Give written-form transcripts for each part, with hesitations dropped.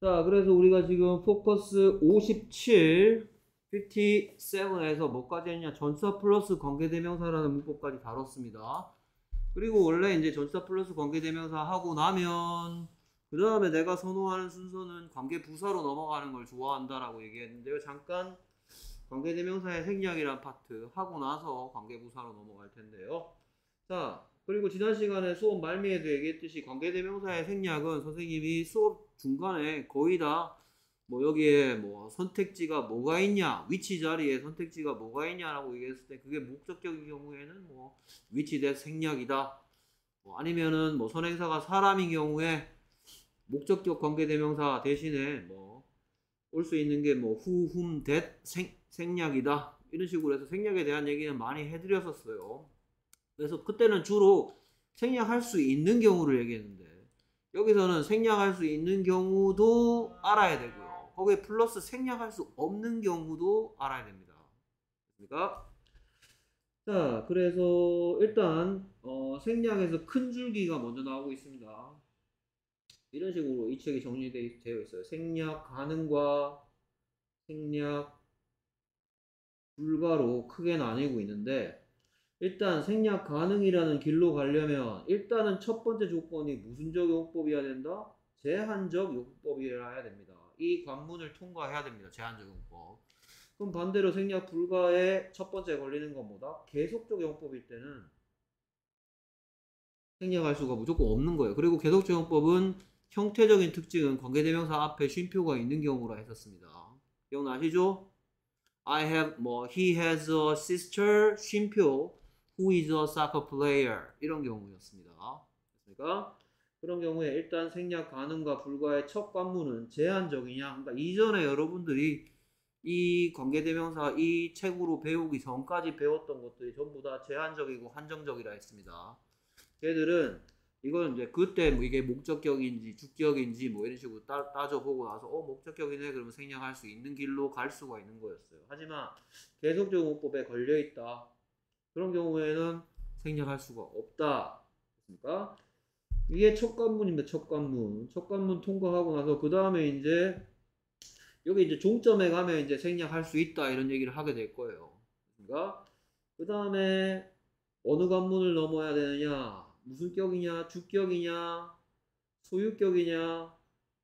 자, 그래서 우리가 지금 포커스 57에서 뭐까지 했냐? 전치사 플러스 관계대명사라는 문법까지 다뤘습니다. 그리고 원래 이제 전치사 플러스 관계대명사 하고 나면 그 다음에 내가 선호하는 순서는 관계부사로 넘어가는 걸 좋아한다라고 얘기했는데요. 잠깐 관계대명사의 생략이란 파트 하고 나서 관계부사로 넘어갈 텐데요. 자, 그리고 지난 시간에 수업 말미에도 얘기했듯이 관계대명사의 생략은 선생님이 수업 중간에 거의 다 뭐 여기에 뭐 선택지가 뭐가 있냐, 위치 자리에 선택지가 뭐가 있냐라고 얘기했을 때 그게 목적격인 경우에는 뭐 위치 대 생략이다. 뭐 아니면은 뭐 선행사가 사람인 경우에 목적격 관계대명사 대신에 뭐 올 수 있는 게 뭐 who, whom, that 생략이다. 이런 식으로 해서 생략에 대한 얘기는 많이 해드렸었어요. 그래서 그때는 주로 생략할 수 있는 경우를 얘기했는데 여기서는 생략할 수 있는 경우도 알아야 되고요. 거기에 플러스 생략할 수 없는 경우도 알아야 됩니다. 그러니까 자, 그래서 일단 생략에서 큰 줄기가 먼저 나오고 있습니다. 이런 식으로 이 책이 정리되어 있어요. 생략 가능과 생략 불가로 크게 나뉘고 있는데 일단 생략 가능이라는 길로 가려면 일단은 첫 번째 조건이 무슨적 용법이어야 된다? 제한적 용법이어야 됩니다. 이 관문을 통과해야 됩니다. 제한적 용법. 그럼 반대로 생략 불가에 첫 번째 걸리는 건 뭐다? 계속적 용법일 때는 생략할 수가 무조건 없는 거예요. 그리고 계속적 용법은 형태적인 특징은 관계대명사 앞에 쉼표가 있는 경우라 했었습니다. 기억나시죠? I have 뭐 he has a sister 쉼표 who is a soccer player 이런 경우였습니다. 그러니까 그런 경우에 일단 생략 가능과 불가의 첫 관문은 제한적이냐? 그러니까 이전에 여러분들이 이 관계대명사 이 책으로 배우기 전까지 배웠던 것들이 전부 다 제한적이고 한정적이라 했습니다. 걔들은 이건 이제 그때 뭐 이게 목적격인지 주격인지 뭐 이런 식으로 따져보고 나서 목적격이네 그러면 생략할 수 있는 길로 갈 수가 있는 거였어요. 하지만 계속적 용법에 걸려있다. 그런 경우에는 생략할 수가 없다. 그러니까 이게 첫 관문입니다. 첫 관문. 첫 관문 통과하고 나서 그 다음에 이제 여기 이제 종점에 가면 이제 생략할 수 있다 이런 얘기를 하게 될 거예요. 그러니까 그 다음에 어느 관문을 넘어야 되느냐? 무슨 격이냐? 주격이냐? 소유격이냐?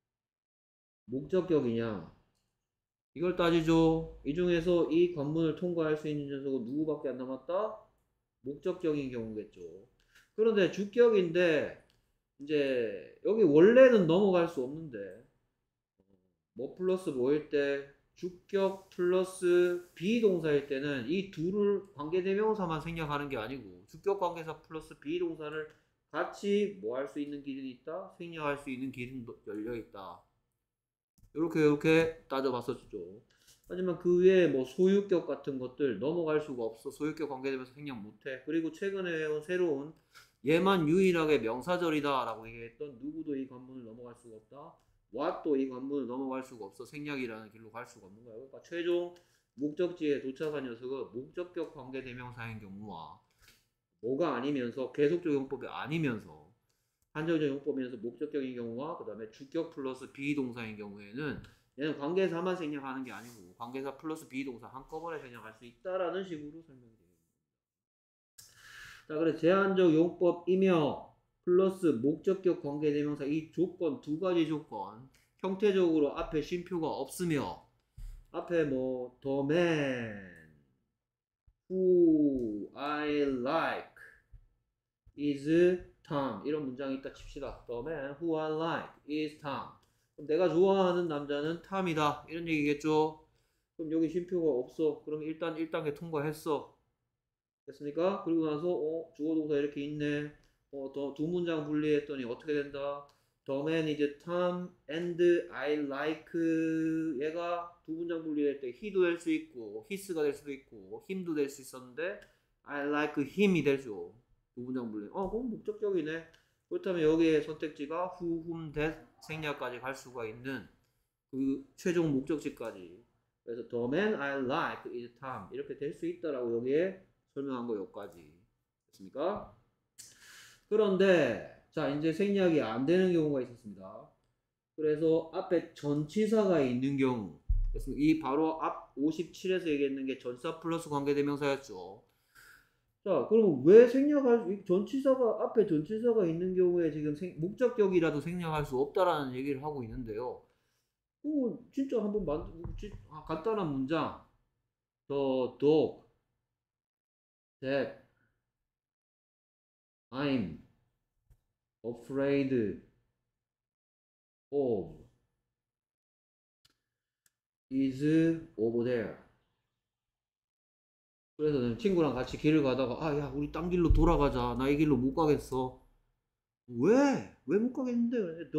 목적격이냐? 이걸 따지죠. 이 중에서 이 관문을 통과할 수 있는 녀석은 누구밖에 안 남았다? 목적격인 경우겠죠. 그런데 주격인데 이제 여기 원래는 넘어갈 수 없는데 뭐 플러스 뭐일 때 주격 플러스 비동사일 때는 이 둘을 관계대명사만 생략하는 게 아니고 주격 관계사 플러스 비동사를 같이 뭐 할 수 있는 길이 있다? 생략할 수 있는 길은 열려 있다. 이렇게 따져봤었죠. 하지만 그 외에 뭐 소유격 같은 것들 넘어갈 수가 없어. 소유격 관계대명사 생략 못해. 그리고 최근에 해온 새로운 얘만 유일하게 명사절이다 라고 얘기했던 누구도 이 관문을 넘어갈 수가 없다. what도 이 관문을 넘어갈 수가 없어. 생략이라는 길로 갈 수가 없는 거예요. 그러니까 최종 목적지에 도착한 녀석은 목적격 관계대명사인 경우와 뭐가 아니면서 계속적 용법이 아니면서 한정적 용법이면서 목적격인 경우와 그 다음에 주격 플러스 비동사인 경우에는 얘는 관계사만 생략하는 게 아니고 관계사 플러스 비동사 한꺼번에 생략할 수 있다라는 식으로 설명이 됩니다. 자, 그래 제한적 용법이며 플러스 목적격 관계대명사 이 조건 두 가지 조건 형태적으로 앞에 쉼표가 없으며 앞에 뭐 the man who I like is Tom 이런 문장이 있다 칩시다. The man who I like is Tom. 그럼 내가 좋아하는 남자는 탐이다 이런 얘기겠죠. 그럼 여기 쉼표가 없어. 그럼 일단 1단계 통과했어. 됐습니까? 그리고 나서 주어 동사 이렇게 있네. 두 문장 분리했더니 어떻게 된다? The man is Tom and I like 얘가 두 문장 분리할 때 he도 될 수 있고 his가 될 수도 있고 him도 될 수 있었는데 I like him이 되죠. 두 문장 분리. 그럼 목적격이네. 그렇다면 여기에 선택지가 who, whom, that 생략까지 갈 수가 있는 그 최종 목적지까지. 그래서 the man I like is Tom 이렇게 될 수 있다라고 여기에 설명한 거 여기까지. 됐습니까? 그런데 자 이제 생략이 안 되는 경우가 있었습니다. 그래서 앞에 전치사가 있는 경우, 그래서 이 바로 앞 57에서 얘기했는 게 전치사 플러스 관계대명사였죠. 자, 그러면 왜 전치사가, 앞에 전치사가 있는 경우에 지금 목적격이라도 생략할 수 없다라는 얘기를 하고 있는데요. 진짜 한번 간단한 문장. The dog that I'm afraid of is over there. 그래서 친구랑 같이 길을 가다가 야 우리 딴 길로 돌아가자. 나 이 길로 못 가겠어. 왜? 왜 못 가겠는데?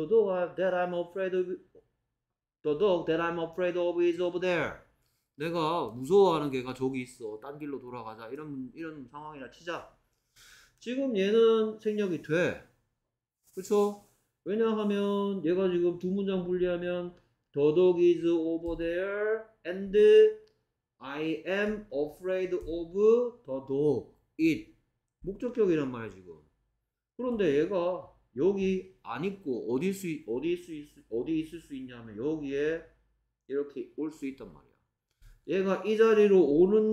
The dog that I'm afraid of is over there. 내가 무서워하는 개가 저기 있어. 딴 길로 돌아가자. 이런 상황이라 치자. 지금 얘는 생략이 돼. 그쵸? 왜냐하면 얘가 지금 두 문장 분리하면 The dog is over there and I am afraid of the dog. it. 목적격이란 말이야 지금. 그런데 얘가 여기 안 있고 어디 있을 수 있냐면 여기에 이렇게 올 수 있단 말이야. 얘가 이 자리로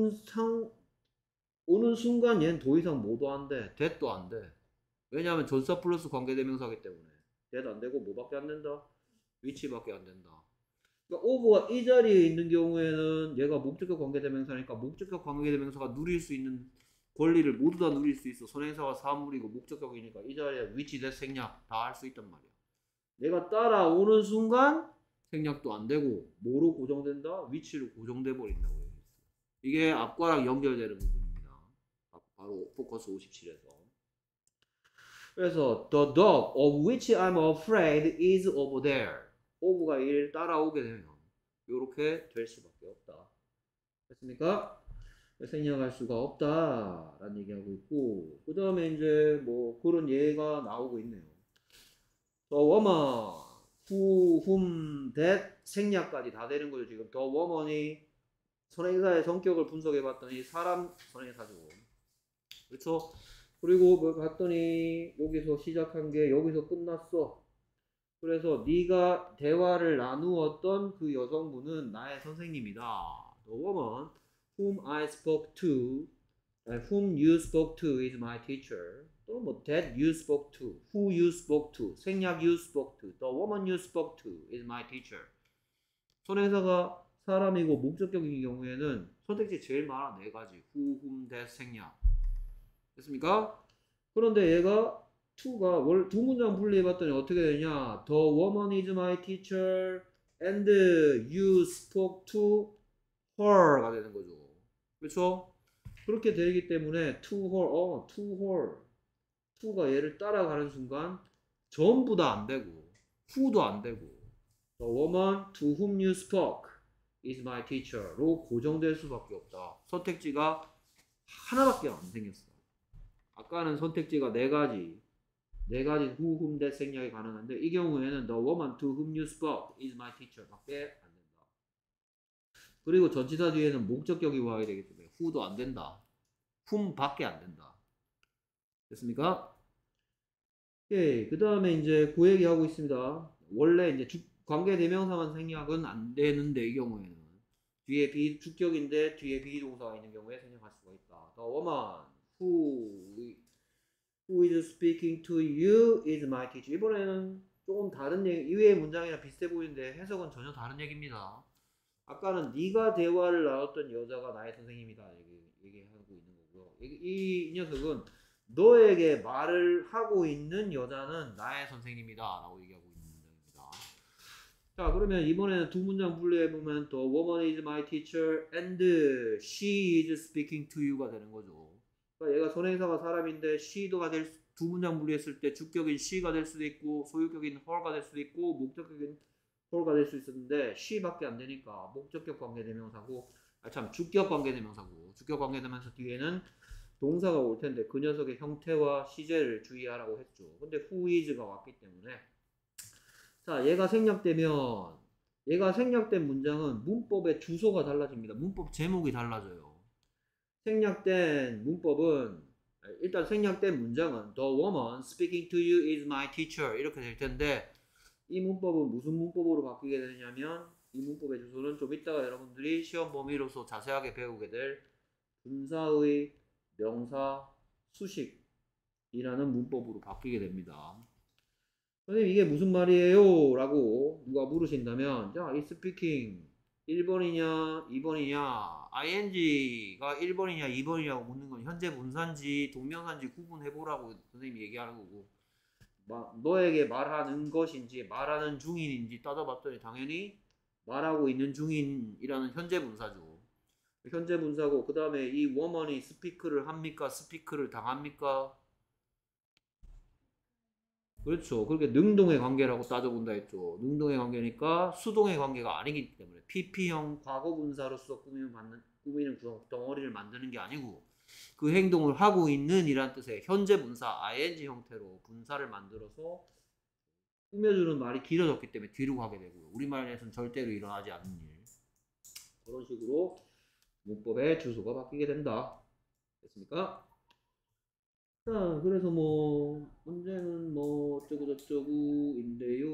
오는 순간 얘는 더 이상 뭐도 안 돼. that도 안 돼. 왜냐하면 전사 플러스 관계대명사기 때문에 that 안 되고 뭐밖에 안 된다? 위치밖에 안 된다. 그러니까 over가 이 자리에 있는 경우에는 얘가 목적격 관계대명사니까 목적격 관계대명사가 누릴 수 있는 권리를 모두 다 누릴 수 있어. 선행사가 사물이고 목적격이니까 이 자리에 위치, that, 생략 다 할 수 있단 말이야. 얘가 따라오는 순간 생략도 안 되고 뭐로 고정된다? 위치로 고정돼 버린다고 얘기했어. 이게 앞과랑 연결되는 부분입니다. 바로 포커스 57에서. 그래서 the dog of which I'm afraid is over there. over가 얘를 따라오게 되면 이렇게 될 수밖에 없다. 됐습니까? 생략할 수가 없다라는 얘기하고 있고, 그 다음에 이제 뭐 그런 예가 나오고 있네요. The woman who, whom, that 생략까지 다 되는 거죠. 지금 the woman이 선행사의 성격을 분석해 봤더니 사람 선행사죠. 그렇죠? 그리고 뭐 봤더니 여기서 시작한 게 여기서 끝났어. 그래서 네가 대화를 나누었던 그 여성분은 나의 선생님이다. The woman whom I spoke to, whom you spoke to is my teacher. 또는 뭐 that you spoke to, who you spoke to, 생략 you spoke to, the woman you spoke to is my teacher. 선행사가 사람이고 목적격인 경우에는 선택지 제일 많아. 네 가지. who, whom, that 생략. 됐습니까? 그런데 얘가 to가 두 문장 분리해봤더니 어떻게 되냐? The woman is my teacher and you spoke to her가 되는 거죠. 그렇죠? 그렇게 되기 때문에 to her, to가 얘를 따라가는 순간 전부 다 안 되고 who도 안 되고 the woman to whom you spoke is my teacher로 고정될 수밖에 없다. 선택지가 하나밖에 안 생겼어. 아까는 선택지가 네 가지 who, whom, that 생략이 가능한데 이 경우에는 the woman to whom you spoke is my teacher 밖에 안 된다. 그리고 전치사 뒤에는 목적격이 와야 되기 때문에 who도 안 된다. whom 밖에 안 된다. 됐습니까? 오케이. 그 다음에 이제 그 얘기하고 있습니다. 원래 이제 관계대명사만 생략은 안 되는데 이 경우에는 뒤에 주격인데 뒤에 비동사가 있는 경우에 생략할 수가 있다. The woman who is speaking to you is my teacher. 이번에는 조금 다른 얘기, 이외의 문장이랑 비슷해 보이는데 해석은 전혀 다른 얘기입니다. 아까는 네가 대화를 나눴던 여자가 나의 선생님이다 얘기하고 있는 거고요. 이 녀석은 너에게 말을 하고 있는 여자는 나의 선생님이다 라고 얘기하고 있는 문장입니다. 자, 그러면 이번에는 두 문장 분리해보면 The woman is my teacher and she is speaking to you가 되는 거죠. 그러니까 얘가 선행사가 사람인데 she도가 두 문장 분리했을 때 주격인 she가 될 수도 있고 소유격인 her가 될 수도 있고 목적격인 her가 될 수 있었는데 she밖에 안 되니까 목적격 관계대명사고 주격 관계대명사고 주격 관계대명사 뒤에는 동사가 올 텐데 그 녀석의 형태와 시제를 주의하라고 했죠. 근데 who is가 왔기 때문에 자 얘가 생략된 문장은 문법의 주소가 달라집니다. 문법 제목이 달라져요. 생략된 문법은 일단 생략된 문장은 The woman speaking to you is my teacher 이렇게 될 텐데 이 문법은 무슨 문법으로 바뀌게 되냐면 이 문법의 주소는 좀 이따가 여러분들이 시험 범위로서 자세하게 배우게 될 분사의 명사 수식이라는 문법으로 바뀌게 됩니다. 선생님 이게 무슨 말이에요? 라고 누가 물으신다면 자, 이 스피킹 1번이냐 2번이냐 ing가 1번이냐 2번이냐고 묻는 건 현재 분사인지 동명사인지 구분해보라고 선생님이 얘기하는 거고 너에게 말하는 것인지 말하는 중인인지 따져봤더니 당연히 말하고 있는 중인이라는 현재 분사죠. 현재 분사고 그 다음에 이 woman이 스피크를 합니까? 스피크를 당합니까? 그렇죠. 그렇게 능동의 관계라고 따져본다 했죠. 능동의 관계니까 수동의 관계가 아니기 때문에 PP형 과거분사로서 꾸미는 덩어리를 만드는 게 아니고 그 행동을 하고 있는 이란 뜻의 현재 분사 ing 형태로 분사를 만들어서 꾸며주는 말이 길어졌기 때문에 뒤로 가게 되고요. 우리말에서는 절대로 일어나지 않는 일. 그런 식으로 문법의 주소가 바뀌게 된다. 됐습니까? 자, 그래서 뭐 문제는 뭐 어쩌고저쩌고인데요.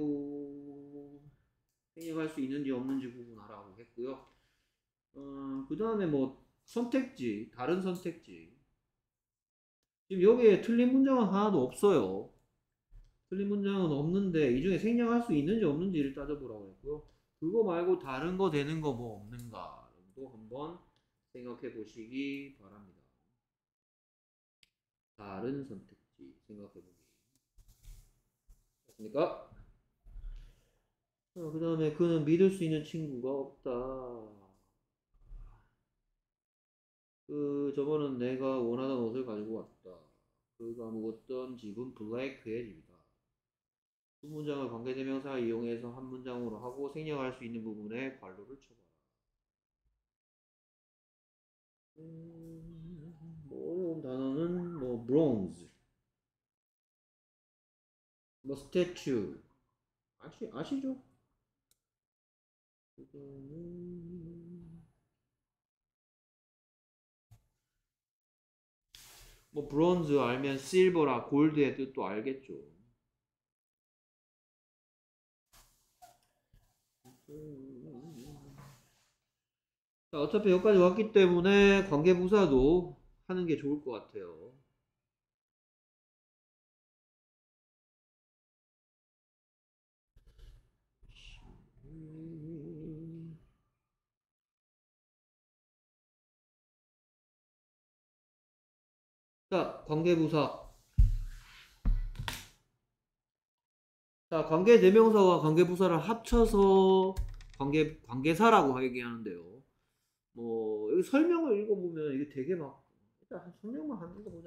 생략할 수 있는지 없는지 구분하라고 했고요. 그 다음에 뭐 선택지, 다른 선택지. 지금 여기에 틀린 문장은 하나도 없어요. 틀린 문장은 없는데 이 중에 생략할 수 있는지 없는지를 따져보라고 했고요. 그거 말고 다른 거 되는 거 뭐 없는가도 한번 생각해 보시기 바랍니다. 다른 선택지 생각해보기. 됐습니까? 그 다음에 그는 믿을 수 있는 친구가 없다. 저번은 내가 원하던 옷을 가지고 왔다. 그가 묵었던 집은 블랙의 집이다. 두 문장을 관계대명사 이용해서 한 문장으로 하고 생략할 수 있는 부분에 괄호를 쳐봐라. 뭐 어려운 단어는 뭐 bronze, 뭐 statue 아시죠? 뭐 브론즈 알면 실버라 골드의 뜻도 알겠죠. 자, 어차피 여기까지 왔기 때문에 관계부사도 하는 게 좋을 것 같아요. 자, 관계부사. 자, 관계대명사와 관계부사를 합쳐서 관계사라고 얘기하는데요. 뭐 여기 설명을 읽어보면 이게 되게 막 일단 설명만 한번 읽어보자.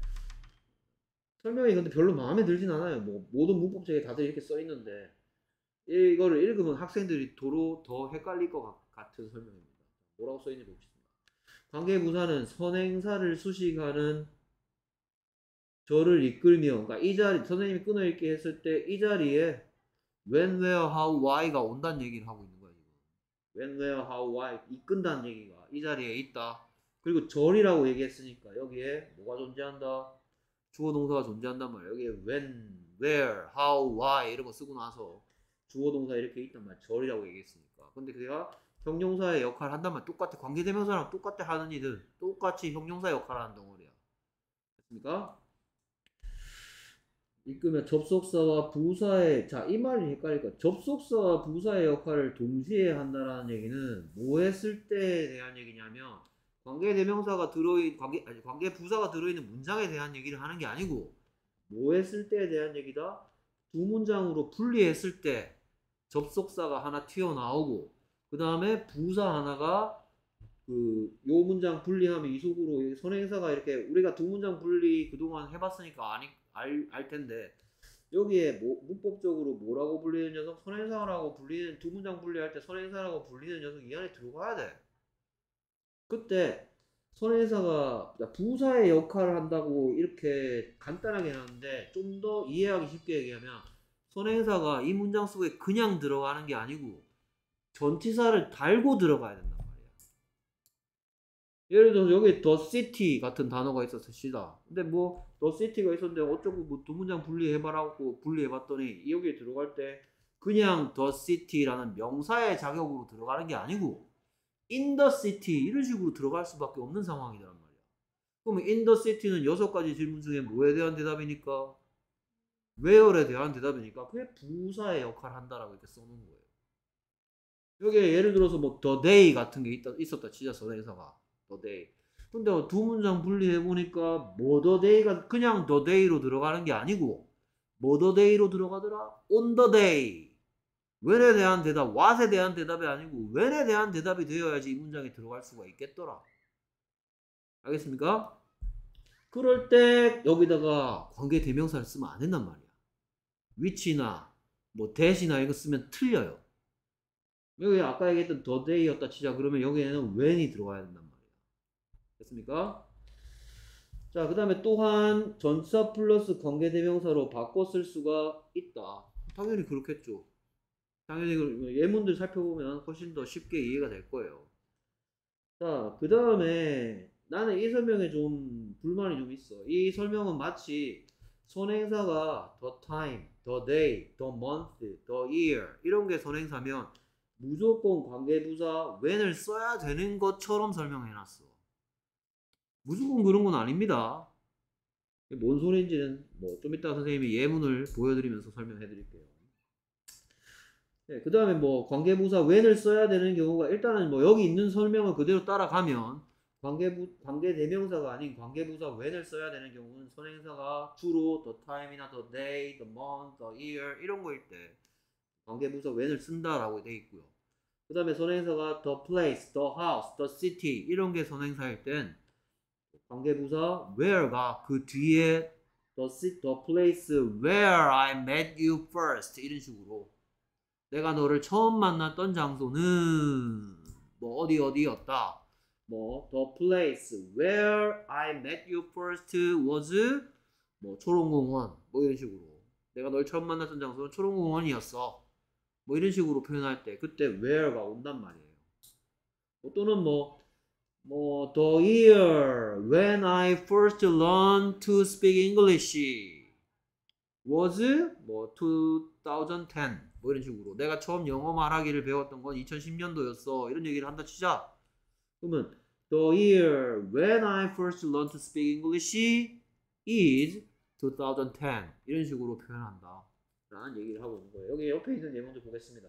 설명이 근데 별로 마음에 들진 않아요. 뭐 모든 문법책에 다들 이렇게 써 있는데 이거를 읽으면 학생들이 도로 더 헷갈릴 것 같은 설명입니다. 뭐라고 써 있는지 보겠습니다. 관계부사는 선행사를 수식하는 저를 이끌며, 그러니까 이 자리 선생님이 끊어읽기 했을 때 이 자리에 when, where, how, why가 온다는 얘기를 하고 있는 거야 지금. when, where, how, why 이끈다는 얘기가 이 자리에 있다. 그리고 절이라고 얘기했으니까 여기에 뭐가 존재한다? 주어 동사가 존재한단 말이야. 여기에 when, where, how, why 이런 거 쓰고 나서 주어 동사 이렇게 있단 말이야. 절이라고 얘기했으니까. 근데 그가 형용사의 역할을 한단 말이야. 똑같아. 관계대명사랑 똑같아 하는 일은 똑같이 형용사 역할을 하는 덩어리야. 됐습니까? 이끄면 접속사와 부사의, 자, 이 말이 헷갈릴까? 접속사와 부사의 역할을 동시에 한다라는 얘기는 뭐 했을 때에 대한 얘기냐면 관계대명사가 관계부사가 들어있는 문장에 대한 얘기를 하는 게 아니고 뭐 했을 때에 대한 얘기다. 두 문장으로 분리했을 때 접속사가 하나 튀어나오고 그 다음에 부사 하나가 요 문장 분리하면 이 속으로 선행사가 이렇게 우리가 두 문장 분리 그동안 해봤으니까 알 텐데 여기에 문법적으로 뭐라고 불리는 녀석? 선행사라고 불리는 두 문장 분리할 때 선행사라고 불리는 녀석 이 안에 들어가야 돼. 그때 선행사가 부사의 역할을 한다고 이렇게 간단하게 하는데 좀 더 이해하기 쉽게 얘기하면 선행사가 이 문장 속에 그냥 들어가는 게 아니고 전치사를 달고 들어가야 된단 말이야. 예를 들어서 여기 the city 같은 단어가 있었어 시다. 근데 뭐 the city가 있었는데 어쩌고 뭐 두 문장 분리해봐라고 분리해봤더니 여기에 들어갈 때 그냥 the city라는 명사의 자격으로 들어가는 게 아니고 in the city 이런 식으로 들어갈 수밖에 없는 상황이란 말이야. 그러면 in the city는 6가지 질문 중에 뭐에 대한 대답이니까? where에 대한 대답이니까 그게 부사의 역할을 한다라고 이렇게 써놓은 거예요. 여기에 예를 들어서 뭐 the day 같은 게 있었다 치자 선행사가 the day. 근데 두 문장 분리해 보니까 뭐 the day가 그냥 the day로 들어가는 게 아니고 뭐 the day로 들어가더라? on the day. when에 대한 대답, what에 대한 대답이 아니고 when에 대한 대답이 되어야지 이 문장에 들어갈 수가 있겠더라. 알겠습니까? 그럴 때 여기다가 관계 대명사를 쓰면 안 된단 말이야. which나 뭐 that이나 이거 쓰면 틀려요. 여기 아까 얘기했던 the day였다 치자. 그러면 여기에는 when이 들어가야 된단 말이야. 됐습니까? 자, 그 다음에 또한 전치사 플러스 관계 대명사로 바꿔 쓸 수가 있다. 당연히 그렇겠죠. 당연히 예문들 살펴보면 훨씬 더 쉽게 이해가 될 거예요. 자, 그 다음에 나는 이 설명에 좀 불만이 좀 있어. 이 설명은 마치 선행사가 the time, the day, the month, the year 이런 게 선행사면 무조건 관계부사 when을 써야 되는 것처럼 설명해놨어. 무조건 그런 건 아닙니다. 뭔 소리인지는 뭐 좀 이따 선생님이 예문을 보여드리면서 설명해 드릴게요. 네, 그 다음에 뭐 관계부사 when을 써야 되는 경우가 일단은 뭐 여기 있는 설명을 그대로 따라가면 관계대명사가 아닌 관계부사 when을 써야 되는 경우는 선행사가 주로 the time이나 the day, the month, the year 이런 거일 때 관계부사 when을 쓴다라고 돼 있고요. 그 다음에 선행사가 the place, the house, the city 이런 게 선행사일 땐 관계부사 where가 그 뒤에 the place where I met you first 이런 식으로 내가 너를 처음 만났던 장소는 뭐 어디였다. 뭐 the place where I met you first was 뭐 초롱공원 뭐 이런 식으로 내가 널 처음 만났던 장소는 초롱공원이었어. 뭐 이런 식으로 표현할 때 그때 where가 온단 말이에요. 또는 뭐 the year when I first learned to speak English was 뭐 2010 뭐 이런 식으로 내가 처음 영어 말하기를 배웠던 건 2010년도였어 이런 얘기를 한다 치자. 그러면 the year when I first learned to speak English is 2010 이런 식으로 표현한다 라는 얘기를 하고 있는 거예요. 여기 옆에 있는 예문들 보겠습니다.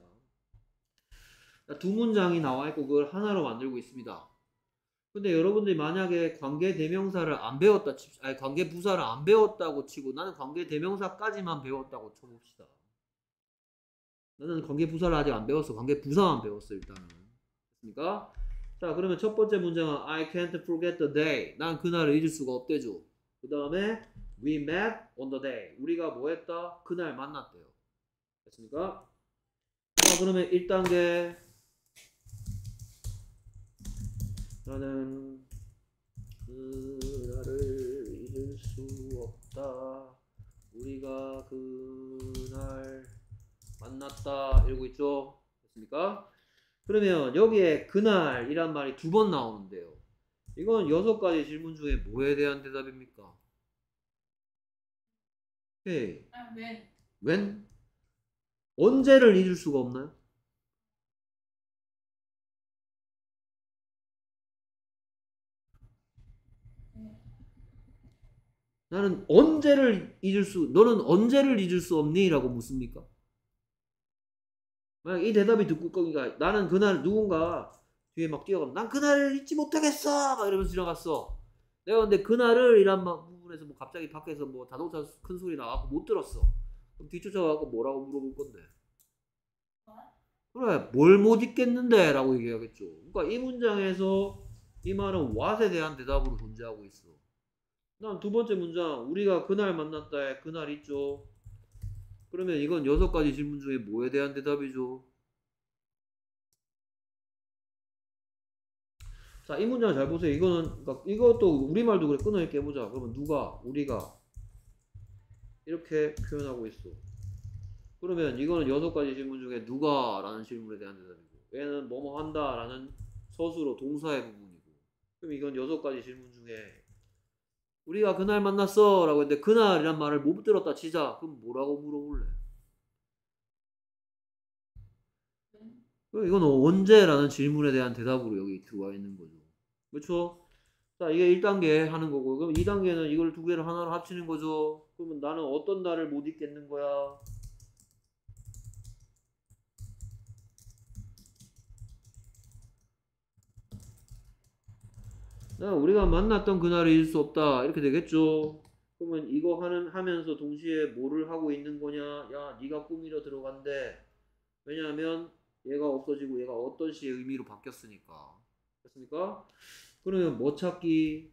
두 문장이 나와 있고 그걸 하나로 만들고 있습니다. 근데 여러분들이 만약에 관계대명사를 안 배웠다 아니 관계부사를 안 배웠다고 치고 나는 관계대명사까지만 배웠다고 쳐봅시다. 나는 관계부사를 아직 안 배웠어. 관계부사만 배웠어 일단은. 됐습니까? 자 그러면 첫 번째 문장은 I can't forget the day. 난 그날을 잊을 수가 없대죠. 그 다음에 we met on the day. 우리가 뭐 했다? 그날 만났대요. 됐습니까? 자 그러면 1단계 나는 그날을 잊을 수 없다. 우리가 그날 만났다. 이러고 있죠? 됐습니까? 그러면 여기에 그날이란 말이 2번 나오는데요. 이건 6가지 질문 중에 뭐에 대한 대답입니까? Hey. when? 언제를 잊을 수가 없나요? 너는 언제를 잊을 수 없니? 라고 묻습니까? 만약 이 대답이 듣고 거니까 나는 그날 누군가 뒤에 막 뛰어가면 난 그날을 잊지 못하겠어 막 이러면서 지나갔어. 내가 근데 그날을 이란 부분에서 뭐 갑자기 밖에서 뭐 자동차 큰 소리 나갖고 못 들었어. 그럼 뒤쫓아가고 뭐라고 물어볼 건데? 그래 뭘 못 잊겠는데 라고 얘기하겠죠. 그러니까 이 문장에서 이 말은 what에 대한 대답으로 존재하고 있어. 다음 두 번째 문장 우리가 그날 만났다에 그날 있죠. 그러면 이건 6가지 질문 중에 뭐에 대한 대답이죠? 자, 이 문장 잘 보세요. 이거는 그러니까 이것도 우리말도 그래. 끊어있게 해보자. 그러면 누가 우리가 이렇게 표현하고 있어. 그러면 이거는 6가지 질문 중에 누가 라는 질문에 대한 대답이고 얘는 뭐뭐 한다 라는 서술어 동사의 부분이고 그럼 이건 6가지 질문 중에 우리가 그날 만났어 라고 했는데 그날이란 말을 못 들었다 치자. 그럼 뭐라고 물어볼래? 이건 언제라는 질문에 대한 대답으로 여기 들어와 있는 거죠. 그렇죠? 자, 이게 1단계 하는 거고, 그럼 2단계는 이걸 두 개를 하나로 합치는 거죠. 그러면 나는 어떤 날을 못 있겠는 거야? 우리가 만났던 그날이 있을 수 없다. 이렇게 되겠죠. 그러면 이거 하면서 동시에 뭐를 하고 있는 거냐? 야, 네가 꾸미러 들어간대. 왜냐하면 얘가 없어지고 얘가 어떤 시의 의미로 바뀌었으니까. 됐습니까? 그러면 뭐 찾기?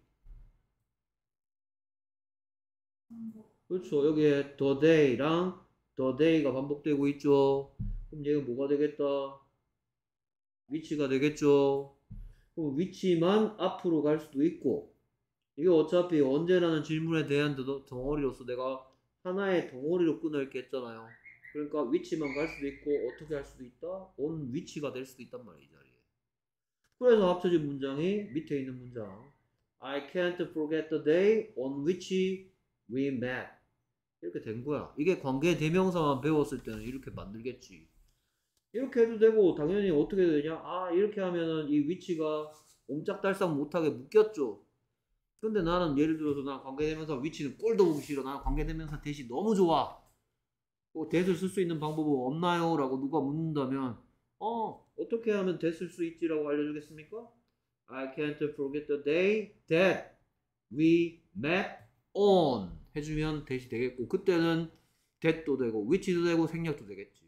그렇죠. 여기에 the day랑 the day가 반복되고 있죠. 그럼 얘가 뭐가 되겠다? 위치가 되겠죠. 그럼 위치만 앞으로 갈 수도 있고, 이게 어차피 언제라는 질문에 대한 덩어리로서 내가 하나의 덩어리로 끊을게 했잖아요. 그러니까 위치만 갈 수도 있고 어떻게 할 수도 있다? on 위치가 될 수도 있단 말이야, 이 자리에. 그래서 합쳐진 문장이 밑에 있는 문장 I can't forget the day on which we met. 이렇게 된 거야. 이게 관계 대명사만 배웠을 때는 이렇게 만들겠지. 이렇게 해도 되고 당연히 어떻게 되냐? 아, 이렇게 하면은 이 위치가 옴짝달싹 못하게 묶였죠. 근데 나는 예를 들어서 나 관계대명사 위치는 꼴도 보기 싫어. 나는 관계대명사 대시 너무 좋아. 대를 쓸 수 있는 방법은 없나요? 라고 누가 묻는다면 어떻게 하면 대 쓸 수 있지라고 알려주겠습니까? I can't forget the day that we met on 해주면 대시 되겠고, 그때는 that도 되고 which도 되고 생략도 되겠지.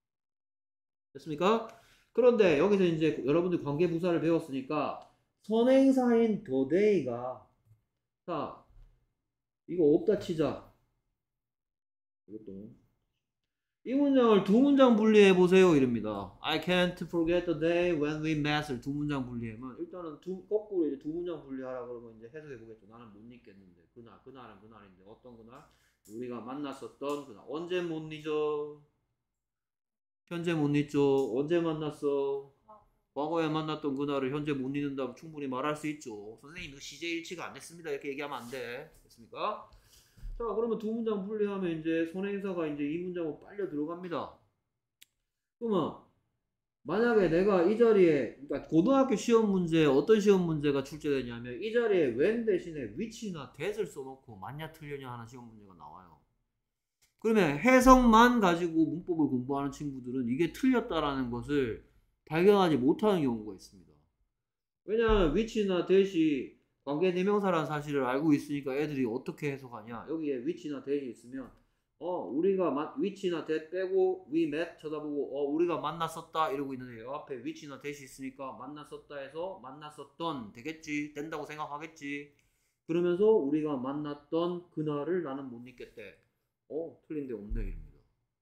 됐습니까? 그런데 여기서 이제 여러분들 관계부사를 배웠으니까 선행사인 the day가, 자, 이거 없다 치자. 이것도. 이 문장을 두 문장 분리해 보세요. 이럽니다. I can't forget the day when we met을 두 문장 분리하면, 일단은 거꾸로 이제 두 문장 분리하라 그러면 이제 해석해 보겠죠. 나는 못 잊겠는데. 그날은 그날인데. 어떤 그날? 우리가 만났었던 그날. 언제 못 잊어? 현재 못 잊죠. 언제 만났어? 과거에 만났던 그날을 현재 못 잊는다면 충분히 말할 수 있죠. 선생님, 이거 시제 일치가 안 됐습니다. 이렇게 얘기하면 안 돼. 됐습니까? 자, 그러면 두 문장 분리하면 이제 선행사가 이제 이 문장으로 빨려 들어갑니다. 그러면 만약에 내가 이 자리에, 그러니까 고등학교 시험 문제, 어떤 시험 문제가 출제되냐면 이 자리에 when 대신에 which나 that을 써놓고 맞냐 틀렸냐 하는 시험 문제가 나와요. 그러면 해석만 가지고 문법을 공부하는 친구들은 이게 틀렸다라는 것을 발견하지 못하는 경우가 있습니다. 왜냐하면 which나 that이 관계대명사라는 사실을 알고 있으니까 애들이 어떻게 해석하냐. 여기에 which나 that이 있으면 우리가 which나 that 빼고 we met 쳐다보고 우리가 만났었다 이러고 있는데 앞에 which나 that이 있으니까 만났었다 해서 만났었던 되겠지. 된다고 생각하겠지. 그러면서 우리가 만났던 그날을 나는 못 잊겠대. 틀린 데 없네 이럽니다.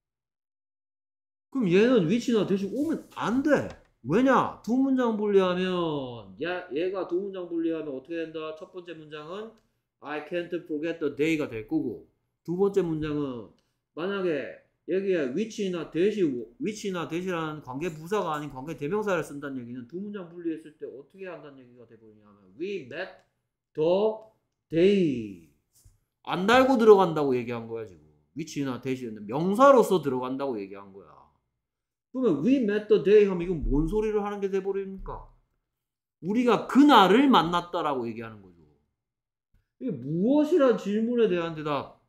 그럼 얘는 which나 that이 오면 안 돼. 왜냐? 두 문장 분리하면 얘가 두 문장 분리하면 어떻게 된다? 첫 번째 문장은 I can't forget the day가 될 거고, 두 번째 문장은 만약에 여기에 which나 that이라는 관계 부사가 아닌 관계 대명사를 쓴다는 얘기는 두 문장 분리했을 때 어떻게 한다는 얘기가 돼버리냐면 we met the day 안 달고 들어간다고 얘기한 거야. 지금 which나 that이는 명사로서 들어간다고 얘기한 거야. 그러면 we met the day 하면 이건 뭔 소리를 하는 게 돼버립니까? 우리가 그날을 만났다라고 얘기하는 거죠. 이게 무엇이란 질문에 대한 대답.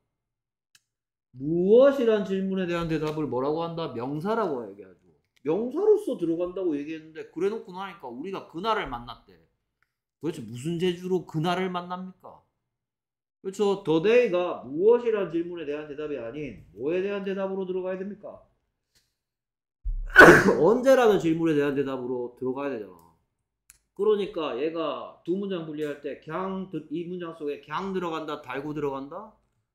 무엇이란 질문에 대한 대답을 뭐라고 한다? 명사라고 얘기하죠. 명사로서 들어간다고 얘기했는데 그래 놓고 나니까 우리가 그날을 만났대. 도대체 무슨 재주로 그날을 만납니까? 그렇죠. the day가 무엇이란 질문에 대한 대답이 아닌 뭐에 대한 대답으로 들어가야 됩니까? 언제라는 질문에 대한 대답으로 들어가야 되잖아. 그러니까 얘가 두 문장 분리할 때 이 문장 속에 갱 들어간다, 달고 들어간다?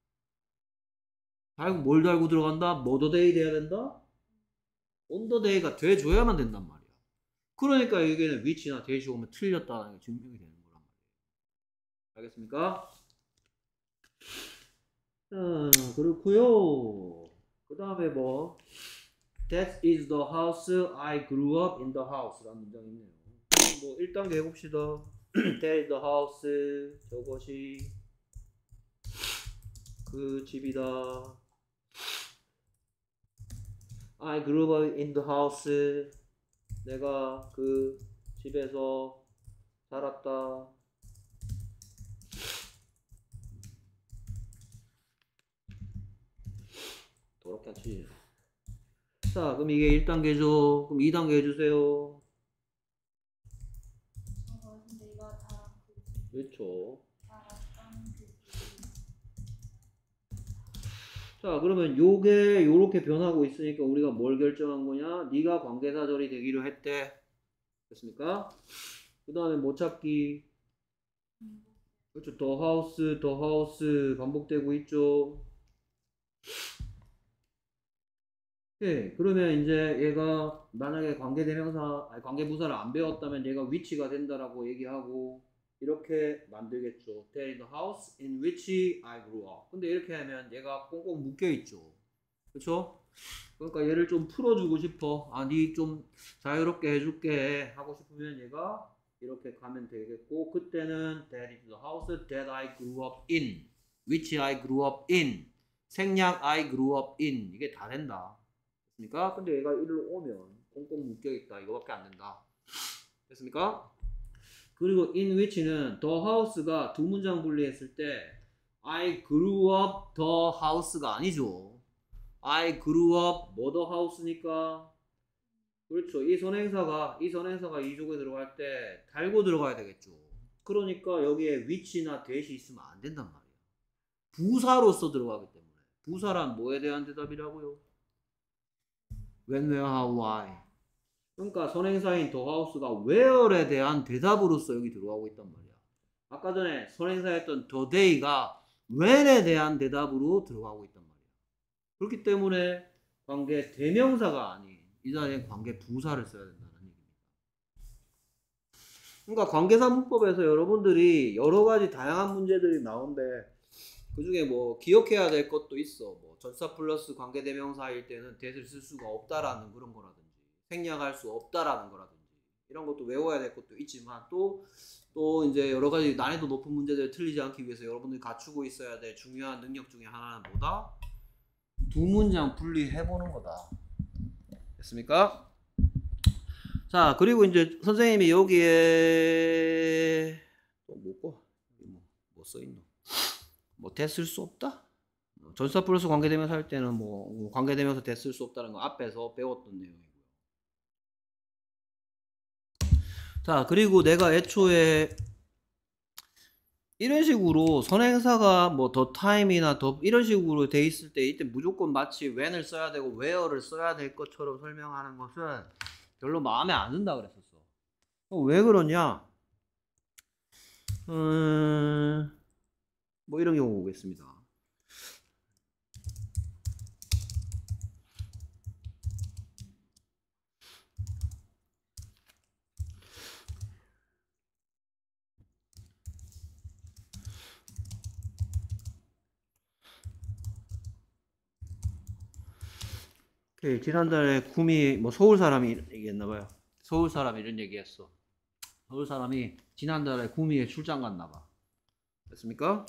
뭘 달고 들어간다? 뭐더데이 돼야 된다? 온더데이가 돼줘야만 된단 말이야. 그러니까 여기는 위치나 데이시 오면 틀렸다는 게 증명이 되는 거란 말이에요. 알겠습니까? 자, 그렇고요. 그 다음에 뭐 That is the house I grew up in the house 라는 문장이 있네요. 뭐 1단계 해봅시다. That is the house, 저것이 그 집이다. I grew up in the house. 내가 그 집에서 살았다. 더럽게 안 치지. 자, 그럼 이게 1단계죠. 그럼 2단계 해주세요. 근데 이거 다 그렇죠. 어떤 자, 그러면 요게 요렇게 변하고 있으니까 우리가 뭘 결정한 거냐? 네가 관계사절이 되기로 했대. 됐습니까? 그 다음에 뭐 찾기? 그렇죠. 더 하우스 반복되고 있죠. 예, 그러면 이제 얘가 만약에 관계대명사, 아니 관계부사를 안 배웠다면 얘가 위치가 된다라고 얘기하고 이렇게 만들겠죠. That is the house in which I grew up. 근데 이렇게 하면 얘가 꽁꽁 묶여 있죠. 그렇죠? 그러니까 얘를 좀 풀어주고 싶어. 아, 니 좀 자유롭게 해줄게 하고 싶으면 얘가 이렇게 가면 되겠고, 그때는 That is the house that I grew up in, which I grew up in, 생략 I grew up in, 이게 다 된다. 됐습니까? 근데 얘가 이리로 오면 꽁꽁 묶여있다. 이거밖에 안 된다. 됐습니까? 그리고 in which는 the house가 두 문장 분리했을 때 I grew up the house가 아니죠. I grew up 뭐 the house니까. 그렇죠. 이 선행사가 이 족에 들어갈 때 달고 들어가야 되겠죠. 그러니까 여기에 which나 that이 있으면 안 된단 말이야. 부사로서 들어가기 때문에. 부사란 뭐에 대한 대답이라고요? when, where, how, why. 그러니까 선행사인 the house가 where에 대한 대답으로서 여기 들어가고 있단 말이야. 아까 전에 선행사였던 the day가 when에 대한 대답으로 들어가고 있단 말이야. 그렇기 때문에 관계 대명사가 아닌 이 자리에 관계 부사를 써야 된다는 얘기입니다. 그러니까 관계사 문법에서 여러분들이 여러 가지 다양한 문제들이 나오는데 그 중에 뭐 기억해야 될 것도 있어. 뭐 전사 플러스 관계대명사일 때는 that을 쓸 수가 없다라는 그런 거라든지 생략할 수 없다라는 거라든지 이런 것도 외워야 될 것도 있지만 또 이제 여러 가지 난이도 높은 문제들을 틀리지 않기 위해서 여러분들이 갖추고 있어야 될 중요한 능력 중에 하나는 뭐다? 두 문장 분리해보는 거다. 됐습니까? 자, 그리고 이제 선생님이 여기에 또 뭐 써있노? 뭐 됐을 수 없다? 전사 플러스 관계대명사 할 때는 뭐 관계대명사 됐을 수 없다는 거 앞에서 배웠던 내용이고요. 자, 그리고 내가 애초에 이런 식으로 선행사가 뭐 더 타임이나 더 이런 식으로 돼 있을 때 이때 무조건 마치 when을 써야 되고 where를 써야 될 것처럼 설명하는 것은 별로 마음에 안 든다 그랬었어. 왜 그러냐? 뭐 이런 경우 보겠습니다. 지난달에 구미 뭐 서울 사람이 얘기했나봐요. 서울 사람이 이런 얘기했어. 서울 사람이 지난달에 구미에 출장 갔나봐. 됐습니까?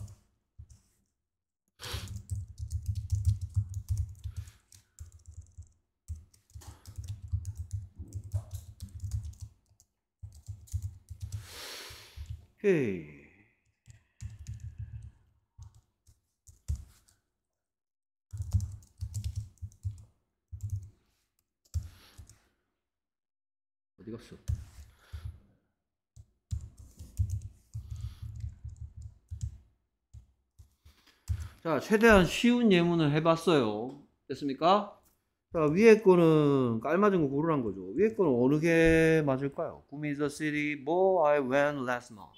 오케이. 어디 갔어? 자, 최대한 쉬운 예문을 해봤어요. 됐습니까? 자, 위에 거는 깔맞은 거 고르란 거죠. 위에 거는 어느 게 맞을까요? 구미 is a city, 뭐 I went last month.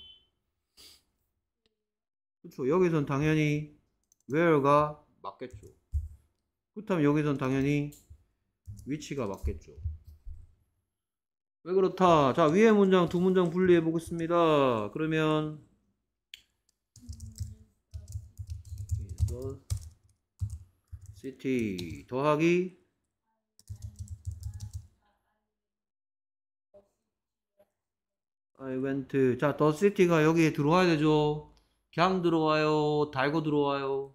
그렇죠. 여기선 당연히 where가 맞겠죠. 그렇다면 여기선 당연히 which가 맞겠죠. 왜 그렇다? 자, 위에 문장 두 문장 분리해 보겠습니다. 그러면 city 더하기 I went. 자, the city가 여기에 들어와야 되죠. 그냥 들어와요? 달고 들어와요?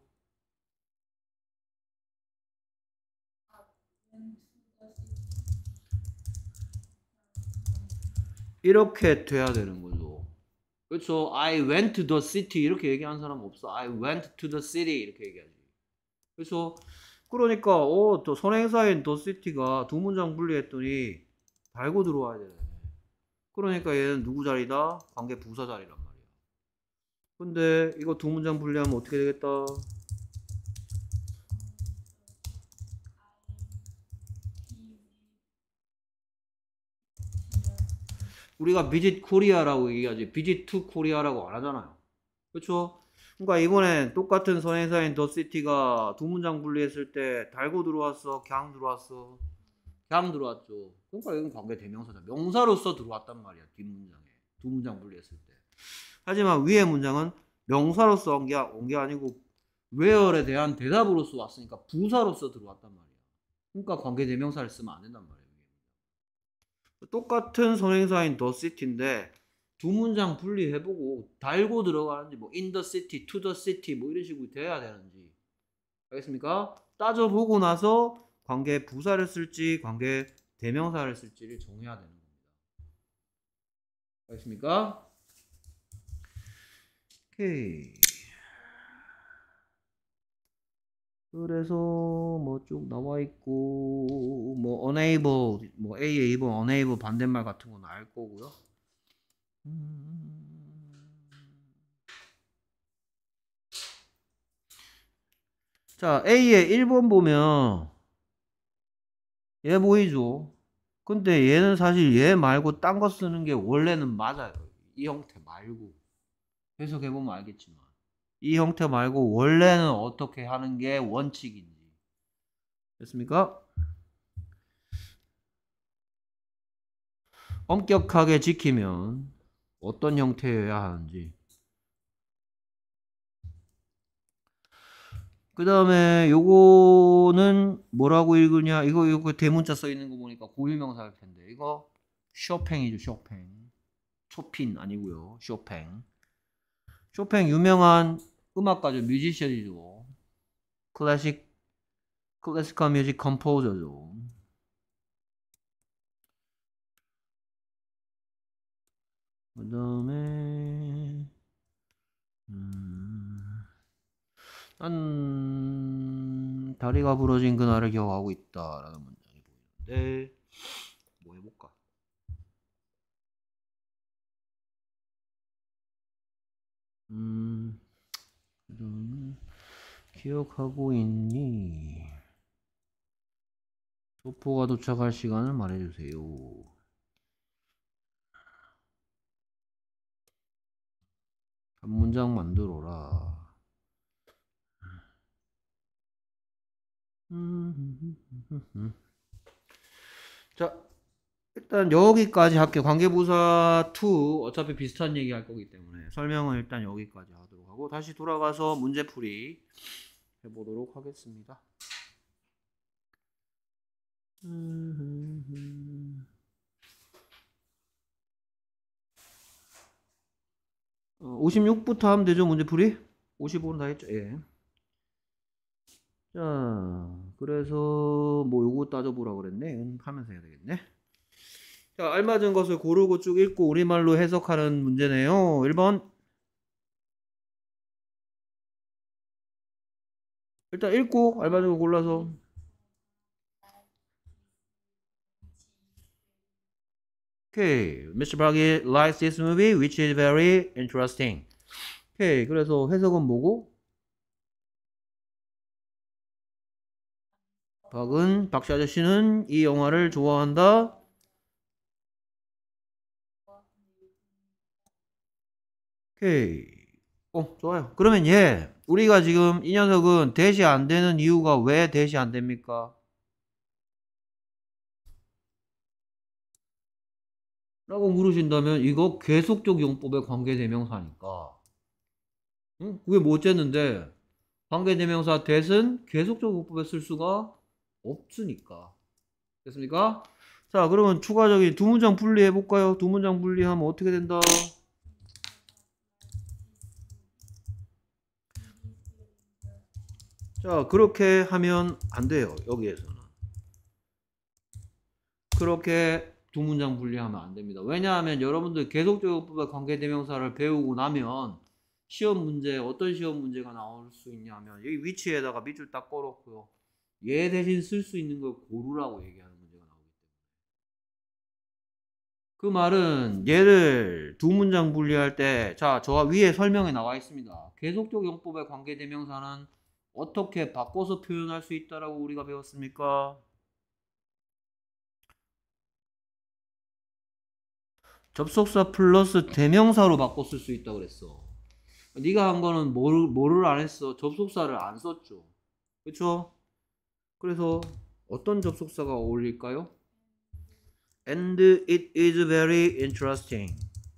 이렇게 돼야 되는 거죠. 그렇죠? I went to the city 이렇게 얘기하는 사람 없어. I went to the city 이렇게 얘기하지. 그렇죠? 그러니까 또 선행사인 the city가 두 문장 분리했더니 달고 들어와야 되네. 그러니까 얘는 누구 자리다? 관계 부사 자리란 말이야. 근데 이거 두 문장 분리하면 어떻게 되겠다? 우리가 visit Korea라고 얘기하지 visit to Korea라고 안 하잖아요. 그렇죠? 그러니까 이번엔 똑같은 선행사인 the city가 두 문장 분리했을 때 달고 들어왔어? 그냥 들어왔어? 그냥 들어왔죠. 그러니까 이건 관계 대명사다. 명사로서 들어왔단 말이야. 뒷문장에. 두 문장 분리했을 때. 하지만 위의 문장은 명사로서 온 게 아니고 where에 대한 대답으로서 왔으니까 부사로서 들어왔단 말이야. 그러니까 관계 대명사를 쓰면 안 된단 말이야. 똑같은 선행사인 the city인데 두 문장 분리해보고 달고 들어가는지 뭐 in the city, to the city 뭐 이런 식으로 돼야 되는지 알겠습니까? 따져보고 나서 관계 부사를 쓸지 관계 대명사를 쓸지를 정해야 되는 겁니다. 알겠습니까? 오케이. 그래서 뭐 쭉 나와 있고 뭐 unable 뭐 A의 2번 unable 반대말 같은 건 알 거고요. 자, A의 1번 보면 얘 보이죠? 근데 얘는 사실 얘 말고 딴 거 쓰는 게 원래는 맞아요. 이 형태 말고. 해석해보면 알겠지만. 이 형태 말고 원래는 어떻게 하는 게 원칙인지. 됐습니까? 엄격하게 지키면 어떤 형태여야 하는지. 그 다음에 요거는 뭐라고 읽으냐? 이거 대문자 써 있는 거 보니까 고유명사일 텐데. 이거 쇼팽이죠, 쇼팽. 쇼핀 아니고요, 쇼팽. 쇼팽 유명한 음악가죠, 뮤지션이죠. 클래시컬 뮤직 컴포저죠. 그 다음에 난 다리가 부러진 그날을 기억하고 있다라는 문장이 보이는데 뭐 해볼까? 그다음에 기억하고 있니? 소포가 도착할 시간을 말해주세요. 한 문장 만들어라. 자, 일단 여기까지 할게요. 관계부사 2 어차피 비슷한 얘기 할 거기 때문에 설명은 일단 여기까지 하도록 하고 다시 돌아가서 문제풀이 해보도록 하겠습니다. 56부터 하면 되죠, 문제풀이? 55는 다 했죠. 예. 자, 그래서 뭐 요거 따져보라 그랬네. 하면서 해야 되겠네. 자, 알맞은 것을 고르고 쭉 읽고 우리말로 해석하는 문제네요. 1번. 일단 읽고 알맞은 거 골라서. 오케이. Mr. Parky likes this movie, which is very interesting. 오케이. 그래서 해석은 뭐고? 박씨 아저씨는 이 영화를 좋아한다. 오케이. 좋아요. 그러면 우리가 지금 이 녀석은 대시 안 되는 이유가 왜 대시 안 됩니까? 라고 물으신다면 이거 계속적 용법의 관계대명사니까. 응? 그게 뭐 어쨌는데 관계대명사 that은 계속적 용법에 쓸 수가 없으니까. 됐습니까? 자, 그러면 추가적인 두 문장 분리해 볼까요? 두 문장 분리하면 어떻게 된다? 자, 그렇게 하면 안 돼요. 여기에서는. 그렇게 두 문장 분리하면 안 됩니다. 왜냐하면 여러분들 계속적용법의 관계대명사를 배우고 나면 시험 문제, 어떤 시험 문제가 나올 수 있냐면 여기 위치에다가 밑줄 딱 걸었고요. 얘 대신 쓸 수 있는 걸 고르라고 얘기하는 문제가 나오기 때문에. 그 말은 얘를 두 문장 분리할 때, 자, 저 위에 설명에 나와 있습니다. 계속적용법의 관계대명사는 어떻게 바꿔서 표현할 수 있다라고 우리가 배웠습니까? 접속사 플러스 대명사로 바꿔 쓸 수 있다고 그랬어. 네가 한 거는 뭐를 안 했어? 접속사를 안 썼죠. 그렇죠? 그래서 어떤 접속사가 어울릴까요? And it is very interesting.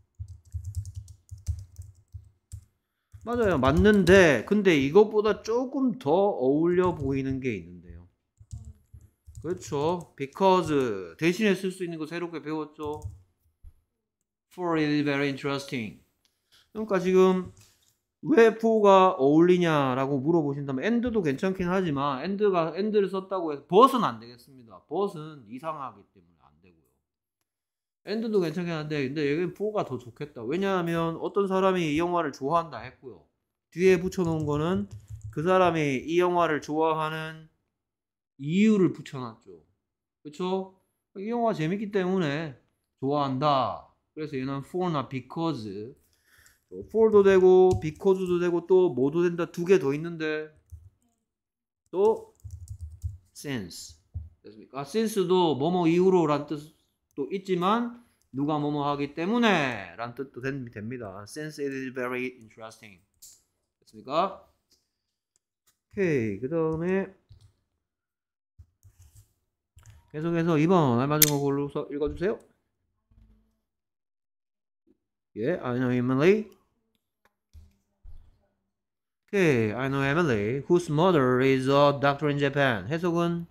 맞아요. 맞는데 근데 이것보다 조금 더 어울려 보이는 게 있는데요. 그렇죠. Because 대신에 쓸 수 있는 거 새롭게 배웠죠. For it is very interesting. 그러니까 지금 왜 for가 어울리냐라고 물어보신다면 and도 괜찮긴 하지만 and를 썼다고 해서 but은 안 되겠습니다. but은 이상하기 때문에 안 되고요. and도 괜찮긴 한데 근데 여기는 for가 더 좋겠다. 왜냐하면 어떤 사람이 이 영화를 좋아한다 했고요. 뒤에 붙여놓은 거는 그 사람이 이 영화를 좋아하는 이유를 붙여놨죠. 그쵸? 이 영화 재밌기 때문에 좋아한다. 그래서 얘는 for나 because. for도 되고 because도 되고 또 뭐도 된다. 두 개 더 있는데 또 since. 됐습니까? since도 뭐뭐 이후로 란 뜻도 있지만 누가 뭐뭐 하기 때문에 란 뜻도 됩니다. since it is very interesting. 됐습니까? 오케이. 그 다음에 계속해서 2번 알맞은 거 골라서 읽어주세요. 예, I know Emily. Okay, I know Emily, whose mother is a doctor in Japan. 해석은?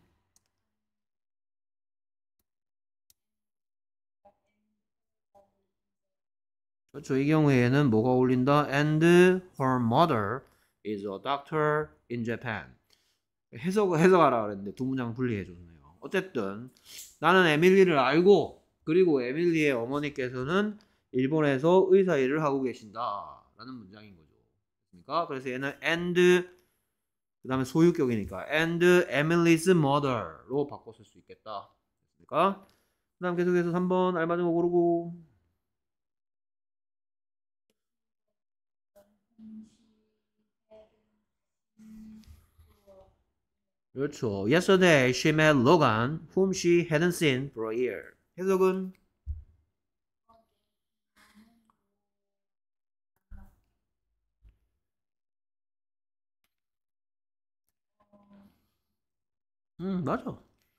그렇죠. 이 경우에는 뭐가 어울린다? And her mother is a doctor in Japan. 해석하라 그랬는데 두 문장 분리해줬네요. 어쨌든 나는 에밀리를 알고 그리고 에밀리의 어머니께서는 일본에서 의사 일을 하고 계신다 라는 문장인 거죠. 그렇습니까? 그래서 얘는 and 그 다음에 소유격이니까 and Emily's mother로 바꿔 쓸 수 있겠다. 그렇습니까? 그 다음 계속해서 3번 알맞은 거 고르고. 그렇죠. Yesterday she met Logan, whom she hadn't seen for a year. 해석은? 맞아.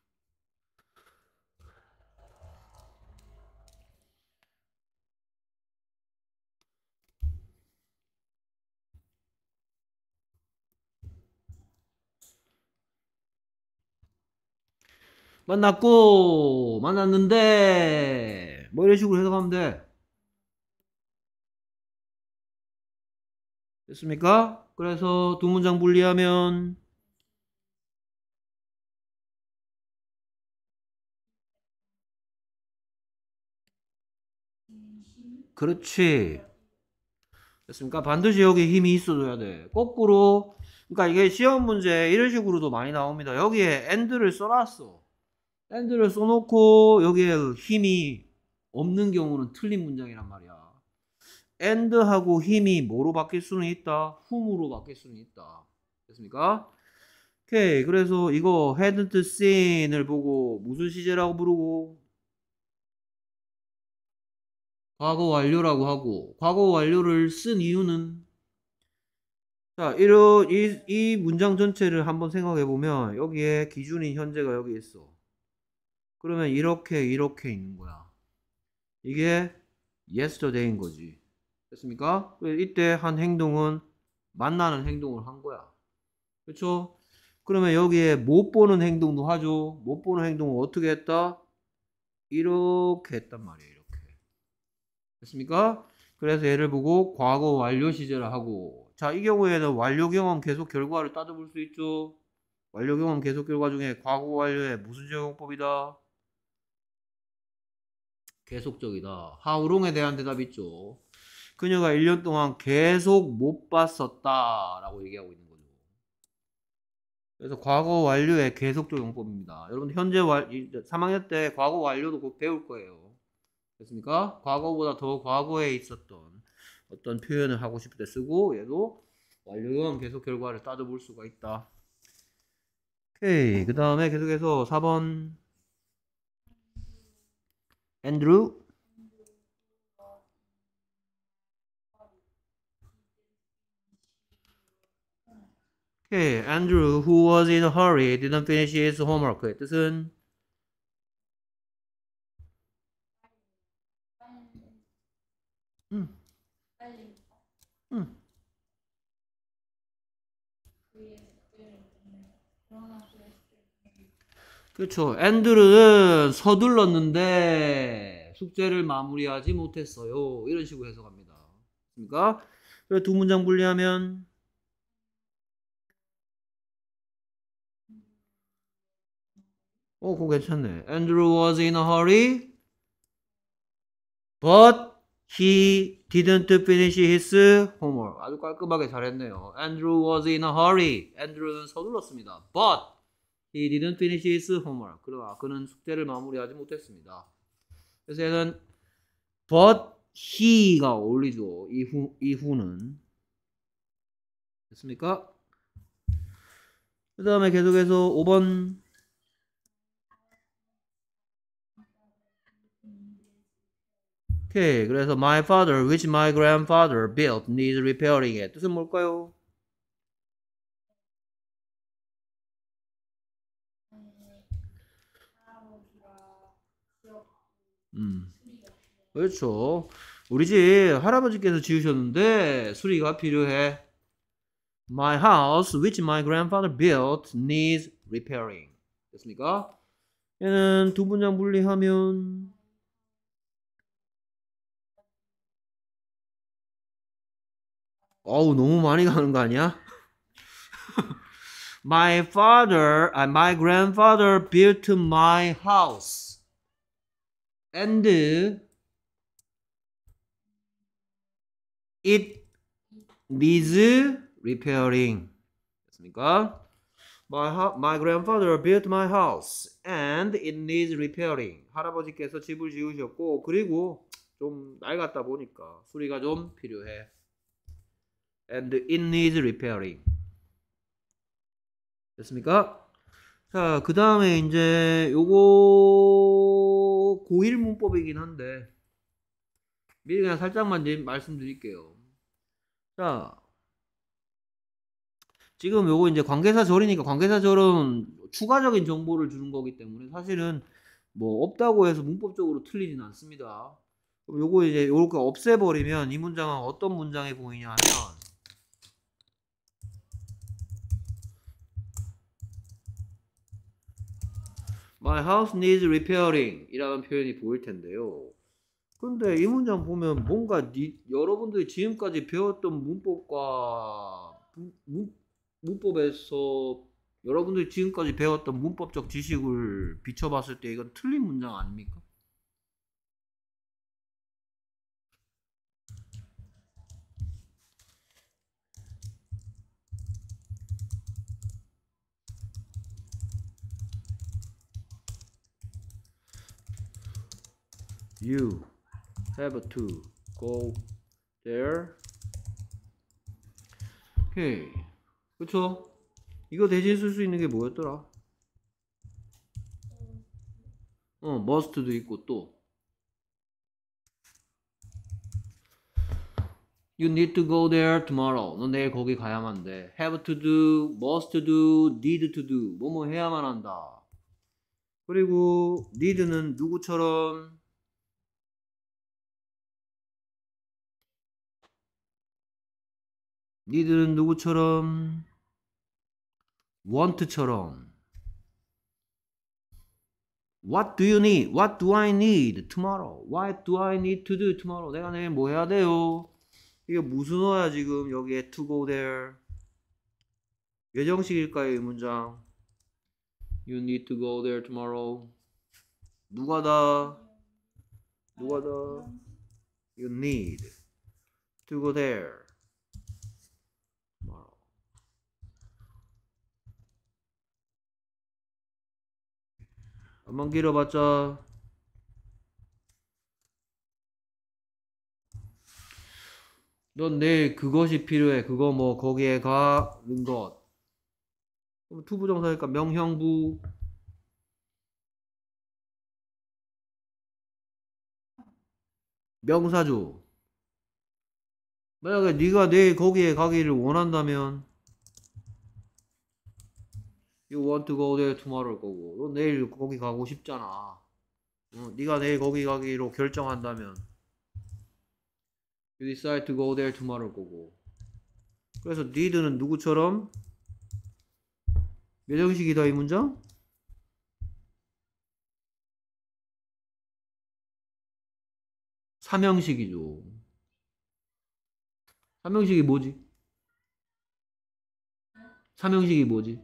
만났는데 뭐 이런 식으로 해석하면 돼. 됐습니까? 그래서 두 문장 분리하면 그렇지. 됐습니까? 반드시 여기 힘이 있어줘야 돼. 거꾸로 그러니까 이게 시험 문제 이런 식으로도 많이 나옵니다. 여기에 and를 써놨어. and를 써놓고 여기에 힘이 없는 경우는 틀린 문장이란 말이야. and하고 힘이 뭐로 바뀔 수는 있다? whom으로 바뀔 수는 있다. 됐습니까? 오케이. 그래서 이거 hadn't seen을 보고 무슨 시제라고 부르고 과거 완료라고 하고 과거 완료를 쓴 이유는 자, 이 문장 전체를 한번 생각해 보면 여기에 기준인 현재가 여기 있어. 그러면 이렇게 있는 거야. 이게 yesterday인 거지. 됐습니까? 이때 한 행동은 만나는 행동을 한 거야. 그렇죠? 그러면 여기에 못 보는 행동도 하죠. 못 보는 행동을 어떻게 했다? 이렇게 했단 말이에요. 이렇게. 됐습니까? 그래서 얘를 보고 과거 완료 시제를 하고 자, 이 경우에는 완료 경험 계속 결과를 따져볼 수 있죠. 완료 경험 계속 결과 중에 과거 완료의 무슨 적용법이다? 계속적이다. How long에 대한 대답 있죠. 그녀가 1년 동안 계속 못 봤었다 라고 얘기하고 있는 거죠. 그래서 과거 완료의 계속적 용법입니다. 여러분 현재 3학년 때 과거 완료도 곧 배울 거예요. 됐습니까? 과거보다 더 과거에 있었던 어떤 표현을 하고 싶을 때 쓰고 얘도 완료형 계속 결과를 따져볼 수가 있다. 오케이. 그 다음에 계속해서 4번 앤드루. 오케이. Andrew who was in a hurry didn't finish his homework의 뜻은 빨리 음. 그렇죠. 앤드루는 서둘렀는데 숙제를 마무리하지 못했어요. 이런 식으로 해석합니다. 그러니까 두 문장 분리하면 그거 괜찮네. Andrew was in a hurry, but he didn't finish his homework. 아주 깔끔하게 잘했네요. Andrew was in a hurry. Andrew는 서둘렀습니다. But he didn't finish his homework. 그러나 그는 숙제를 마무리하지 못했습니다. 그래서 얘는 but he가 어울리죠. 이후는. 됐습니까? 그 다음에 계속해서 5번. 오케이. 그래서 my father, which my grandfather built, needs repairing의 뜻은 뭘까요? 그렇죠. 우리 집 할아버지께서 지으셨는데 수리가 필요해. My house, which my grandfather built, needs repairing. 됐습니까? 얘는 두 문장 분리하면 너무 많이 가는 거 아니야? My grandfather built my house. And it needs repairing. 됐습니까? My grandfather built my house and it needs repairing. 할아버지께서 집을 지으셨고 그리고 좀 낡았다 보니까 수리가 좀 필요해. And it needs repairing. 됐습니까? 자, 그 다음에 이제 요거 고1 문법이긴 한데 미리 그냥 살짝만 말씀드릴게요. 자, 지금 요거 이제 관계사절이니까 관계사절은 추가적인 정보를 주는 거기 때문에 사실은 뭐 없다고 해서 문법적으로 틀리진 않습니다. 그럼 요거 이제 요렇게 없애버리면 이 문장은 어떤 문장이 보이냐 하면 My house needs repairing 이라는 표현이 보일 텐데요. 근데 이 문장 보면 뭔가 여러분들이 지금까지 배웠던 문법과 문법에서 여러분들이 지금까지 배웠던 문법적 지식을 비춰봤을 때 이건 틀린 문장 아닙니까? You have to go there. 오케이. 그쵸? 이거 대신 쓸 수 있는 게 뭐였더라? must도 있고 또 You need to go there tomorrow. 너 내일 거기 가야만 돼. Have to do, must do, need to do. 뭐뭐 해야만 한다. 그리고 need는 누구처럼? need는 누구처럼? want처럼. What do you need? What do I need tomorrow? What do I need to do tomorrow? 내가 내일 뭐 해야 돼요? 이게 무슨 어야 지금 여기에 to go there? 예정식일까요 이 문장? You need to go there tomorrow. 누가 다? 누가 더? You need to go there. tomorrow. 한번 길어봤자 넌 내일 그것이 필요해. 그거 뭐 거기에 가는 것. 그럼 투부정사니까 명형부 명사죠. 만약에 네가 내일 거기에 가기를 원한다면 You want to go there tomorrow일 거고 너 내일 거기 가고 싶잖아. 네가 내일 거기 가기로 결정한다면 You decide to go there tomorrow일 거고 그래서 need는 누구처럼? 몇 형식이다 이 문장? 삼형식이죠. 삼형식이 뭐지? 삼형식이 뭐지?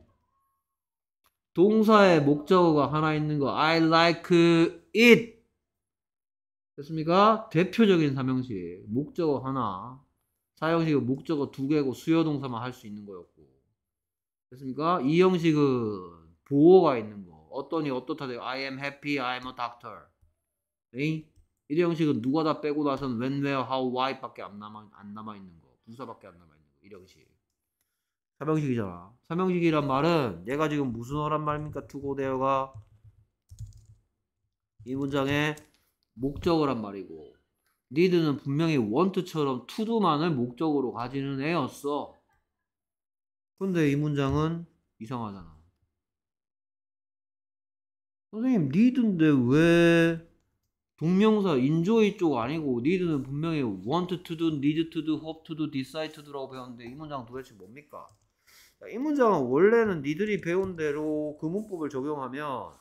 동사의 목적어가 하나 있는 거 I like it 됐습니까? 대표적인 삼형식 목적어 하나 사형식은 목적어 두 개고 수요동사만 할 수 있는 거였고 됐습니까? 이 형식은 보어가 있는 거 어떠니 어떻다 돼요 I am happy I am a doctor 네? 이 형식은 누가 다 빼고 나선 when, where, how, why 밖에 안 남아있는 거 부사밖에 안 남아있는 거 이 형식 삼형식이잖아. 삼형식이란 말은 얘가 지금 무슨 어란 말입니까? to go there가 이 문장의 목적어란 말이고 need는 분명히 want처럼 to do만을 목적으로 가지는 애였어. 근데 이 문장은 이상하잖아. 선생님 need인데 왜 동명사 enjoy 쪽 아니고 need는 분명히 want to do, need to do, hope to do, decide to do라고 배웠는데 이 문장은 도대체 뭡니까? 이 문장은 원래는 니들이 배운 대로 그 문법을 적용하면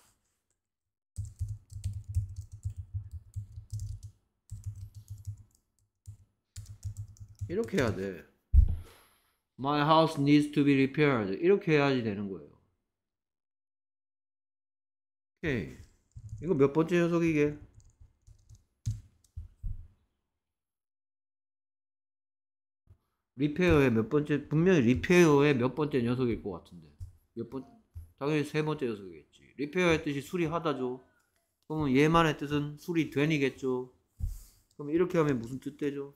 이렇게 해야 돼. My house needs to be repaired. 이렇게 해야지 되는 거예요. 오케이. 이거 몇 번째 녀석이게? 리페어의 몇 번째? 분명히 리페어의 몇 번째 녀석일 것 같은데. 몇 번? 당연히 세 번째 녀석이겠지. 리페어의 뜻이 수리하다죠. 그러면 얘만의 뜻은 수리된이겠죠. 그럼 이렇게 하면 무슨 뜻 되죠?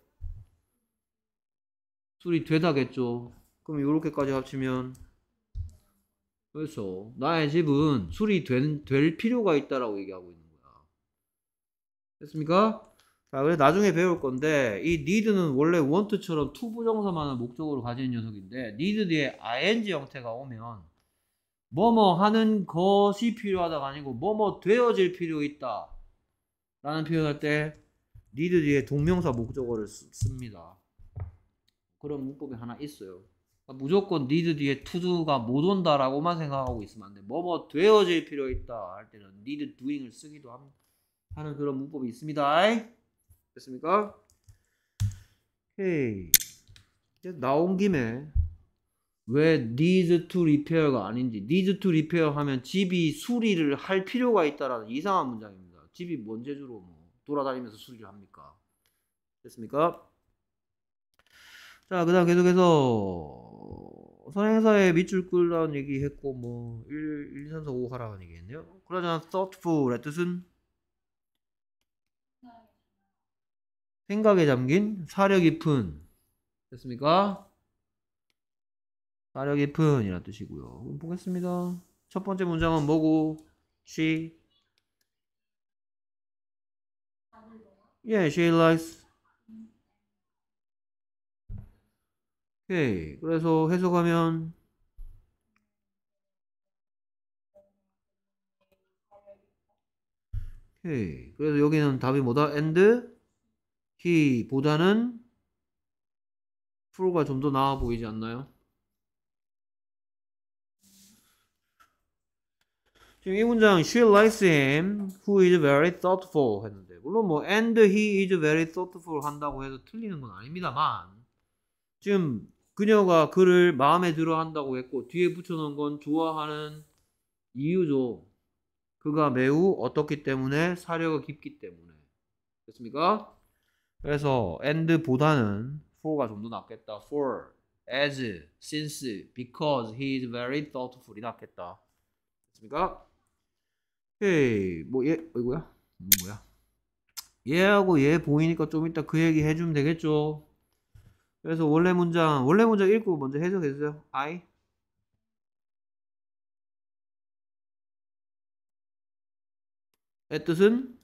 수리되다겠죠. 그럼 이렇게까지 합치면 그래서 나의 집은 수리될 필요가 있다라고 얘기하고 있는 거야. 됐습니까? 자, 그래 나중에 배울 건데 이 need는 원래 want처럼 to 부정사만을 목적으로 가지는 녀석인데 need 뒤에 ing 형태가 오면 뭐뭐 하는 것이 필요하다가 아니고 뭐뭐 되어질 필요 있다 라는 표현할 때 need 뒤에 동명사 목적어를 씁니다. 그런 문법이 하나 있어요. 그러니까 무조건 need 뒤에 to do가 못 온다라고만 생각하고 있으면 안 돼. 뭐뭐 되어질 필요 있다 할 때는 need doing을 쓰기도 하는 그런 문법이 있습니다. 됐습니까? 오케이. 이제 나온 김에 왜 needs to repair가 아닌지 needs to repair 하면 집이 수리를 할 필요가 있다라는 이상한 문장입니다. 집이 뭔 재주로 뭐 돌아다니면서 수리를 합니까? 됐습니까? 자, 그 다음 계속해서 선행사의 밑줄 끌라는 얘기 했고 뭐 1, 2, 3, 4, 5 하라는 얘기 했네요. 그러자 thoughtful의 뜻은 생각에 잠긴 사려 깊은 됐습니까? 사려 깊은 이란 뜻이고요. 보겠습니다. 첫 번째 문장은 뭐고? She Yeah, she likes 오케이. 그래서 해석하면 오케이. 그래서 여기는 답이 뭐다? and he 보다는 true가 좀 더 나아 보이지 않나요? 지금 이 문장 she likes him who is very thoughtful 했는데 물론 뭐 and he is very thoughtful 한다고 해서 틀리는 건 아닙니다만 지금 그녀가 그를 마음에 들어 한다고 했고 뒤에 붙여놓은 건 좋아하는 이유죠. 그가 매우 어떻기 때문에 사려가 깊기 때문에 됐습니까? 그래서 and보다는 for가 좀 더 낫겠다. for, as, since, because he is very thoughtful이 낫겠다. 됐습니까? 오케이. 뭐 얘, 이거야? 뭐야? 얘하고 얘 보이니까 좀 이따 그 얘기 해주면 되겠죠? 그래서 원래 문장 읽고 먼저 해석해 주세요. I 의 뜻은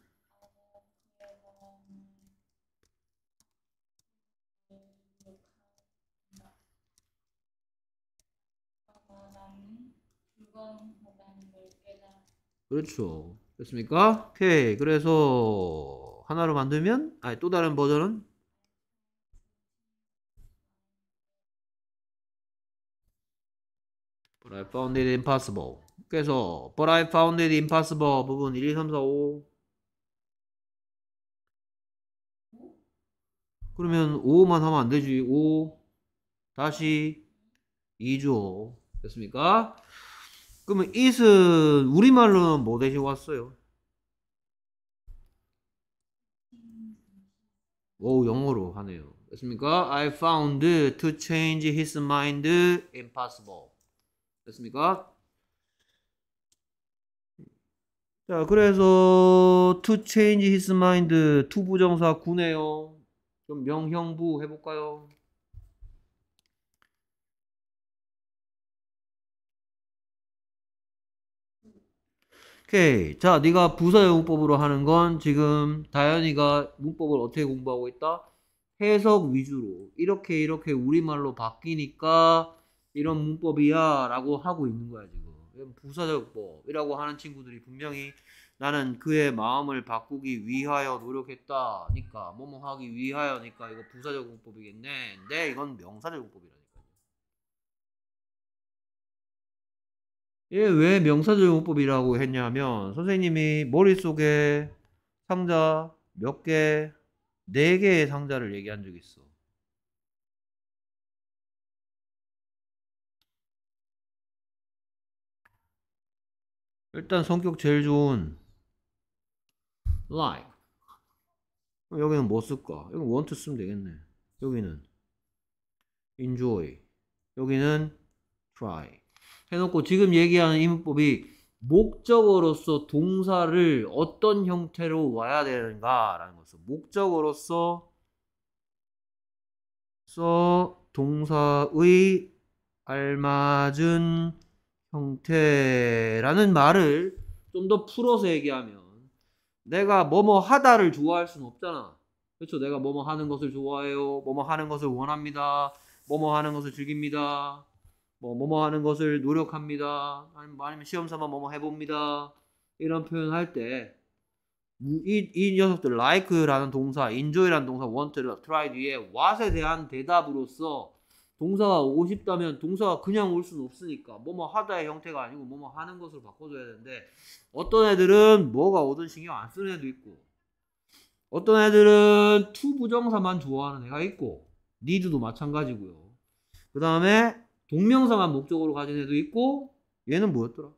나는 불건하다는 걸 깨달아. 그렇죠. 됐습니까? 오케이. 그래서 하나로 만들면 아니 또 다른 버전은 But I found it impossible. 그래서 But I found it impossible 부분 1, 2, 3, 4, 5 그러면 5만 하면 안 되지. 5 다시 2죠. 됐습니까? 그러면 it은 우리말로는 뭐 대신 왔어요? 오, 영어로 하네요. 됐습니까? I found to change his mind impossible. 됐습니까? 자, 그래서 to change his mind to 부정사 구네요. 좀 명형부 해볼까요? 오케이. 자, 네가 부사의 문법으로 하는 건 지금 다현이가 문법을 어떻게 공부하고 있다? 해석 위주로 이렇게 우리말로 바뀌니까 이런 문법이야 라고 하고 있는 거야 지금. 부사적법이라고 하는 친구들이 분명히 나는 그의 마음을 바꾸기 위하여 노력했다니까 뭐뭐 하기 위하여니까 이거 부사적 문법이겠네. 근데 이건 명사적 문법이라니까요. 얘 왜 명사적 문법이라고 했냐면 선생님이 머릿속에 상자 몇 개? 4개의 상자를 얘기한 적이 있어. 일단 성격 제일 좋은 like. 여기는 뭐 쓸까? 여기 want 쓰면 되겠네. 여기는 enjoy. 여기는 try. 해놓고 지금 얘기하는 이 문법이 목적어로서 동사를 어떤 형태로 와야 되는가라는 것을 목적어로서 동사의 알맞은 형태라는 말을 좀 더 풀어서 얘기하면 내가 뭐뭐 하다를 좋아할 수는 없잖아. 그렇죠? 내가 뭐뭐 하는 것을 좋아해요. 뭐뭐 하는 것을 원합니다. 뭐뭐 하는 것을 즐깁니다. 뭐뭐 하는 것을 노력합니다. 아니면 시험 삼아 뭐뭐 해봅니다. 이런 표현할 때 이 녀석들 like라는 동사, enjoy라는 동사, want, try 뒤에 what에 대한 대답으로서 동사가 오고 싶다면 동사가 그냥 올 수는 없으니까 뭐뭐 하다의 형태가 아니고 뭐뭐 하는 것으로 바꿔줘야 되는데 어떤 애들은 뭐가 오든 신경 안 쓰는 애도 있고 어떤 애들은 to 부정사만 좋아하는 애가 있고 need도 마찬가지고요. 그 다음에 동명사만 목적으로 가진 애도 있고 얘는 뭐였더라?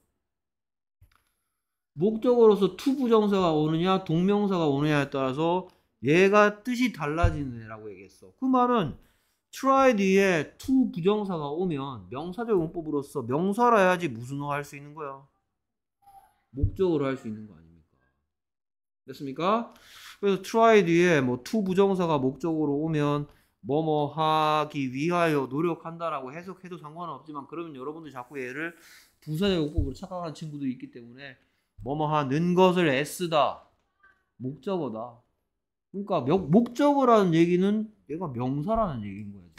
목적어로서 to 부정사가 오느냐 동명사가 오느냐에 따라서 얘가 뜻이 달라지는 애라고 얘기했어. 그 말은 try 뒤에 to 부정사가 오면 명사적 문법으로서 명사라 해야지 무슨 어 할 수 있는 거야? 목적으로 할 수 있는 거 아닙니까? 됐습니까? 그래서 try 뒤에 뭐 to 부정사가 목적으로 오면 뭐뭐 하기 위하여 노력한다라고 해석해도 상관은 없지만 그러면 여러분들 자꾸 얘를 부사적 용법으로 착각하는 친구들이 있기 때문에 뭐뭐 하는 것을 애쓰다 목적어다. 그러니까 목적어라는 얘기는 얘가 명사라는 얘기인 거야.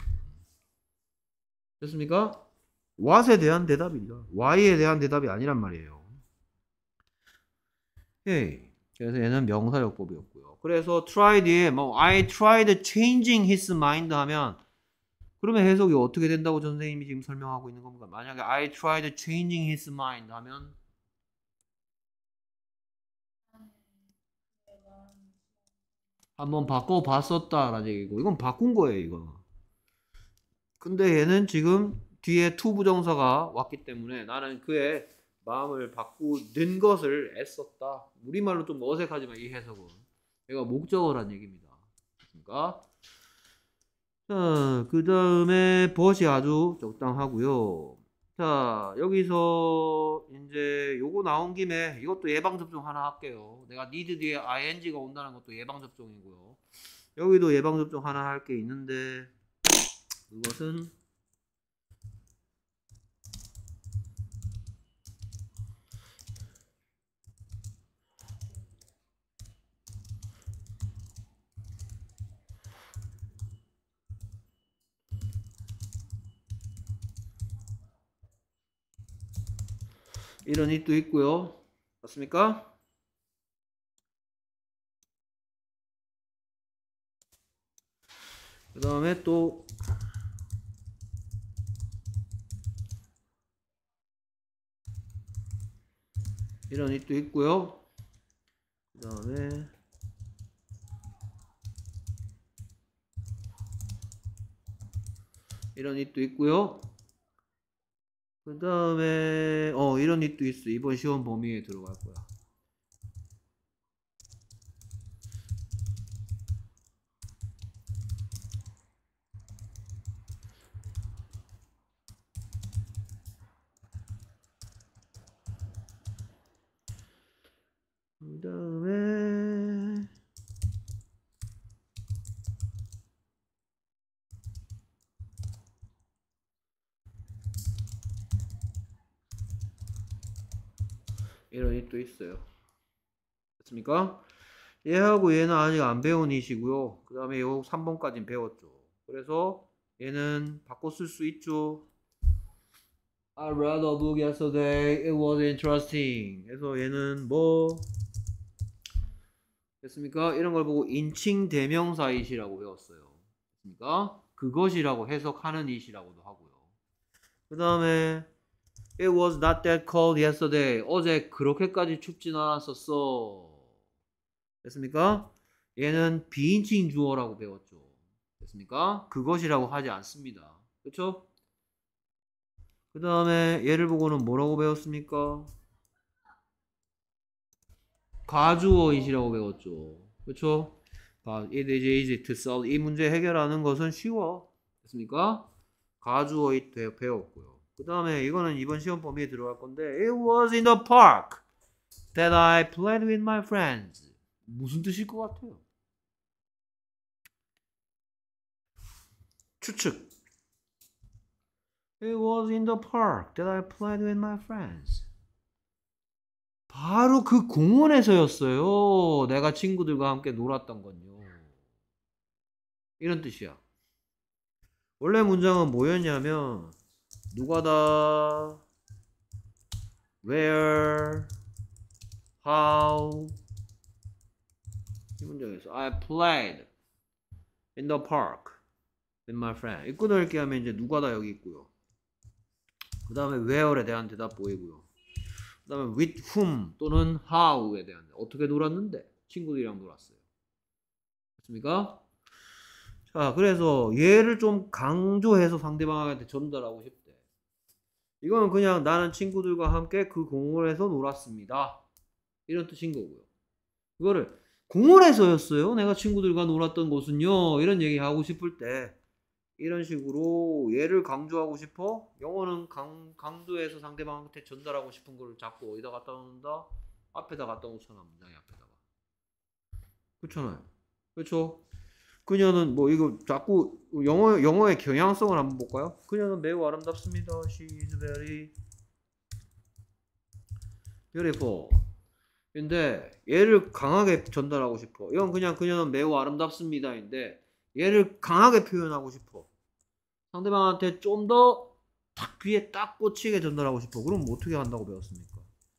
됐습니까? what에 대한 대답이죠. why에 대한 대답이 아니란 말이에요. 오케이. 그래서 얘는 명사역법이었고요. 그래서 try 뒤에 뭐 I tried changing his mind 하면 그러면 해석이 어떻게 된다고 선생님이 지금 설명하고 있는 겁니까? 만약에 I tried changing his mind 하면 한번 바꿔봤었다라는 얘기고 이건 바꾼 거예요 이거. 근데 얘는 지금 뒤에 to 부정사가 왔기 때문에 나는 그의 마음을 바꾸는 것을 애썼다. 우리말로 좀 어색하지만 이 해석은 얘가 목적어란 얘기입니다. 그러니까 자, 그 다음에 but이 아주 적당하고요. 자, 여기서 이제 요거 나온 김에 이것도 예방접종 하나 할게요. 내가 need 뒤에 ing가 온다는 것도 예방접종이고요. 여기도 예방접종 하나 할 게 있는데 그것은 이런 it도 있고요. 맞습니까? 그 다음에 또 이런 it도 있고요. 그 다음에 이런 it도 있고요. 그 다음에 이런 it도 있어. 이번 시험 범위에 들어갈 거야. 그 다음에 이런 it도 있어요. 됐습니까? 얘하고 얘는 아직 안 배운 it이고요. 그 다음에 요 3번까지는 배웠죠. 그래서 얘는 바꿔 쓸 수 있죠. I read a book yesterday. It was interesting. 그래서 얘는 뭐 됐습니까? 이런 걸 보고 인칭 대명사 it이라고 배웠어요. 됐습니까? 그것이라고 해석하는 it이라고도 하고요. 그 다음에 It was not that cold yesterday. 어제 그렇게까지 춥진 않았었어. 됐습니까? 얘는 비인칭 주어라고 배웠죠. 됐습니까? 그것이라고 하지 않습니다. 그렇죠? 그 다음에 얘를 보고는 뭐라고 배웠습니까? 가주어이시라고 배웠죠. 그렇죠? It is easy to solve. 이 문제 해결하는 것은 쉬워. 됐습니까? 가주어이 배웠고요. 그 다음에 이거는 이번 시험 범위에 들어갈 건데 It was in the park that I played with my friends. 무슨 뜻일 것 같아요? 추측. It was in the park that I played with my friends. 바로 그 공원에서였어요. 내가 친구들과 함께 놀았던 건요. 이런 뜻이야. 원래 문장은 뭐였냐면 누가다, where, how 이 문장에서 I played in the park with my friend. 이 끊어읽기 하면 이제 누가다 여기 있고요. 그 다음에 where에 대한 대답 보이고요. 그 다음에 with whom 또는 how에 대한 어떻게 놀았는데 친구들이랑 놀았어요. 맞습니까? 자, 그래서 얘를 좀 강조해서 상대방한테 전달하고 싶대. 이거는 그냥 나는 친구들과 함께 그 공원에서 놀았습니다. 이런 뜻인 거고요. 그거를 공원에서였어요. 내가 친구들과 놀았던 곳은요. 이런 얘기 하고 싶을 때 이런 식으로 얘를 강조하고 싶어. 영어는 강조해서 상대방한테 전달하고 싶은 걸 자꾸 어디다 갖다 놓는다? 앞에다 갖다 놓잖아. 문장의 앞에다가. 그렇잖아요. 그렇죠? 그녀는 뭐 이거 자꾸 영어의 경향성을 한번 볼까요? 그녀는 매우 아름답습니다. She is very beautiful. 근데 얘를 강하게 전달하고 싶어. 이건 그냥 그녀는 매우 아름답습니다인데 얘를 강하게 표현하고 싶어. 상대방한테 좀 더 탁 귀에 딱 꽂히게 전달하고 싶어. 그럼 뭐 어떻게 한다고 배웠습니까?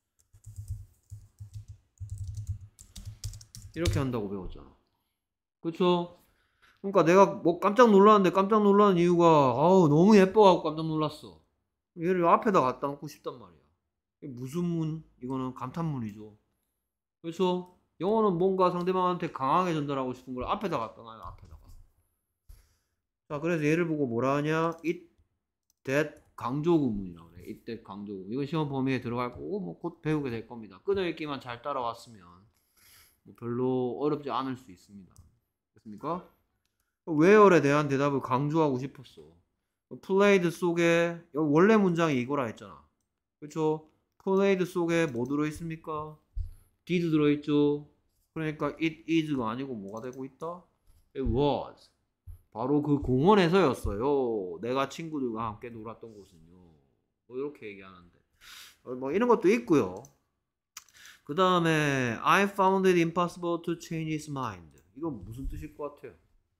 이렇게 한다고 배웠잖아. 그렇죠? 그러니까 내가 뭐 깜짝 놀랐는데 깜짝 놀라는 이유가 아우 너무 예뻐갖고 깜짝 놀랐어. 얘를 앞에다 갖다 놓고 싶단 말이야. 이게 무슨 문? 이거는 감탄문이죠. 그렇죠? 영어는 뭔가 상대방한테 강하게 전달하고 싶은 걸 앞에다 갖다 놔요. 앞에다가. 자, 그래서 얘를 보고 뭐라 하냐? it, that 강조 구문이라고 그래. it, that 강조 구문. 이건 시험 범위에 들어갈 거고 뭐 곧 배우게 될 겁니다. 끊어읽기만 잘 따라왔으면 뭐 별로 어렵지 않을 수 있습니다. 됐습니까? where에 대한 대답을 강조하고 싶었어. played 속에 원래 문장이 이거라 했잖아. 그렇죠? played 속에 뭐 들어있습니까? did 들어있죠. 그러니까 it is가 아니고 뭐가 되고 있다? it was. 바로 그 공원에서였어요. 내가 친구들과 함께 놀았던 곳은요. 뭐 이렇게 얘기하는데 뭐 이런 것도 있고요. 그 다음에 I found it impossible to change his mind. 이건 무슨 뜻일 것 같아요?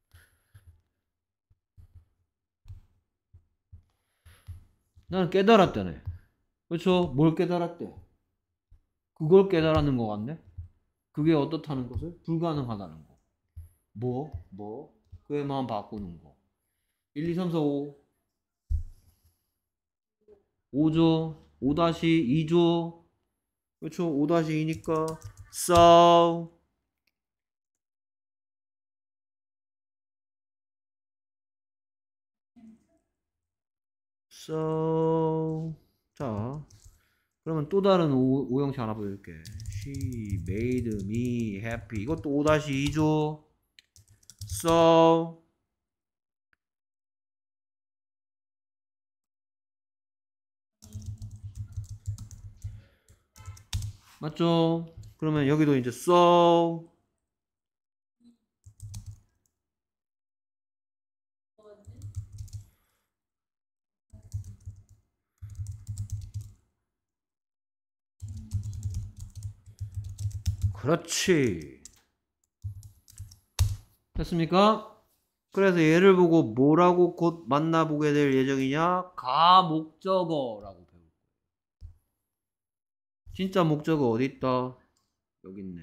나는 깨달았다네. 그렇죠? 뭘 깨달았대? 그걸 깨달았는 것 같네. 그게 어떻다는 것을? 불가능하다는 거. 뭐? 그의 마음 바꾸는 거. 1, 2, 3, 4, 5. 5조. 5-2조. 그렇죠? 5-2니까 so 자 그러면 또 다른 오형식 하나 보여줄게. She made me happy. 이것도 5-2조. So 맞죠? 그러면 여기도 이제 so 그렇지. 됐습니까? 그래서 얘를 보고 뭐라고 곧 만나보게 될 예정이냐? 가목적어라고 배울 거예요. 진짜 목적어 어디 있다? 여기 있네.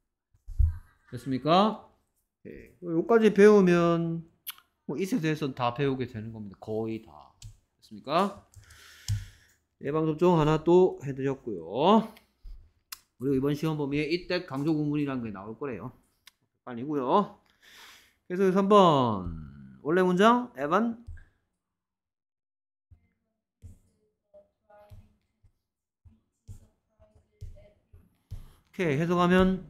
됐습니까? 네. 여기까지 배우면 뭐 이에 대해서는 다 배우게 되는 겁니다. 거의 다. 됐습니까? 예방 접종 하나 또 해드렸고요. 그리고 이번 시험 범위에 이때 강조 구문이라는 게 나올 거래요. 빨리고요. 그래서 3번 원래 문장 에반. 오케이 해석하면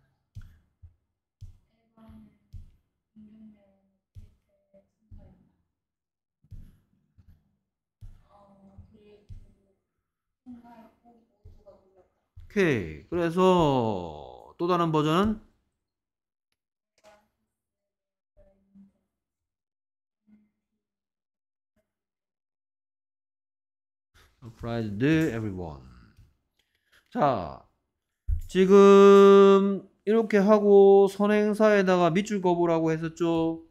오케이. 그래서 또 다른 버전은 surprised everyone. 자, 지금 이렇게 하고 선행사에다가 밑줄 그으라고 했었죠.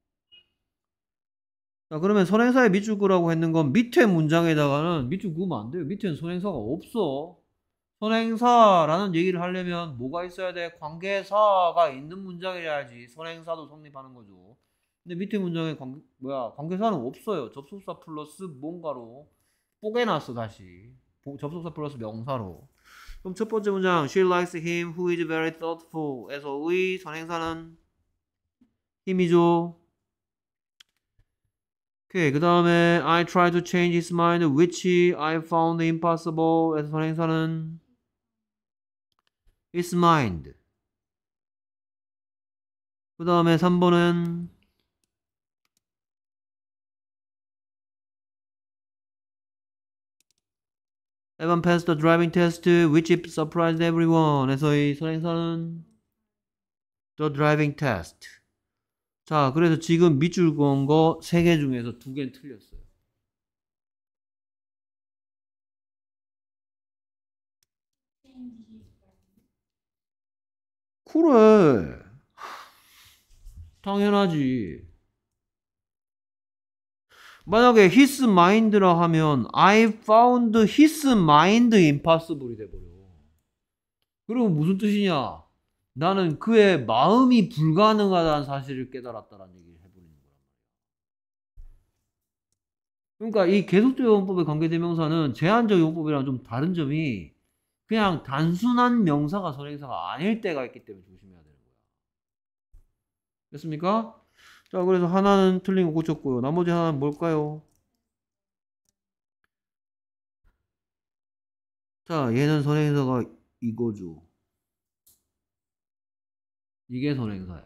자, 그러면 선행사에 밑줄 그으라고 했는 건 밑에 문장에다가는 밑줄 그으면 안 돼요. 밑에는 선행사가 없어. 선행사라는 얘기를 하려면 뭐가 있어야 돼? 관계사가 있는 문장이라야지 선행사도 성립하는 거죠. 근데 밑에 문장에 관계사는 없어요. 접속사 플러스 뭔가로 뽀개놨어 다시. 접속사 플러스 명사로. 그럼 첫 번째 문장 She likes him who is very thoughtful 에서의 선행사는 him이죠. 오케이. 그 다음에 I tried to change his mind which I found impossible 에서 선행사는 his mind. 그 다음에 3번은 Evan passed the driving test which surprised everyone 에서의 선행사는 the driving test. 자, 그래서 지금 밑줄 그은 거 3개 중에서 2개는 틀렸어요. 그래. 당연하지. 만약에 his mind라 하면 I found his mind impossible이 돼버려. 그러면 무슨 뜻이냐? 나는 그의 마음이 불가능하다는 사실을 깨달았다라는 얘기를 해버리는 거란 말이야. 그러니까 이 계속적 용법의 관계대명사는 제한적 용법이랑 좀 다른 점이 그냥 단순한 명사가 선행사가 아닐 때가 있기 때문에 조심해야 되는 거야. 됐습니까? 자, 그래서 하나는 틀린 거 고쳤고요. 나머지 하나는 뭘까요? 자, 얘는 선행사가 이거죠. 이게 선행사야.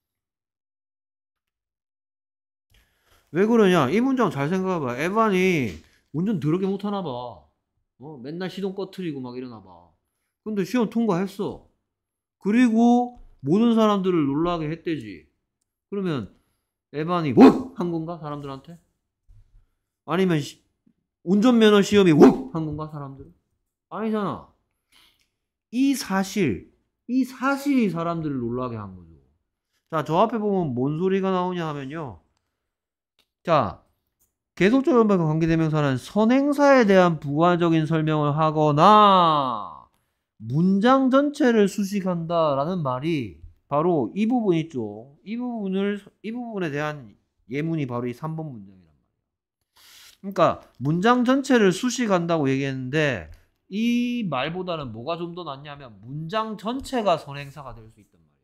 왜 그러냐? 이 문장 잘 생각해봐. 에반이 운전 더럽게 못하나 봐. 맨날 시동 꺼트리고 막 이러나 봐. 근데 시험 통과했어. 그리고 모든 사람들을 놀라게 했대지. 그러면 에반이 한 건가? 사람들한테? 아니면 운전면허 시험이 한 건가? 사람들? 아니잖아. 이 사실이 사람들을 놀라게 한 거죠. 자, 저 앞에 보면 뭔 소리가 나오냐 하면요. 자, 계속적 연관과 관계대명사는 선행사에 대한 부가적인 설명을 하거나 문장 전체를 수식한다 라는 말이 바로 이 부분 있죠. 이 부분에 대한 예문이 바로 이 3번 문장이란 말이에요. 그러니까 문장 전체를 수식한다고 얘기했는데 이 말보다는 뭐가 좀 더 낫냐면 문장 전체가 선행사가 될 수 있단 말이야.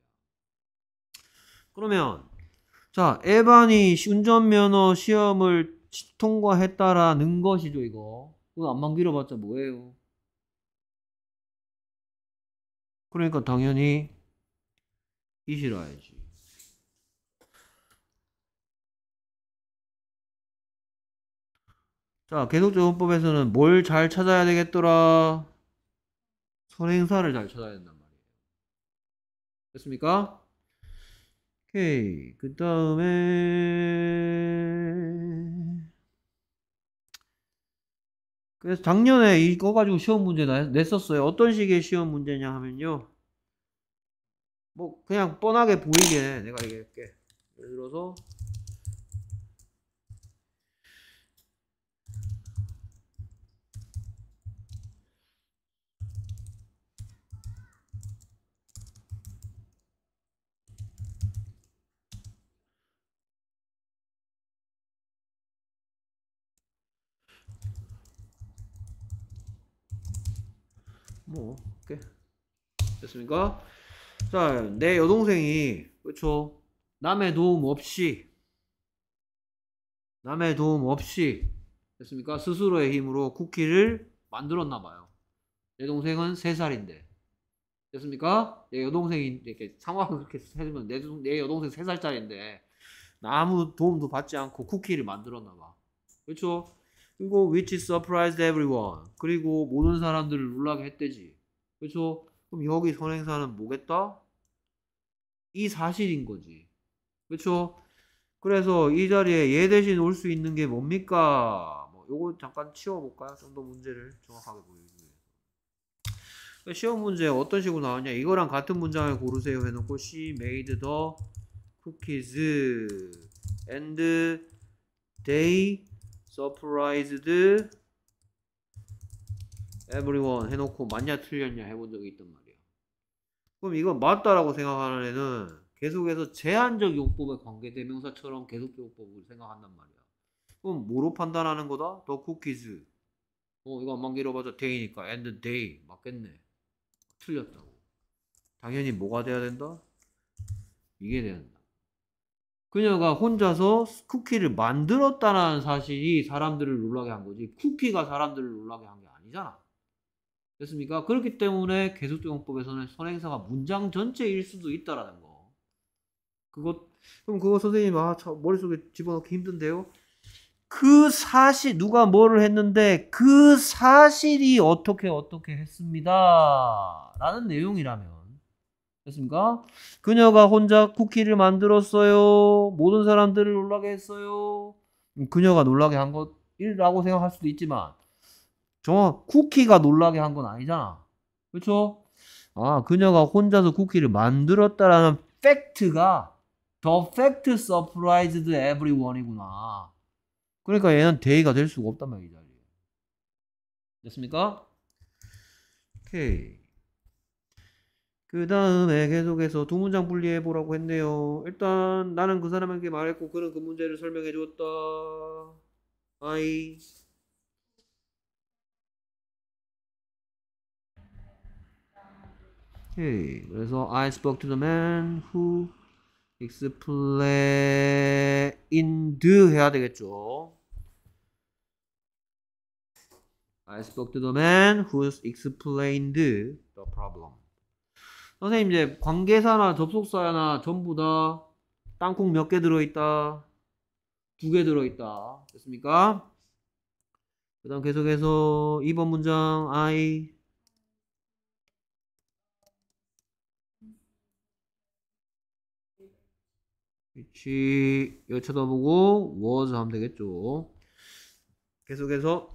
그러면 자, 에반이 운전면허 시험을 통과했다라는 것이죠, 이거. 이거 안만 길어봤자 뭐예요? 그러니까 당연히 이시라야지. 자, 계속적용법에서는 뭘 잘 찾아야 되겠더라? 선행사를 잘 찾아야 된단 말이에요. 됐습니까? 오케이. 그 다음에 그래서 작년에 이거 가지고 시험 문제 냈었어요. 어떤 식의 시험 문제냐 하면요. 뭐 그냥 뻔하게 보이게 내가 얘기할게. 예를 들어서 뭐 오케이. 됐습니까? 자, 내 여동생이 그렇죠. 남의 도움 없이 됐습니까? 스스로의 힘으로 쿠키를 만들었나 봐요. 내 동생은 3살인데 됐습니까? 내 여동생이 이렇게 상황을 그렇게 해주면 내 여동생 3살짜리인데 아무 도움도 받지 않고 쿠키를 만들었나 봐. 그렇죠? 그리고 which surprised everyone. 그리고 모든 사람들을 놀라게 했대지. 그렇죠? 그럼 여기 선행사는 뭐겠다? 이 사실인 거지. 그렇죠? 그래서 이 자리에 얘 대신 올 수 있는 게 뭡니까? 뭐 요거 잠깐 치워볼까요? 좀 더 문제를 정확하게 보여주기 위해서. 시험 문제 어떤 식으로 나왔냐? 이거랑 같은 문장을 고르세요 해놓고 she made the cookies and they surprised everyone 해놓고 맞냐 틀렸냐 해본 적이 있단 말이야. 그럼 이건 맞다라고 생각하는 애는 계속해서 제한적 용법의 관계대명사처럼 계속적 용법을 생각한단 말이야. 그럼 뭐로 판단하는 거다? The cookies. 이거 안만 길어봐도 day니까 and they 맞겠네. 틀렸다고. 당연히 뭐가 돼야 된다? 이게 돼야 된다. 그녀가 혼자서 쿠키를 만들었다는 사실이 사람들을 놀라게 한 거지 쿠키가 사람들을 놀라게 한 게 아니잖아. 됐습니까? 그렇기 때문에 계속적용법에서는 선행사가 문장 전체일 수도 있다라는 거. 그럼 그거 선생님 머릿속에 집어넣기 힘든데요? 그 사실 누가 뭐를 했는데 그 사실이 어떻게 했습니다 라는 내용이라면 됐습니까? 그녀가 혼자 쿠키를 만들었어요. 모든 사람들을 놀라게 했어요. 그녀가 놀라게 한 것이라고 생각할 수도 있지만 쿠키가 놀라게 한 건 아니잖아. 그렇죠? 그녀가 혼자서 쿠키를 만들었다라는 팩트가 The fact surprised everyone이구나. 그러니까 얘는 데이가 될 수가 없단 말이야. 됐습니까? 오케이. 그 다음에 계속해서 두 문장 분리해 보라고 했네요. 일단 나는 그 사람에게 말했고 그는 그 문제를 설명해 줬다. I 오케이. 그래서 I spoke to the man who explained 해야 되겠죠. I spoke to the man who explained the problem. 선생님 이제 관계사나 접속사나 전부 다 땅콩 몇 개 들어있다? 2개 들어있다. 됐습니까? 그 다음 계속해서 2번 문장 I which 여기 쳐다보고 was 하면 되겠죠. 계속해서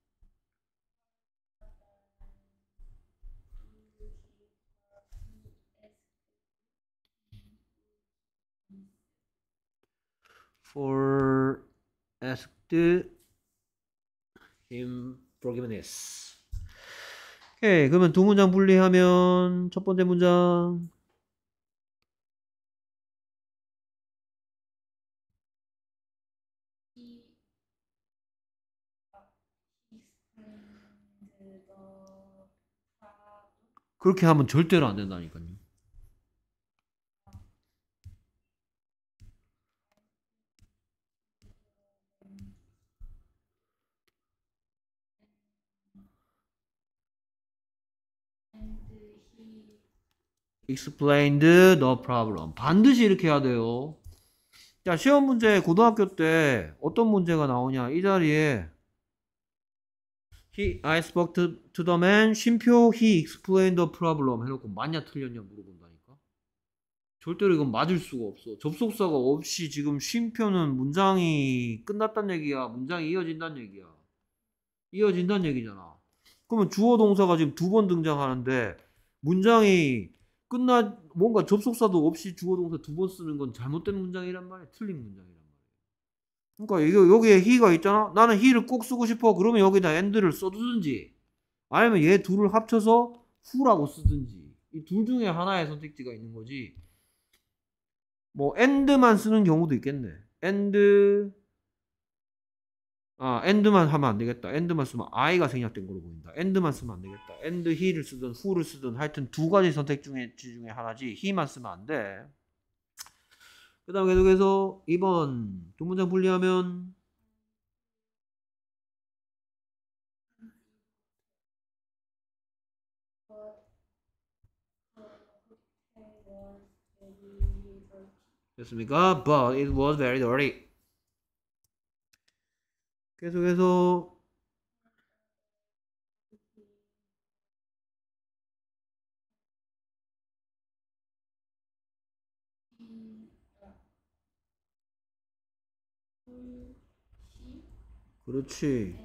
for asked him forgiveness. 오케이, 그러면 두 문장 분리하면 첫 번째 문장 He explained the problem. 그렇게 하면 절대로 안 된다니까요. And he explained the problem. 반드시 이렇게 해야 돼요. 자, 시험 문제 고등학교 때 어떤 문제가 나오냐? 이 자리에 I spoke to the man. 쉼표 he explained the problem 해놓고 맞냐 틀렸냐 물어본다니까. 절대로 이건 맞을 수가 없어. 접속사가 없이 지금 쉼표는 문장이 끝났단 얘기야. 문장이 이어진다는 얘기야. 이어진다는 얘기잖아. 그러면 주어 동사가 지금 2번 등장하는데 문장이 뭔가 접속사도 없이 주어 동사 2번 쓰는 건 잘못된 문장이란 말이야. 틀린 문장이란 말이야. 그러니까 여기에 he가 있잖아. 나는 he를 꼭 쓰고 싶어. 그러면 여기다 and를 써두든지 아니면 얘 둘을 합쳐서 who라고 쓰든지 이 둘 중에 하나의 선택지가 있는 거지. 뭐 and만 쓰는 경우도 있겠네. and만 하면 안 되겠다. and만 쓰면 I가 생략된 걸로 보인다. and만 쓰면 안 되겠다. and he를 쓰든 who를 쓰든 하여튼 두 가지 선택 중에 하나지 he만 쓰면 안 돼. 그 다음 계속해서 2번 두 문장 분리하면 됐습니까? But it was very dirty. 계속해서 그렇지.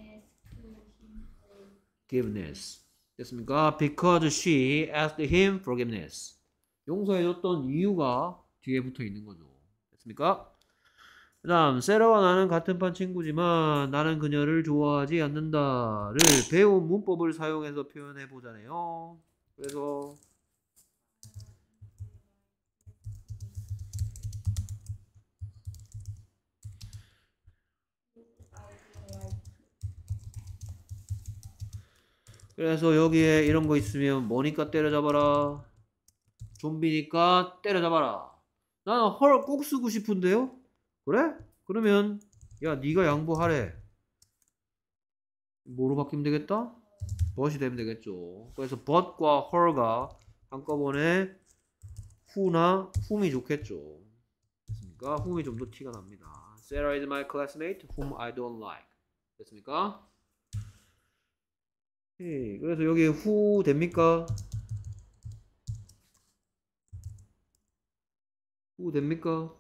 forgiveness. 됐습니까? Because she asked him forgiveness. 용서해줬던 이유가 뒤에 붙어 있는 거죠. 됐습니까? 그 다음 세라와 나는 같은 반 친구지만 나는 그녀를 좋아하지 않는다를 배운 문법을 사용해서 표현해 보자네요. 그래서 여기에 이런 거 있으면 뭐니까 때려잡아라. 좀비니까 때려잡아라. 나는 헐 꼭 쓰고 싶은데요? 그래? 그러면 야 네가 양보하래. 뭐로 바뀌면 되겠다? but이 되면 되겠죠. 그래서 but과 her가 한꺼번에 who나 whom이 좋겠죠. 됐습니까? whom이 좀 더 티가 납니다. Sarah is my classmate whom I don't like. 됐습니까? 오케이. 그래서 여기 who 됩니까? who 됩니까?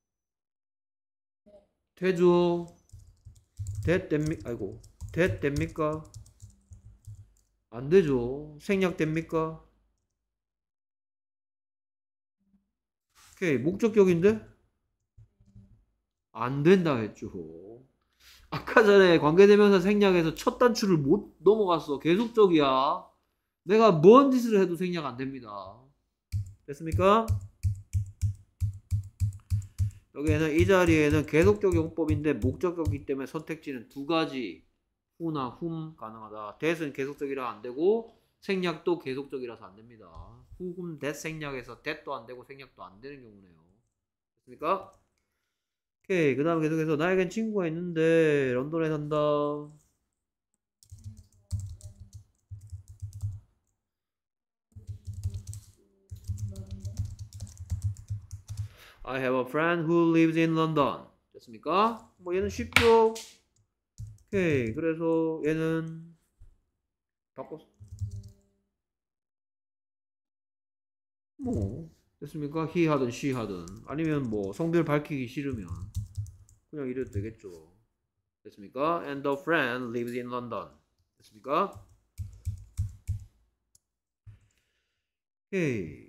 되죠. that 됩니까? 아이고 that 됩니까? 안 되죠. 생략 됩니까? 오케이. 목적격인데? 안 된다 했죠. 아까 전에 관계대명사 생략해서 첫 단추를 못 넘어갔어. 계속적이야. 내가 뭔 짓을 해도 생략 안 됩니다. 됐습니까? 여기에는 이 자리에는 계속적 용법인데 목적격이기 때문에 선택지는 두 가지 who나 whom 가능하다. that은 계속적이라 안 되고 생략도 계속적이라서 안 됩니다. who, whom, that 생략해서 that도 안 되고 생략도 안 되는 경우네요. 됐습니까? 오케이. 그 다음 계속해서 나에겐 친구가 있는데 런던에 산다. I have a friend who lives in London. 됐습니까? 뭐 얘는 쉽죠? 오케이. 그래서 얘는 바꿔 뭐 됐습니까? he 하든 she 하든 아니면 뭐 성별 밝히기 싫으면 그냥 이래도 되겠죠. 됐습니까? And the friend lives in London. 됐습니까? 오케이.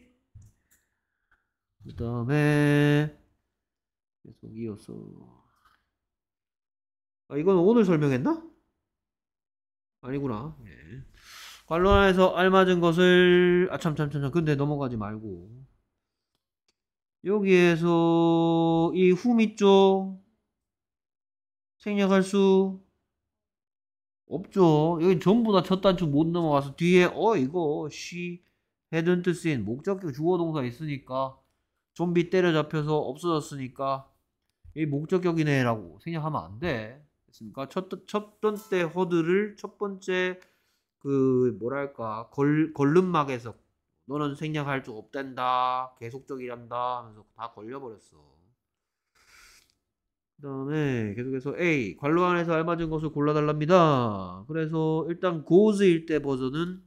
그 다음에 계속 이어서 이건 오늘 설명했나? 아니구나. 예. 관론안에서 알맞은 것을 참 근데 넘어가지 말고 여기에서 이 whom 있죠? 생략할 수 없죠. 여기 전부 다 첫 단추 못 넘어가서 뒤에 이거 she hadn't seen 목적격 주어 동사 있으니까 좀비 때려잡혀서 없어졌으니까 이 목적격이네 라고 생략하면 안 돼. 됐습니까? 첫 번째 허드를 첫 번째 그 뭐랄까 걸름막에서 너는 생략할 줄 없단다 계속적이란다 하면서 다 걸려버렸어. 그 다음에 계속해서 A 관로 안에서 알맞은 것을 골라달랍니다. 그래서 일단 goes일 때 버전은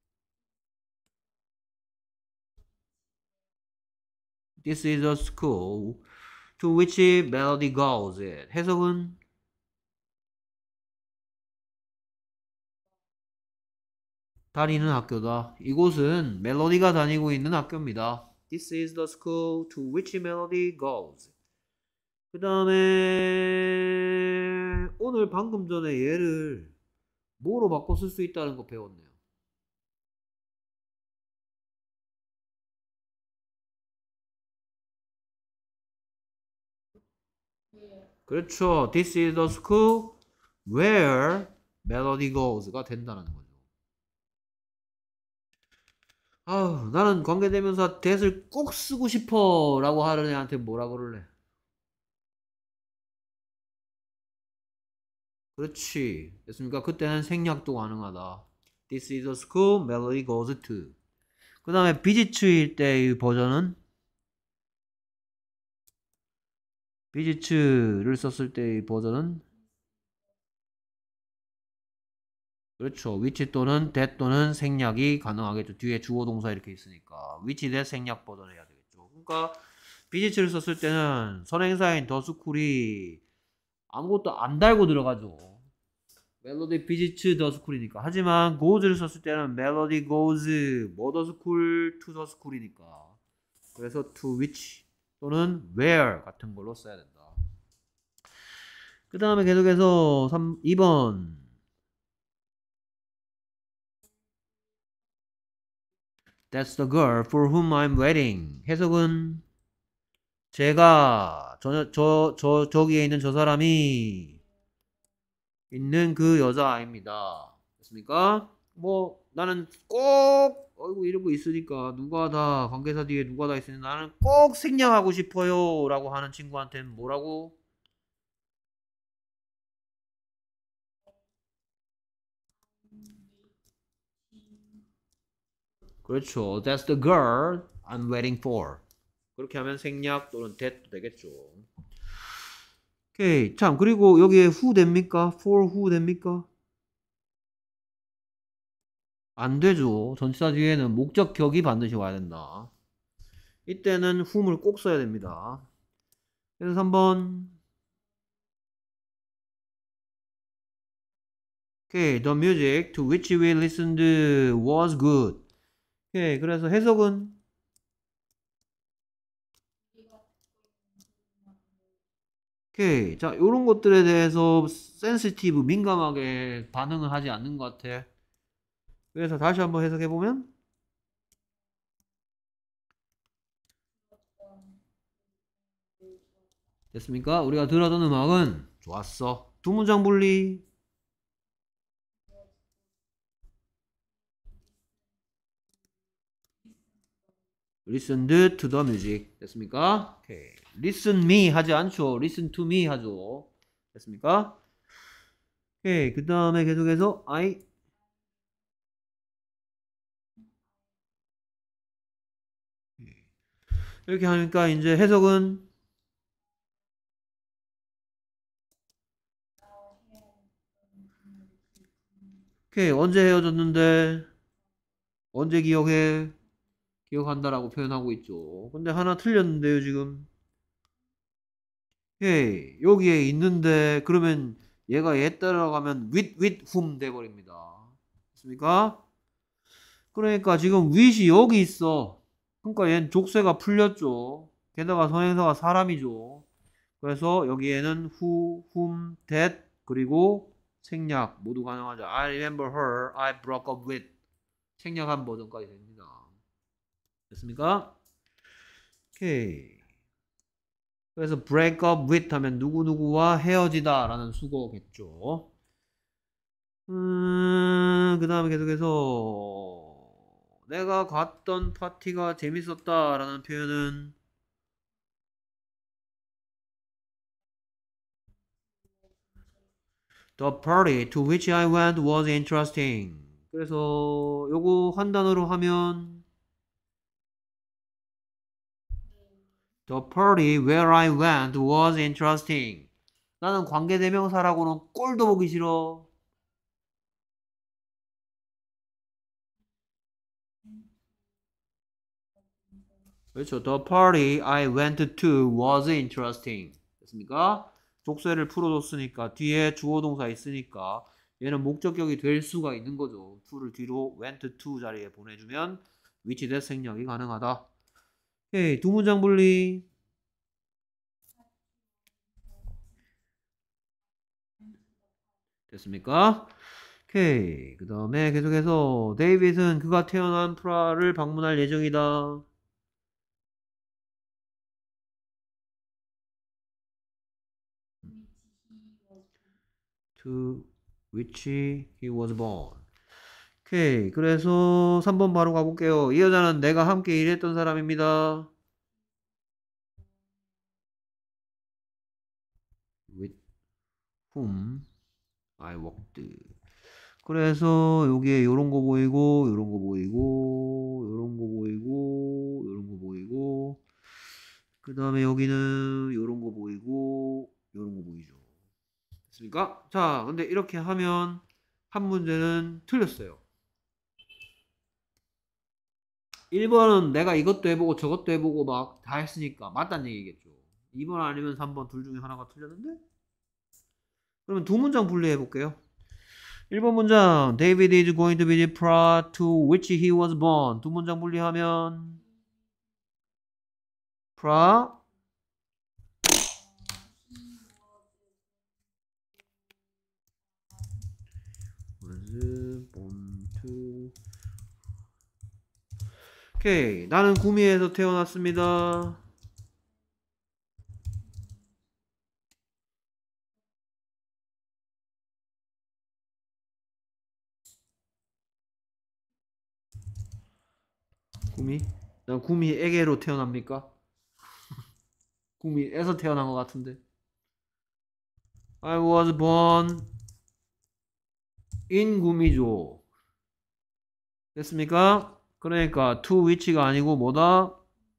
This is a school to which melody goes. 해석은 다니는 학교다. 이곳은 멜로디가 다니고 있는 학교입니다. This is the school to which melody goes. 그 다음에 오늘 방금 전에 얘를 뭐로 바꿔 쓸 수 있다는 거 배웠네요. 그렇죠. This is the school where melody goes가 된다는 거죠. 나는 관계대명사 that을 꼭 쓰고 싶어 라고 하는 애한테 뭐라 그럴래? 그렇지. 됐습니까? 그때는 생략도 가능하다. This is the school melody goes to. 그 다음에 비지츠일 때의 버전은 비지츠를 썼을 때의 버전은 그렇죠. which 또는 that 또는 생략이 가능하겠죠. 뒤에 주어 동사 이렇게 있으니까 which that 생략 버전 해야 되겠죠. 그러니까 비지츠를 썼을 때는 선행사인 더 스쿨이 아무것도 안 달고 들어가죠. 멜로디 비지츠 더 스쿨이니까. 하지만 goes를 썼을 때는 멜로디 goes 뭐 더 스쿨 to 더 스쿨이니까. 그래서 to which 또는 where 같은 걸로 써야 된다. 그 다음에 계속해서 2번 That's the girl for whom I'm waiting. 해석은 제가 저기에 있는 저 사람이 있는 그 여자아입니다. 됐습니까? 뭐 나는 꼭 이런 거 있으니까 누가 다 관계사 뒤에 누가 다 있으니 나는 꼭 생략하고 싶어요 라고 하는 친구한테는 뭐라고? 그렇죠. That's the girl I'm waiting for. 그렇게 하면 생략 또는 that 되겠죠. 오케이. 참 그리고 여기에 who 됩니까? for who 됩니까? 안 되죠. 전치사 뒤에는 목적격이 반드시 와야 된다. 이때는 whom을 꼭 써야 됩니다. 그래서 3번 오케이. The music to which we listened was good. 오케이. 그래서 해석은 오케이. 자, 요런 것들에 대해서 센시티브 민감하게 반응을 하지 않는 것 같아. 그래서 다시 한번 해석해 보면 됐습니까? 우리가 들었던 음악은 좋았어. 두 문장 분리. Listened to the music. 됐습니까? 오케이. Listen me 하지 않죠. Listen to me 하죠. 됐습니까? 오케이. 그 다음에 계속해서 이렇게 하니까 이제 해석은 오케이. 언제 헤어졌는데 언제 기억해? 기억한다라고 표현하고 있죠. 근데 하나 틀렸는데요, 지금. 오케이. 여기에 있는데 그러면 얘가 얘 따라가면 with whom 돼버립니다. 됐습니까? 그러니까 지금 with이 여기 있어. 그러니까 얘는 족쇄가 풀렸죠. 게다가 선행사가 사람이죠. 그래서 여기에는 who, whom, that 그리고 생략 모두 가능하죠. I remember her. I broke up with. 생략한 버전까지 됩니다. 됐습니까? 오케이. 그래서 break up with 하면 누구누구와 헤어지다 라는 수거겠죠. 그 다음에 계속해서 내가 갔던 파티가 재밌었다 라는 표현은 The party to which I went was interesting. 그래서 요거 한 단어로 하면 The party where I went was interesting. 나는 관계대명사라고는 꼴도 보기 싫어. 그렇죠. The party I went to was interesting. 됐습니까? 족쇄를 풀어줬으니까 뒤에 주어 동사 있으니까 얘는 목적격이 될 수가 있는 거죠. to를 뒤로 went to 자리에 보내주면 which that 생략이 가능하다. 오케이, 두 문장 분리. 됐습니까? 오케이. 그 다음에 계속해서 데이빗은 그가 태어난 프라를 방문할 예정이다. To which he was born. 오케이. 그래서 3번 바로 가볼게요. 이 여자는 내가 함께 일했던 사람입니다. With whom I worked. 그래서 여기에 요런 거 보이고 요런 거 보이고 요런 거 보이고 요런 거 보이고 그 다음에 여기는 요런 거 보이고 요런 거 보이죠. 됐습니까? 자, 근데 이렇게 하면 한 문제는 틀렸어요. 1번은 내가 이것도 해보고 저것도 해보고 막 다 했으니까 맞다는 얘기겠죠. 2번 아니면 3번 둘 중에 하나가 틀렸는데? 그러면 두 문장 분리해 볼게요. 1번 문장 David is going to visit Prague to which he was born. 두 문장 분리하면 Prague was born to. 오케이. 나는 구미에서 태어났습니다. 구미? 난 구미에게로 태어납니까? 구미에서 태어난 것 같은데. I was born in 구미죠. 됐습니까? 그러니까 to which가 아니고 뭐다?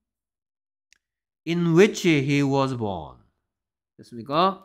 In which he was born. 됐습니까?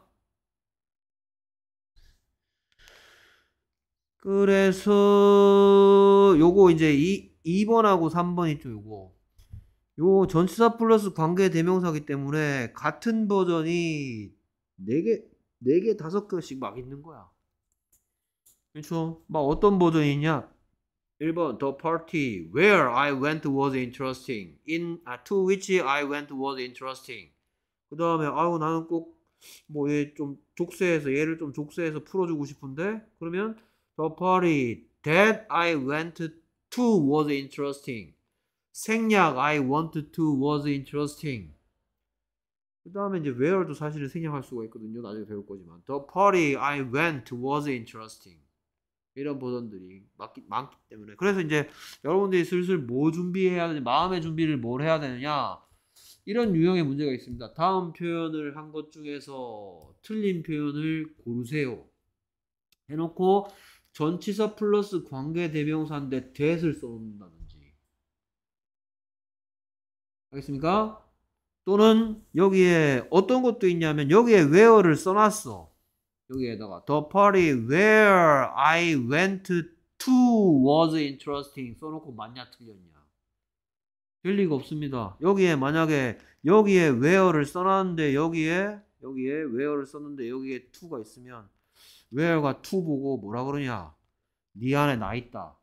그래서 요거 이제 2번하고 3번 있죠. 요 전치사 플러스 관계 대명사기 때문에 같은 버전이 4개 5개씩 막 있는 거야. 그렇죠? 막 어떤 버전이 있냐? 1번 The party where I went was interesting. To which I went was interesting. 그 다음에 아유 나는 꼭 뭐 얘 좀 족쇄해서 얘를 좀 족쇄해서 풀어주고 싶은데 그러면 The party that I went to was interesting. 생략 I wanted to was interesting. 그 다음에 이제 where도 사실은 생략할 수가 있거든요. 나중에 배울 거지만 The party I went was interesting. 이런 버전들이 많기 때문에 그래서 이제 여러분들이 슬슬 뭐 준비해야 되냐 마음의 준비를 뭘 해야 되느냐 이런 유형의 문제가 있습니다. 다음 표현을 한 것 중에서 틀린 표현을 고르세요. 해놓고 전치사 플러스 관계대명사인데 that을 써놓는다든지 알겠습니까? 또는 여기에 어떤 것도 있냐면 여기에 where를 써놨어. 여기에다가 the party where I went to was interesting 써놓고 맞냐 틀렸냐. 될 리가 없습니다. 여기에 만약에 여기에 where를 써놨는데 여기에 where를 썼는데 여기에 to가 있으면 where가 to 보고 뭐라 그러냐. 네 안에 나 있다.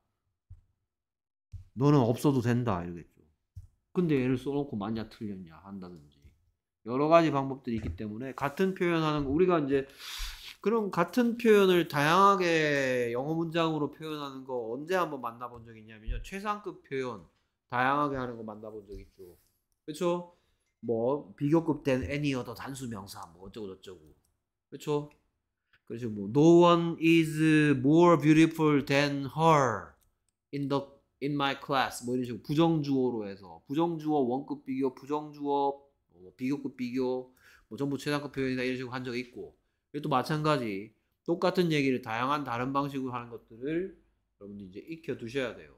너는 없어도 된다 이러겠죠. 근데 얘를 써놓고 맞냐 틀렸냐 한다든지 여러 가지 방법들이 있기 때문에 같은 표현하는 거 우리가 이제 그런 같은 표현을 다양하게 영어 문장으로 표현하는 거 언제 한번 만나본 적 있냐면요. 최상급 표현 다양하게 하는 거 만나본 적 있죠. 그렇죠? 뭐 비교급 된 any other 단수 명사 뭐 어쩌고 저쩌고. 그렇죠? 그래서 뭐 no one is more beautiful than her in my class 뭐 이런 식으로 부정주어로 해서 부정주어 원급 비교 부정주어 뭐 비교급 비교 뭐 전부 최상급 표현이다 이런 식으로 한 적이 있고 이것도 마찬가지 똑같은 얘기를 다양한 다른 방식으로 하는 것들을 여러분들 이제 익혀 두셔야 돼요.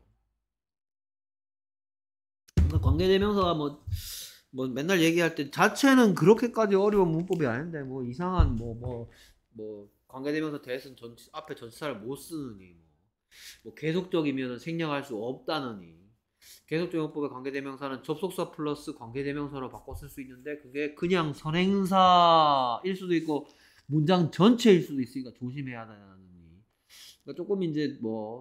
그러니까 관계대명사가 뭐 맨날 얘기할 때 자체는 그렇게까지 어려운 문법이 아닌데 뭐 이상한 뭐 관계대명사 대해서는 앞에 전치사를 못 쓰느니 뭐 계속적이면 생략할 수 없다느니 계속적 용법의 관계대명사는 접속사 플러스 관계대명사로 바꿔 쓸 수 있는데 그게 그냥 선행사일 수도 있고 문장 전체일 수도 있으니까 조심해야 하느니 그러니까 조금 이제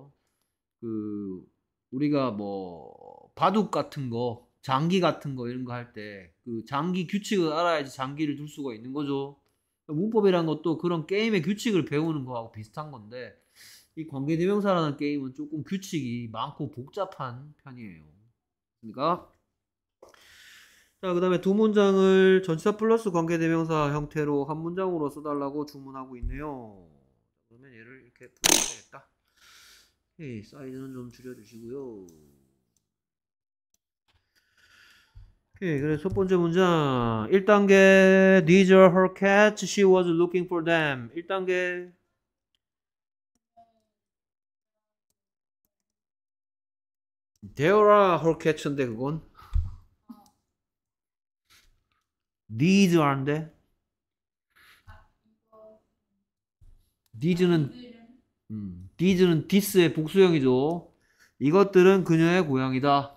우리가 바둑 같은 거 장기 같은 거 이런 거 할 때 그 장기 규칙을 알아야지 장기를 둘 수가 있는 거죠. 문법이란 것도 그런 게임의 규칙을 배우는 거하고 비슷한 건데 이 관계대명사라는 게임은 조금 규칙이 많고 복잡한 편이에요. 그러니까 자, 그 다음에 두 문장을 전치사 플러스 관계대명사 형태로 한 문장으로 써달라고 주문하고 있네요. 그러면 얘를 이렇게 풀어야 되겠다. 오케이, 사이즈는 좀 줄여주시고요. 오케이, 그래서 첫 번째 문장 1단계 These are her cats. She was looking for them. 1단계 There are her cats인데 그건 These are인데 These는 this의 복수형이죠. 이것들은 그녀의 고양이다.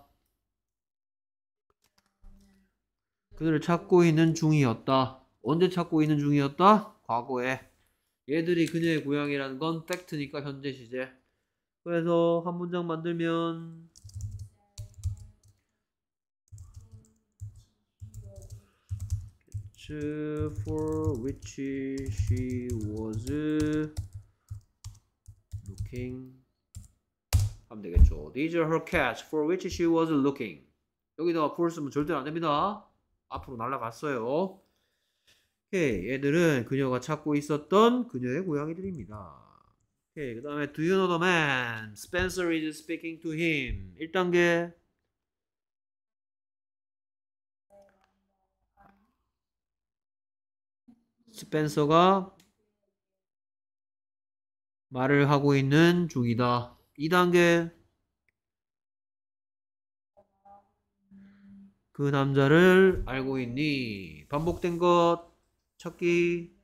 그들을 찾고 있는 중이었다. 언제 찾고 있는 중이었다? 과거에. 얘들이 그녀의 고양이라는 건 팩트니까 현재 시제. 그래서 한 문장 만들면 for which she was looking 하면 되겠죠. These are her cats for which she was looking. 여기다가 for 쓰면 절대 안 됩니다. 앞으로 날아갔어요. 오케이, 얘들은 그녀가 찾고 있었던 그녀의 고양이들입니다. 오케이, 그 다음에 Do you know the man? Spencer is speaking to him. 1단계 스펜서가 말을 하고 있는 중이다. 2단계 그 남자를 알고 있니? 반복된 것 찾기.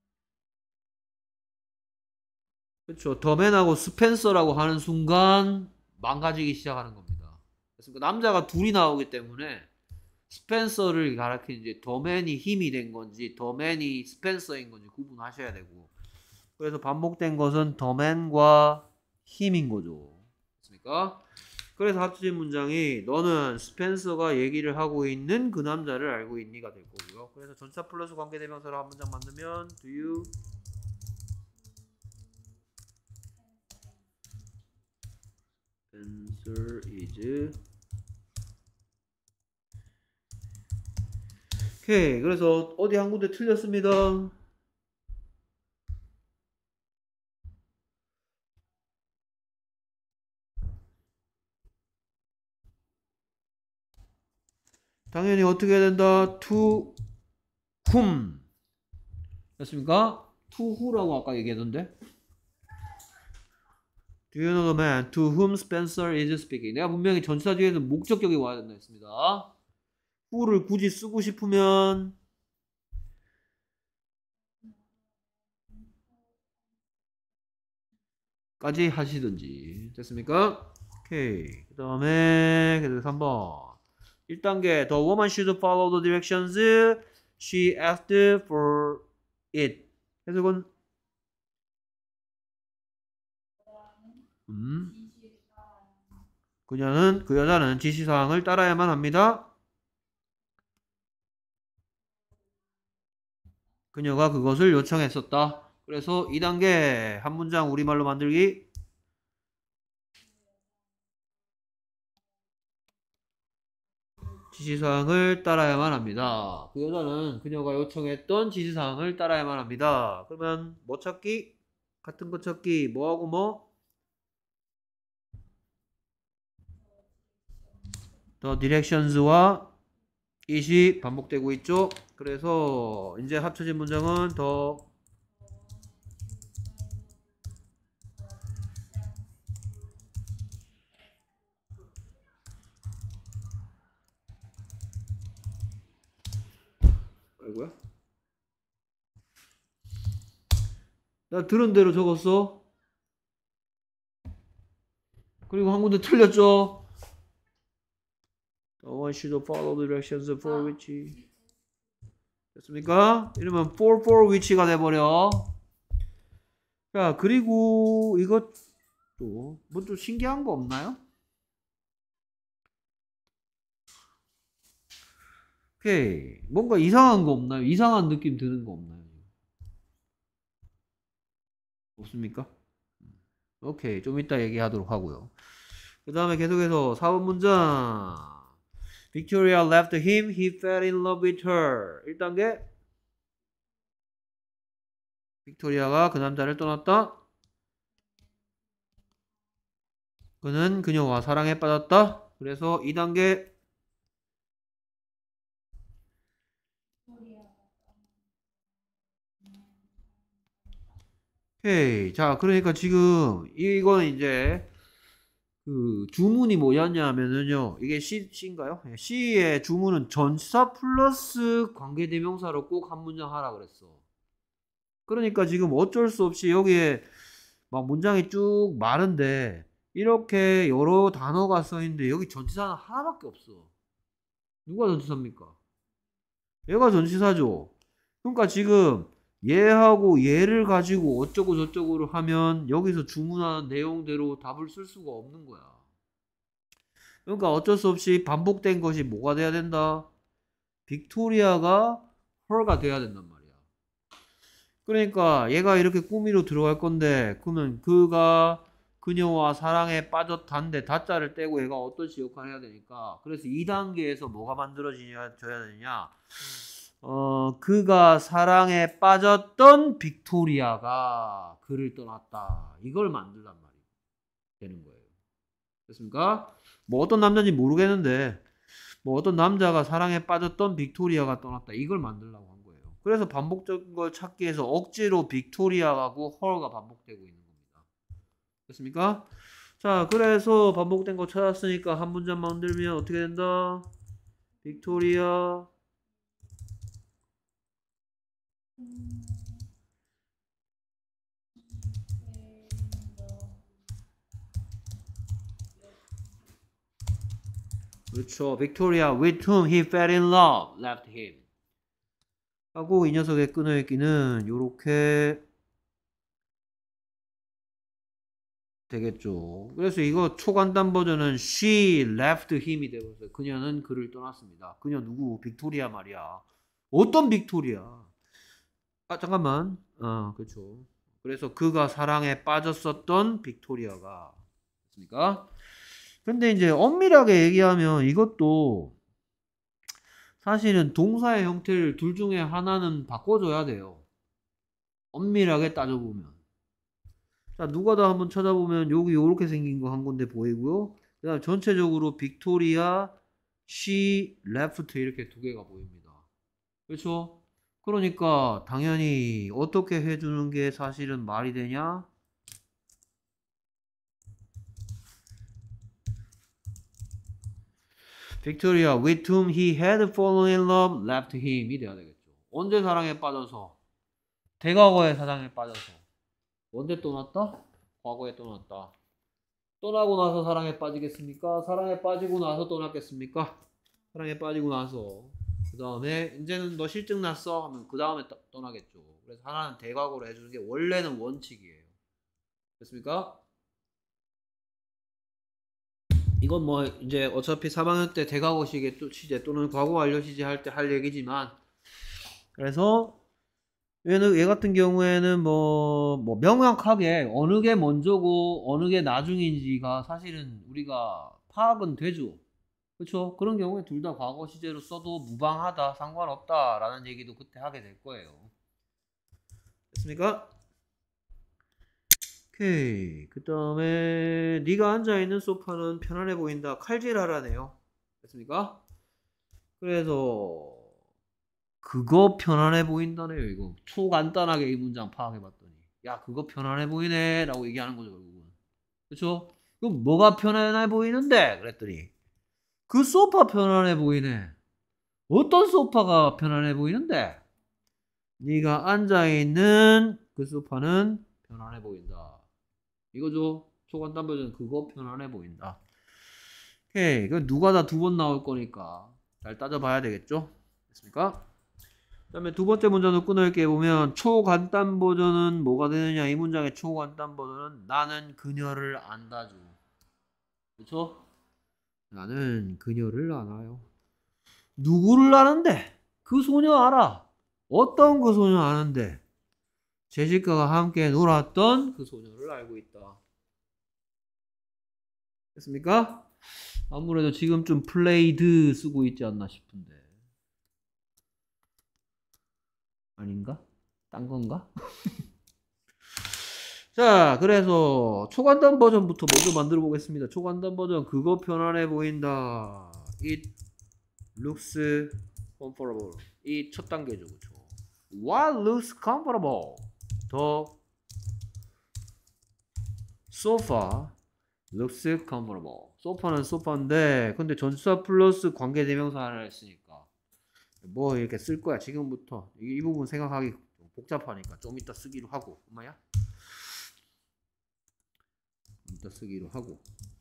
그렇죠. 더맨하고 스펜서라고 하는 순간 망가지기 시작하는 겁니다. 그래서 남자가 둘이 나오기 때문에 스펜서를 가리키는 이제 더맨이 힘이 된 건지 더맨이 스펜서인 건지 구분하셔야 되고 그래서 반복된 것은 더맨과 힘인 거죠. 그렇습니까? 그래서 합쳐진 문장이 너는 스펜서가 얘기를 하고 있는 그 남자를 알고 있니가 될 거고요. 그래서 전치사 플러스 관계대명사로 한 문장 만들면 Do you Spencer is 오케이. 그래서 어디 한 군데 틀렸습니다. 당연히 어떻게 해야 된다? To whom 됐습니까? To who라고 아까 얘기했던데 Do you know the man to whom Spencer is speaking? 내가 분명히 전치사 뒤에는 목적격이 와야 된다 했습니다. who를 굳이 쓰고 싶으면 까지 하시든지. 됐습니까? 오케이. 그 다음에 계속 3번 1단계 The woman should follow the directions she asked for it. 그래서 이건 그 여자는 지시사항을 따라야만 합니다. 그녀가 그것을 요청했었다. 그래서 2단계 한 문장 우리말로 만들기. 지시사항을 따라야만 합니다. 그 여자는 그녀가 요청했던 지시사항을 따라야만 합니다. 그러면 뭐 찾기? 같은 거 찾기. 뭐하고 뭐? The directions와 it이 반복되고 있죠. 그래서 이제 합쳐진 문장은 더 아이고야. 나 들은 대로 적었어. 그리고 한 군데 틀렸죠. The one should follow the directions for which. 됐습니까? 이러면 for which가 돼버려. 자, 그리고 이것 또 뭐 좀 신기한 거 없나요? 오케이. 뭔가 이상한 거 없나요? 이상한 느낌 드는 거 없나요? 없습니까? 오케이. 좀 이따 얘기하도록 하고요. 그 다음에 계속해서 4번 문장. Victoria left him. He fell in love with her. 1단계. 빅토리아가 그 남자를 떠났다. 그는 그녀와 사랑에 빠졌다. 그래서 2단계. 오케이. 자, 그러니까 지금 이거는 이제 그 주문이 뭐였냐면은요. 이게 C인가요? C의 주문은 전치사 플러스 관계대명사로 꼭 한 문장 하라 그랬어. 그러니까 지금 어쩔 수 없이 여기에 막 문장이 쭉 많은데 이렇게 여러 단어가 써 있는데 여기 전치사는 하나밖에 없어. 누가 전치사입니까? 얘가 전치사죠. 그러니까 지금 얘하고 얘를 가지고 어쩌고 저쩌고를 하면 여기서 주문하는 내용대로 답을 쓸 수가 없는 거야. 그러니까 어쩔 수 없이 반복된 것이 뭐가 돼야 된다? 빅토리아가 her가 돼야 된단 말이야. 그러니까 얘가 이렇게 꾸미로 들어갈 건데 그러면 그가 그녀와 사랑에 빠졌단데 다자를 떼고 얘가 어떤 식 역할을 해야 되니까 그래서 2단계에서 뭐가 만들어져야 되냐 그가 사랑에 빠졌던 빅토리아가 그를 떠났다. 이걸 만들란 말이 되는 거예요. 됐습니까? 뭐 어떤 남자인지 모르겠는데 뭐 어떤 남자가 사랑에 빠졌던 빅토리아가 떠났다. 이걸 만들려고 한 거예요. 그래서 반복적인 걸 찾기 위해서 억지로 빅토리아하고 헐가 반복되고 있는 겁니다. 됐습니까? 자, 그래서 반복된 거 찾았으니까 한 문장 만들면 어떻게 된다? 빅토리아 그렇죠. Victoria with whom he fell in love left him. 하고 이 녀석의 끊어읽기는 요렇게 되겠죠. 그래서 이거 초간단 버전은 she left him이 되어서 그녀는 그를 떠났습니다. 그녀 누구? 빅토리아 말이야. 어떤 빅토리아? 아 잠깐만. 그렇죠. 그래서 그가 사랑에 빠졌었던 빅토리아가 됐습니까? 근데 이제 엄밀하게 얘기하면 이것도 사실은 동사의 형태를 둘 중에 하나는 바꿔줘야 돼요. 엄밀하게 따져보면. 자, 누가다 한번 찾아보면 여기 이렇게 생긴 거 한 건데 보이고요. 그 다음 전체적으로 빅토리아, she, left 이렇게 두 개가 보입니다. 그렇죠? 그러니까 당연히 어떻게 해주는 게 사실은 말이 되냐? Victoria, with whom he had fallen in love, left him이 돼야 되겠죠. 언제 사랑에 빠져서? 대과거의 사랑에 빠져서. 언제 떠났다? 과거에 떠났다. 떠나고 나서 사랑에 빠지겠습니까? 사랑에 빠지고 나서 떠났겠습니까? 사랑에 빠지고 나서. 그 다음에 이제는 너 실증 났어? 하면 그 다음에 떠나겠죠. 그래서 하나는 대과거로 해주는 게 원래는 원칙이에요. 됐습니까? 이건 뭐 이제 어차피 3학년 때 대과거시계 또 시제 또는 과거 완료 시제 할 때 할 얘기지만, 그래서 얘 같은 경우에는 뭐 명확하게 어느 게 먼저고 어느 게 나중인지가 사실은 우리가 파악은 되죠. 그렇죠? 그런 경우에 둘 다 과거 시제로 써도 무방하다, 상관없다라는 얘기도 그때 하게 될 거예요. 됐습니까? 오케이. 그 다음에 네가 앉아있는 소파는 편안해 보인다. 칼질하라네요. 됐습니까? 그래서 그거 편안해 보인다네요. 이거 초간단하게 이 문장 파악해봤더니 야 그거 편안해 보이네 라고 얘기하는 거죠 결국은. 그쵸? 그럼 뭐가 편안해 보이는데? 그랬더니 그 소파 편안해 보이네. 어떤 소파가 편안해 보이는데? 네가 앉아있는 그 소파는 편안해 보인다. 이거죠. 초간단 버전 그거 편안해 보인다. 오케이. 그 누가 다 두 번 나올 거니까 잘 따져봐야 되겠죠. 됐습니까? 그 다음에 두 번째 문장도 끊어읽게 보면 초간단 버전은 뭐가 되느냐. 이 문장의 초간단 버전은 나는 그녀를 안다죠. 그렇죠? 나는 그녀를 알아요. 누구를 아는데? 그 소녀 알아. 어떤 그 소녀 아는데? 제시카가 함께 놀았던 그 소녀를 알고 있다. 됐습니까? 아무래도 지금 좀 played 쓰고 있지 않나 싶은데. 아닌가? 딴 건가? 자, 그래서 초간단 버전부터 먼저 만들어 보겠습니다. 초간단 버전 그거 편안해 보인다. It looks comfortable. 이 첫 단계죠. 그렇죠? What looks comfortable? The sofa looks comfortable. 소파는 소파인데 근데 전치사 플러스 관계대명사를 했으니까 뭐 이렇게 쓸 거야. 지금부터 이 부분 생각하기 좀 복잡하니까 좀 이따 쓰기로 하고. 엄마야? 이따 쓰기로 하고.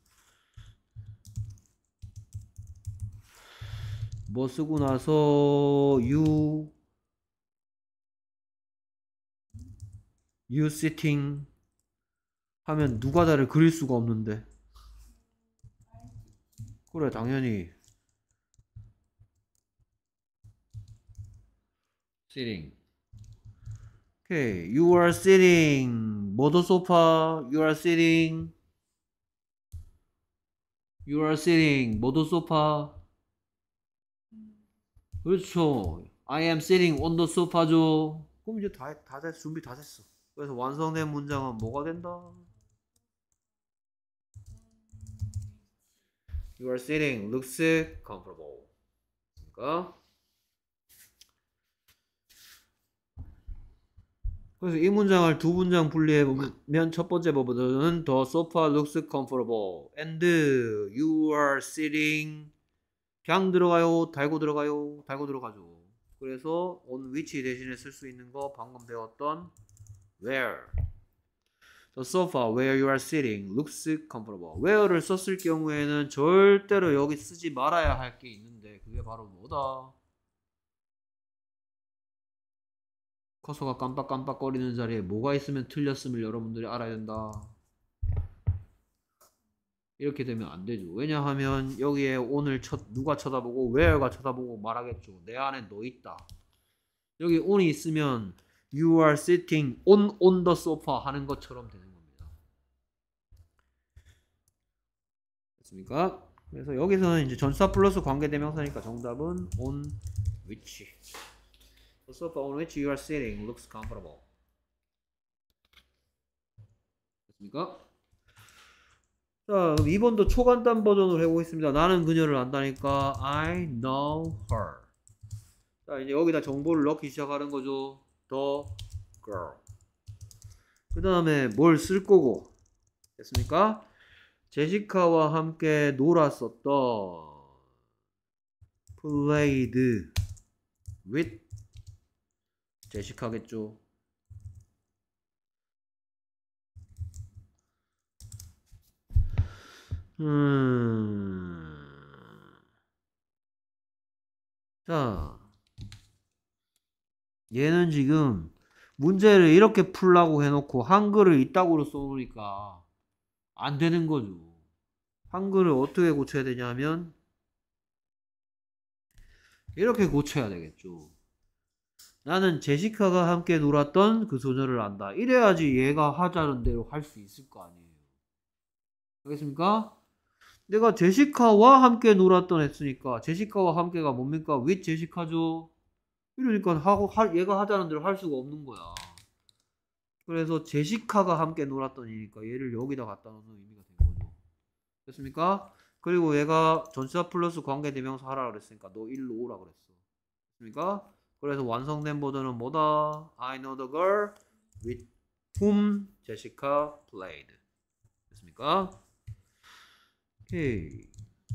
뭐 쓰고 나서 you sitting 하면 누가 다를 그릴 수가 없는데. 그래 당연히 sitting. 오케이. You are sitting. 뭐도 소파. You are sitting. You are sitting. 뭐도 소파. 그렇죠. I am sitting on the sofa죠. 그럼 이제 다 됐어. 준비 다 됐어. 그래서 완성된 문장은 뭐가 된다? You are sitting looks comfortable. 그러니까 그래서 이 문장을 두 문장 분리해 보면 첫 번째 버전은 The sofa looks comfortable and you are sitting. 그냥 들어가요? 달고 들어가요? 달고 들어가죠. 그래서 on which 대신에 쓸 수 있는 거 방금 배웠던 where. The sofa where you are sitting looks comfortable. where를 썼을 경우에는 절대로 여기 쓰지 말아야 할 게 있는데 그게 바로 뭐다? 커서가 깜빡깜빡거리는 자리에 뭐가 있으면 틀렸음을 여러분들이 알아야 된다. 이렇게 되면 안 되죠. 왜냐하면 여기에 오늘 누가 쳐다보고 where가 쳐다보고 말하겠죠. 내 안에 너 있다. 여기 on이 있으면 you are sitting on the sofa 하는 것처럼 되는 겁니다. 됐습니까? 그래서 여기서는 이제 전사 플러스 관계대명사니까 정답은 on which. The sofa on which you are sitting looks comfortable. 됐습니까? 자, 그럼 2번도 초간단 버전으로 해보겠습니다. 나는 그녀를 안다니까 I know her. 자, 이제 여기다 정보를 넣기 시작하는 거죠. The girl. 그 다음에 뭘 쓸 거고. 됐습니까? 제시카와 함께 놀았었던 played with 제시카겠죠. 자, 얘는 지금 문제를 이렇게 풀라고 해놓고 한글을 이따구로 써놓으니까 안 되는 거죠. 한글을 어떻게 고쳐야 되냐면 이렇게 고쳐야 되겠죠. 나는 제시카가 함께 놀았던 그 소녀를 안다. 이래야지 얘가 하자는 대로 할 수 있을 거 아니에요. 알겠습니까? 내가 제시카와 함께 놀았던 했으니까 제시카와 함께가 뭡니까? with 제시카죠. 이러니까 얘가 하자는 대로 할 수가 없는 거야. 그래서 제시카가 함께 놀았던 이니까 얘를 여기다 갖다 놓는 의미가 된 거죠. 됐습니까? 그리고 얘가 전치사 플러스 관계대명사 하라 그랬으니까 너 일로 오라 그랬어. 됐습니까? 그래서 완성된 버전은 뭐다? I know the girl with whom Jessica played. 됐습니까? 오케이.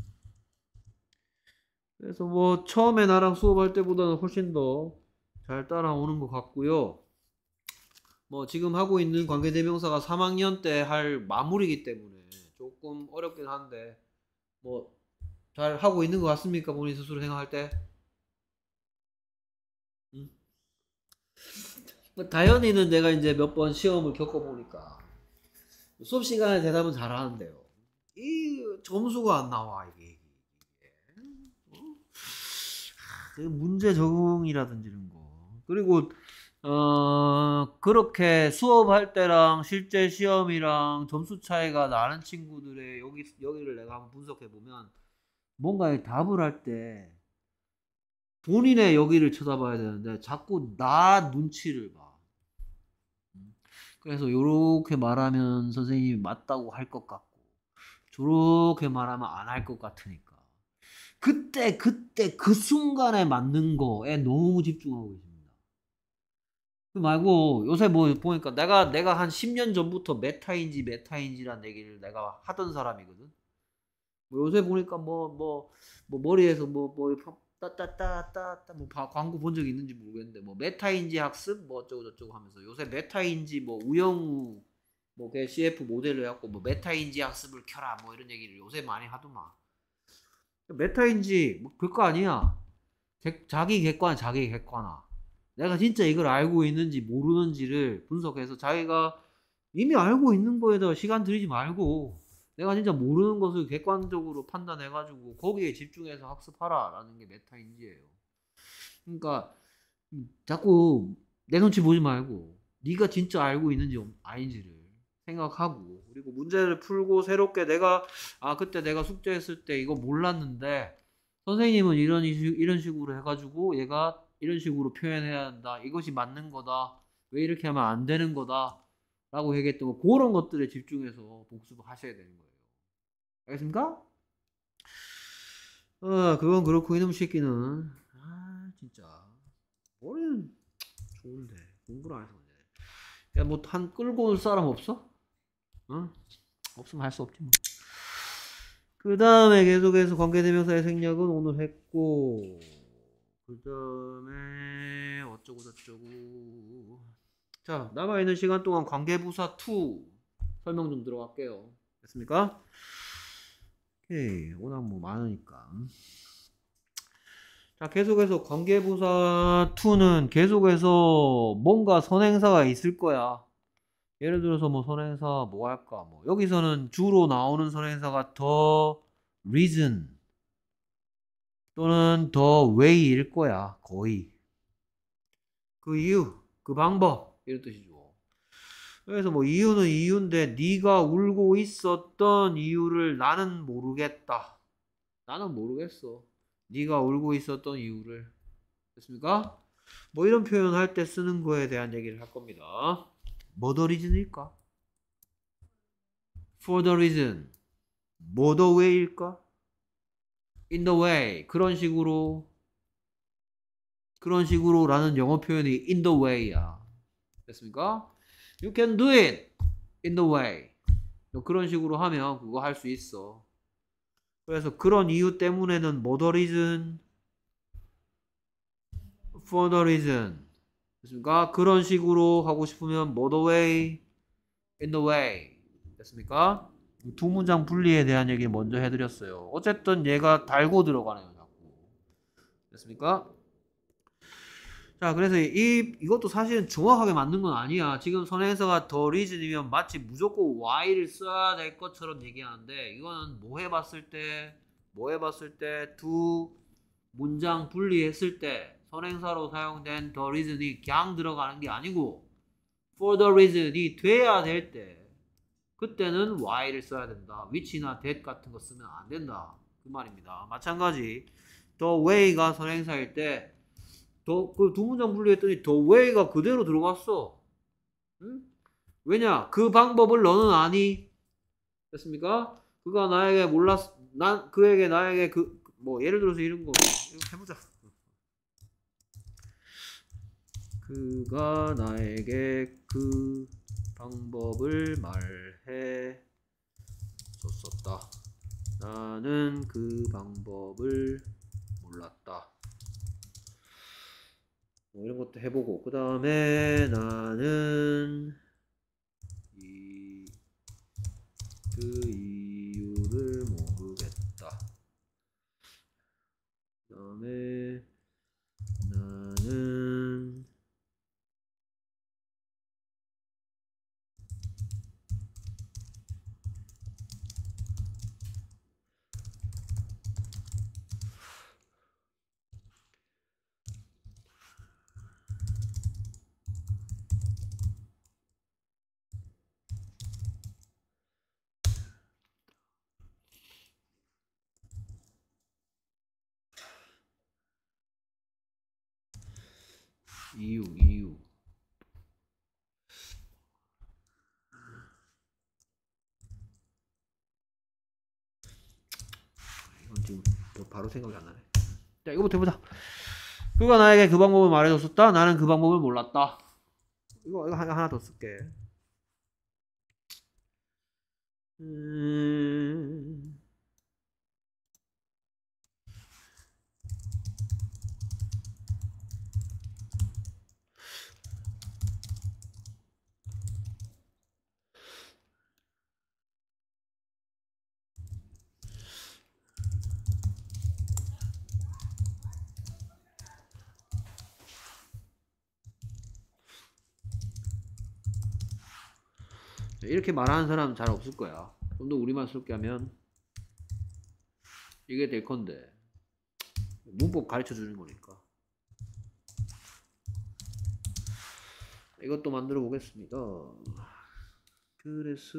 그래서 뭐 처음에 나랑 수업할 때보다는 훨씬 더 잘 따라오는 것 같고요. 뭐 지금 하고 있는 관계대명사가 3학년 때 할 마무리이기 때문에 조금 어렵긴 한데 뭐 잘 하고 있는 것 같습니까? 본인 스스로 생각할 때? 뭐 다현이는 내가 이제 몇 번 시험을 겪어보니까 수업 시간에 대답은 잘하는데요. 이 점수가 안 나와 이게. 문제 적응이라든지 이런 거. 그리고 그렇게 수업할 때랑 실제 시험이랑 점수 차이가 나는 친구들의 여기를 내가 한번 분석해 보면 뭔가 답을 할 때 본인의 여기를 쳐다봐야 되는데 자꾸 나 눈치를 봐. 그래서 요렇게 말하면 선생님이 맞다고 할 것 같고 저렇게 말하면 안 할 것 같으니까 그때 그 순간에 맞는 거에 너무 집중하고 있습니다. 그 말고 요새 뭐 보니까 내가 한 10년 전부터 메타인지라는 얘기를 내가 하던 사람이거든. 뭐 요새 보니까 뭐 머리에서 따따따따따 뭐 광고 본 적 있는지 모르겠는데 뭐 메타인지 학습 뭐 어쩌고 저쩌고 하면서 요새 메타인지 뭐 우영우 뭐 걔 CF 모델로 해갖고 뭐 메타인지 학습을 켜라 뭐 이런 얘기를 요새 많이 하더만. 메타인지 뭐 별거 아니야. 자기 객관화. 내가 진짜 이걸 알고 있는지 모르는지를 분석해서 자기가 이미 알고 있는 거에다 시간 들이지 말고 내가 진짜 모르는 것을 객관적으로 판단해가지고 거기에 집중해서 학습하라라는 게 메타인지예요. 그러니까 자꾸 내 눈치 보지 말고 네가 진짜 알고 있는지 아닌지를 생각하고 그리고 문제를 풀고 새롭게 내가 그때 내가 숙제했을 때 이거 몰랐는데 선생님은 이런 식으로 해가지고 얘가 이런 식으로 표현해야 한다. 이것이 맞는 거다. 왜 이렇게 하면 안 되는 거다. 라고 얘기했던 거 그런 것들에 집중해서 복습을 하셔야 되는 거예요. 알겠습니까? 그건 그렇고 이놈 새끼는 진짜 머리는 좋은데 공부를 안 해서 야 뭐 한 끌고 올 사람 없어? 없으면 할 수 없지 뭐. 그 다음에 계속해서 관계대명사의 생략은 오늘 했고 그 다음에 어쩌고 저쩌고 자 남아있는 시간 동안 관계부사 2 설명 좀 들어갈게요. 됐습니까? 오케이 워낙 뭐 많으니까 자 계속해서 관계부사 2는 계속해서 뭔가 선행사가 있을 거야. 예를 들어서 뭐 선행사 뭐 할까 뭐 여기서는 주로 나오는 선행사가 the reason 또는 the way일 거야. 거의 그 이유 그 방법 이런 뜻이죠. 그래서 뭐 이유는 이유인데 네가 울고 있었던 이유를 나는 모르겠다. 나는 모르겠어. 네가 울고 있었던 이유를. 됐습니까? 뭐 이런 표현 할 때 쓰는 거에 대한 얘기를 할 겁니다. 뭐 the reason일까? for the reason 뭐 the way일까? in the way 그런 식으로 라는 영어 표현이 in the way야. 됐습니까? You can do it in the way 그런 식으로 하면 그거 할 수 있어. 그래서 그런 이유 때문에는 뭐 the reason for the reason. 됐습니까? 그런 식으로 하고 싶으면 뭐 the way, in the way. 됐습니까? 두 문장 분리에 대한 얘기 먼저 해드렸어요. 어쨌든 얘가 달고 들어가네요, 자꾸. 됐습니까? 자, 그래서 이것도 사실은 정확하게 맞는 건 아니야. 지금 선행사가 the reason이면 마치 무조건 why를 써야 될 것처럼 얘기하는데, 이거는 뭐 해봤을 때, 두 문장 분리했을 때, 선행사로 사용된 the reason이 그냥 들어가는 게 아니고, for the reason이 돼야 될 때, 그때는 why를 써야 된다. which나 that 같은 거 쓰면 안 된다. 그 말입니다. 마찬가지, the way가 선행사일 때, 그 두 문장 분리했더니 the way가 그대로 들어갔어. 응? 왜냐? 그 방법을 너는 아니? 됐습니까? 그가 나에게 그에게 나에게 뭐 예를 들어서 이런 거 해보자. 그가 나에게 그 방법을 말해 줬었다. 나는 그 방법을 몰랐다. 뭐 이런 것도 해보고, 그 다음에 나는 그 이유를 모르겠다. 그 다음에 나는 이유 이건 지금 바로 생각이 안 나네. 자, 이거부터 해보자. 그가 나에게 그 방법을 말해줬었다. 나는 그 방법을 몰랐다. 이거 하나 더 쓸게. 이렇게 말하는 사람 잘 없을 거야. 좀 더 우리말스럽게 하면 이게 될 건데, 문법 가르쳐 주는 거니까. 이것도 만들어 보겠습니다. 그래서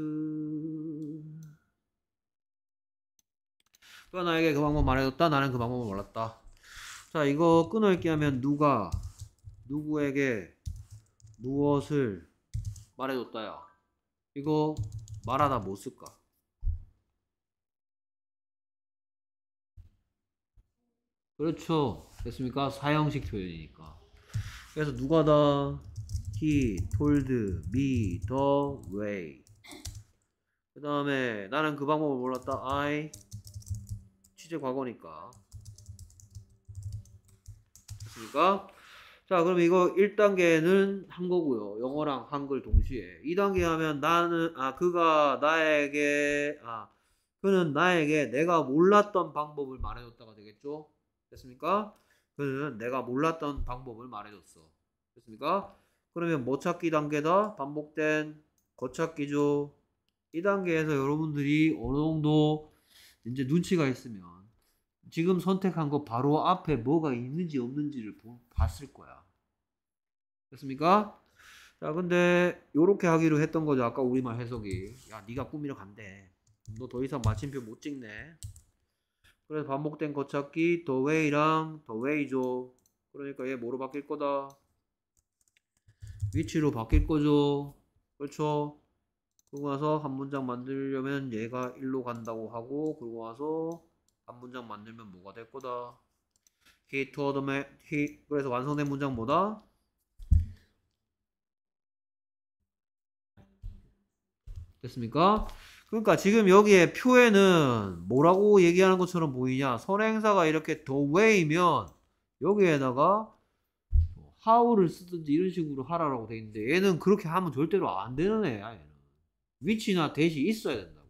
그가 나에게 그 방법 말해줬다. 나는 그 방법을 몰랐다. 자, 이거 끊어읽기 하면 누가 누구에게 무엇을 말해줬다야. 이거 말하다 뭐 쓸까? 그렇죠. 됐습니까? 사형식 표현이니까. 그래서 누가다? He told me the way. 그 다음에 나는 그 방법을 몰랐다. I 취재 과거니까. 됐습니까? 자, 그럼 이거 1단계는 한 거고요. 영어랑 한글 동시에. 2단계 하면 그는 나에게 내가 몰랐던 방법을 말해줬다가 되겠죠? 됐습니까? 그는 내가 몰랐던 방법을 말해줬어. 됐습니까? 그러면 뭐 찾기 단계다? 반복된 겉찾기죠. 이 단계에서 여러분들이 어느 정도 이제 눈치가 있으면 지금 선택한 거 바로 앞에 뭐가 있는지 없는지를 봤을 거야. 됐습니까? 자, 근데 요렇게 하기로 했던 거죠. 아까 우리말 해석이. 야, 네가 꾸미러 간대. 너 더 이상 마침표 못 찍네. 그래서 반복된 겉찾기 the way랑 the way죠. 그러니까 얘 뭐로 바뀔 거다? which로 바뀔 거죠. 그렇죠? 그러고 나서 한 문장 만들려면 얘가 1로 간다고 하고, 그러고 나서 한 문장 만들면 뭐가 될 거다? he told me, 그래서 완성된 문장 뭐다? 됐습니까? 그러니까 지금 여기에 표에는 뭐라고 얘기하는 것처럼 보이냐? 선행사가 이렇게 the way면 여기에다가 how를 쓰든지 이런 식으로 하라고 돼 있는데 얘는 그렇게 하면 절대로 안 되는 애야. 얘는 which나 that이 있어야 된다고.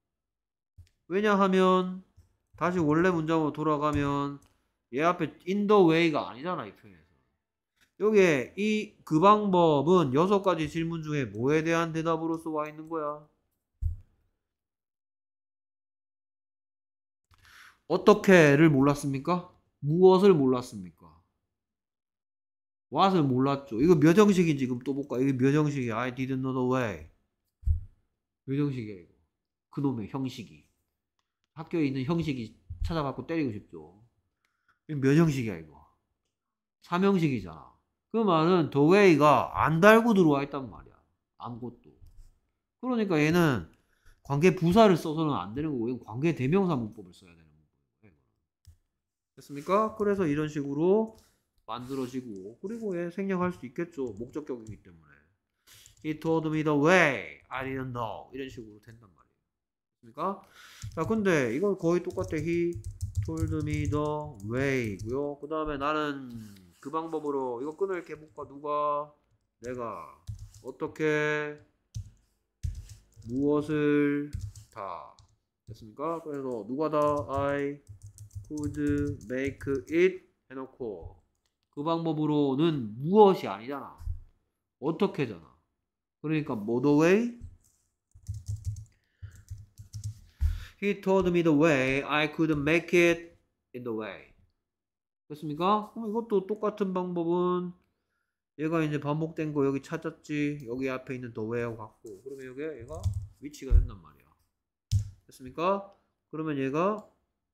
왜냐하면 다시 원래 문장으로 돌아가면 얘 앞에 in the way가 아니잖아, 이 표현에서. 여기에 그 방법은 6가지 질문 중에 뭐에 대한 대답으로서 와 있는 거야? 어떻게를 몰랐습니까? 무엇을 몰랐습니까? what을 몰랐죠. 이거 몇 형식인지 지금 또 볼까? 이게 몇 형식이야? I didn't know the way. 몇 형식이야 이거? 그놈의 형식이. 학교에 있는 형식이 찾아갖고 때리고 싶죠. 이거 몇 형식이야 이거? 3형식이잖아. 그 말은 the way가 안 달고 들어와 있단 말이야. 아무것도. 그러니까 얘는 관계 부사를 써서는 안 되는 거고, 얘는 관계 대명사 문법을 써야 되는 거예요. 됐습니까? 그래서 이런 식으로 만들어지고, 그리고 얘 생략할 수 있겠죠. 목적격이기 때문에. He told me the way. I didn't know. 이런 식으로 된단 말이에요. 됐습니까? 자, 근데 이건 거의 똑같아. He told me the way고요. 그 다음에 나는 그 방법으로 이거 끊을게 볼까? 누가? 내가 어떻게 무엇을 다 됐습니까? 그래서 누가 다 I could make it 해놓고 그 방법으로는 무엇이 아니잖아. 어떻게잖아. 그러니까 뭐 the way? He told me the way. I could make it in the way. 됐습니까? 그럼 이것도 똑같은 방법은 얘가 이제 반복된 거 여기 찾았지. 여기 앞에 있는 the way하고 같고. 그러면 여기 얘가 위치가 된단 말이야. 됐습니까? 그러면 얘가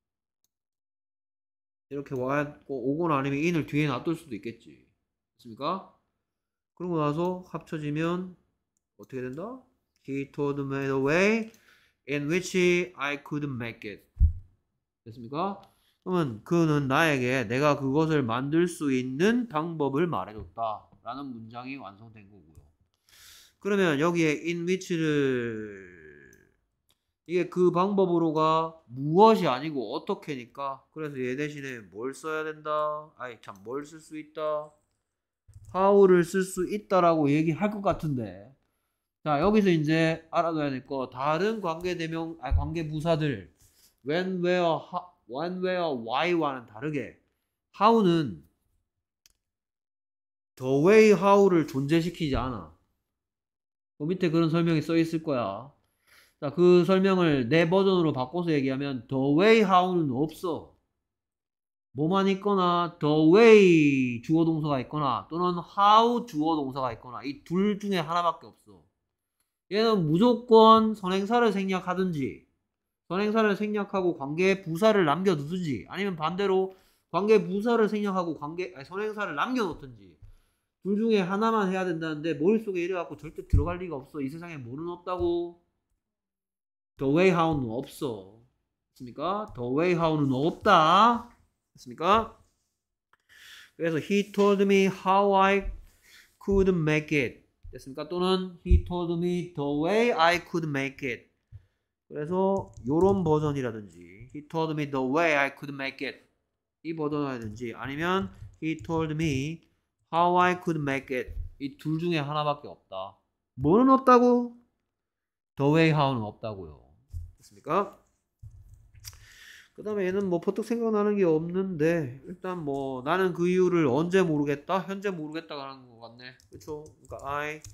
이렇게 오거나 아니면 in을 뒤에 놔둘 수도 있겠지. 됐습니까? 그러고 나서 합쳐지면 어떻게 된다? He told me the way in which I could make it. 됐습니까? 그러면 그는 나에게 내가 그것을 만들 수 있는 방법을 말해줬다 라는 문장이 완성된 거고요. 그러면 여기에 in which를 이게 그 방법으로가 무엇이 아니고 어떻게니까 그래서 얘 대신에 뭘 써야 된다? 아니 참 뭘 쓸 수 있다? how를 쓸 수 있다라고 얘기할 것 같은데 자 여기서 이제 알아둬야 될 거 다른 관계 대명 관계 부사들 when, where, why와는 다르게 how는 the way how를 존재시키지 않아. 그 밑에 그런 설명이 써 있을 거야. 자, 그 설명을 내 버전으로 바꿔서 얘기하면 the way how는 없어. 뭐만 있거나 the way 주어 동사가 있거나 또는 how 주어 동사가 있거나 이 둘 중에 하나밖에 없어. 얘는 무조건 선행사를 생략하든지 선행사를 생략하고 관계 부사를 남겨두든지 아니면 반대로 관계 부사를 생략하고 선행사를 남겨놓든지 둘 중에 하나만 해야 된다는데 머릿속에 이래갖고 절대 들어갈 리가 없어. 이 세상에 뭐는 없다고? The way how는 없어. 됐습니까? The way how는 없다. 됐습니까? 그래서 he told me how I could make it. 됐습니까? 또는 he told me the way I could make it. 그래서 요런 버전이라든지 he told me the way I could make it 이 버전이라든지 아니면 he told me how I could make it 이 둘 중에 하나밖에 없다. 뭐는 없다고? the way how는 없다고요. 됐습니까? 그 다음에 얘는 뭐 퍼뜩 생각나는 게 없는데 일단 뭐 나는 그 이유를 언제 모르겠다 현재 모르겠다 하는 것 같네. 그쵸? 그러니까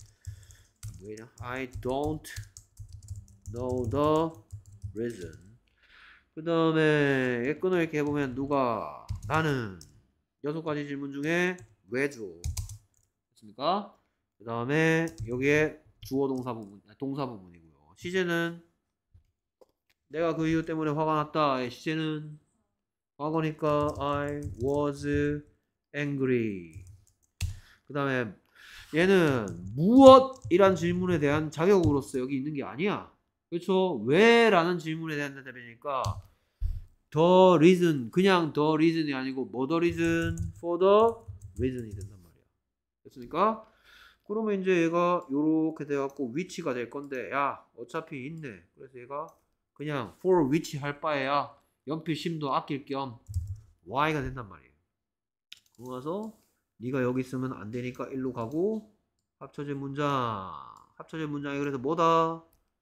I don't know the reason. 그 다음에 예끈을 이렇게 해보면 누가 나는 6가지 질문 중에 왜죠? 됐습니까? 그 다음에 여기에 주어 동사 부분 동사 부분이고요. 시제는 내가 그 이유 때문에 화가 났다. 시제는 과거니까 I was angry. 그 다음에 얘는 무엇이란 질문에 대한 자격으로서 여기 있는 게 아니야. 그렇죠? 왜? 라는 질문에 대한 대답이니까 the reason 그냥 the reason이 아니고 뭐 the reason for the reason이 된단 말이야. 됐습니까? 그러면 이제 얘가 요렇게 돼갖고 which가 될 건데 야 어차피 있네. 그래서 얘가 그냥 for which 할 바에야 연필 심도 아낄 겸 y가 된단 말이에요. 그러고 나서 네가 여기 있으면 안 되니까 일로 가고 합쳐진 문장. 합쳐진 문장이 그래서 뭐다?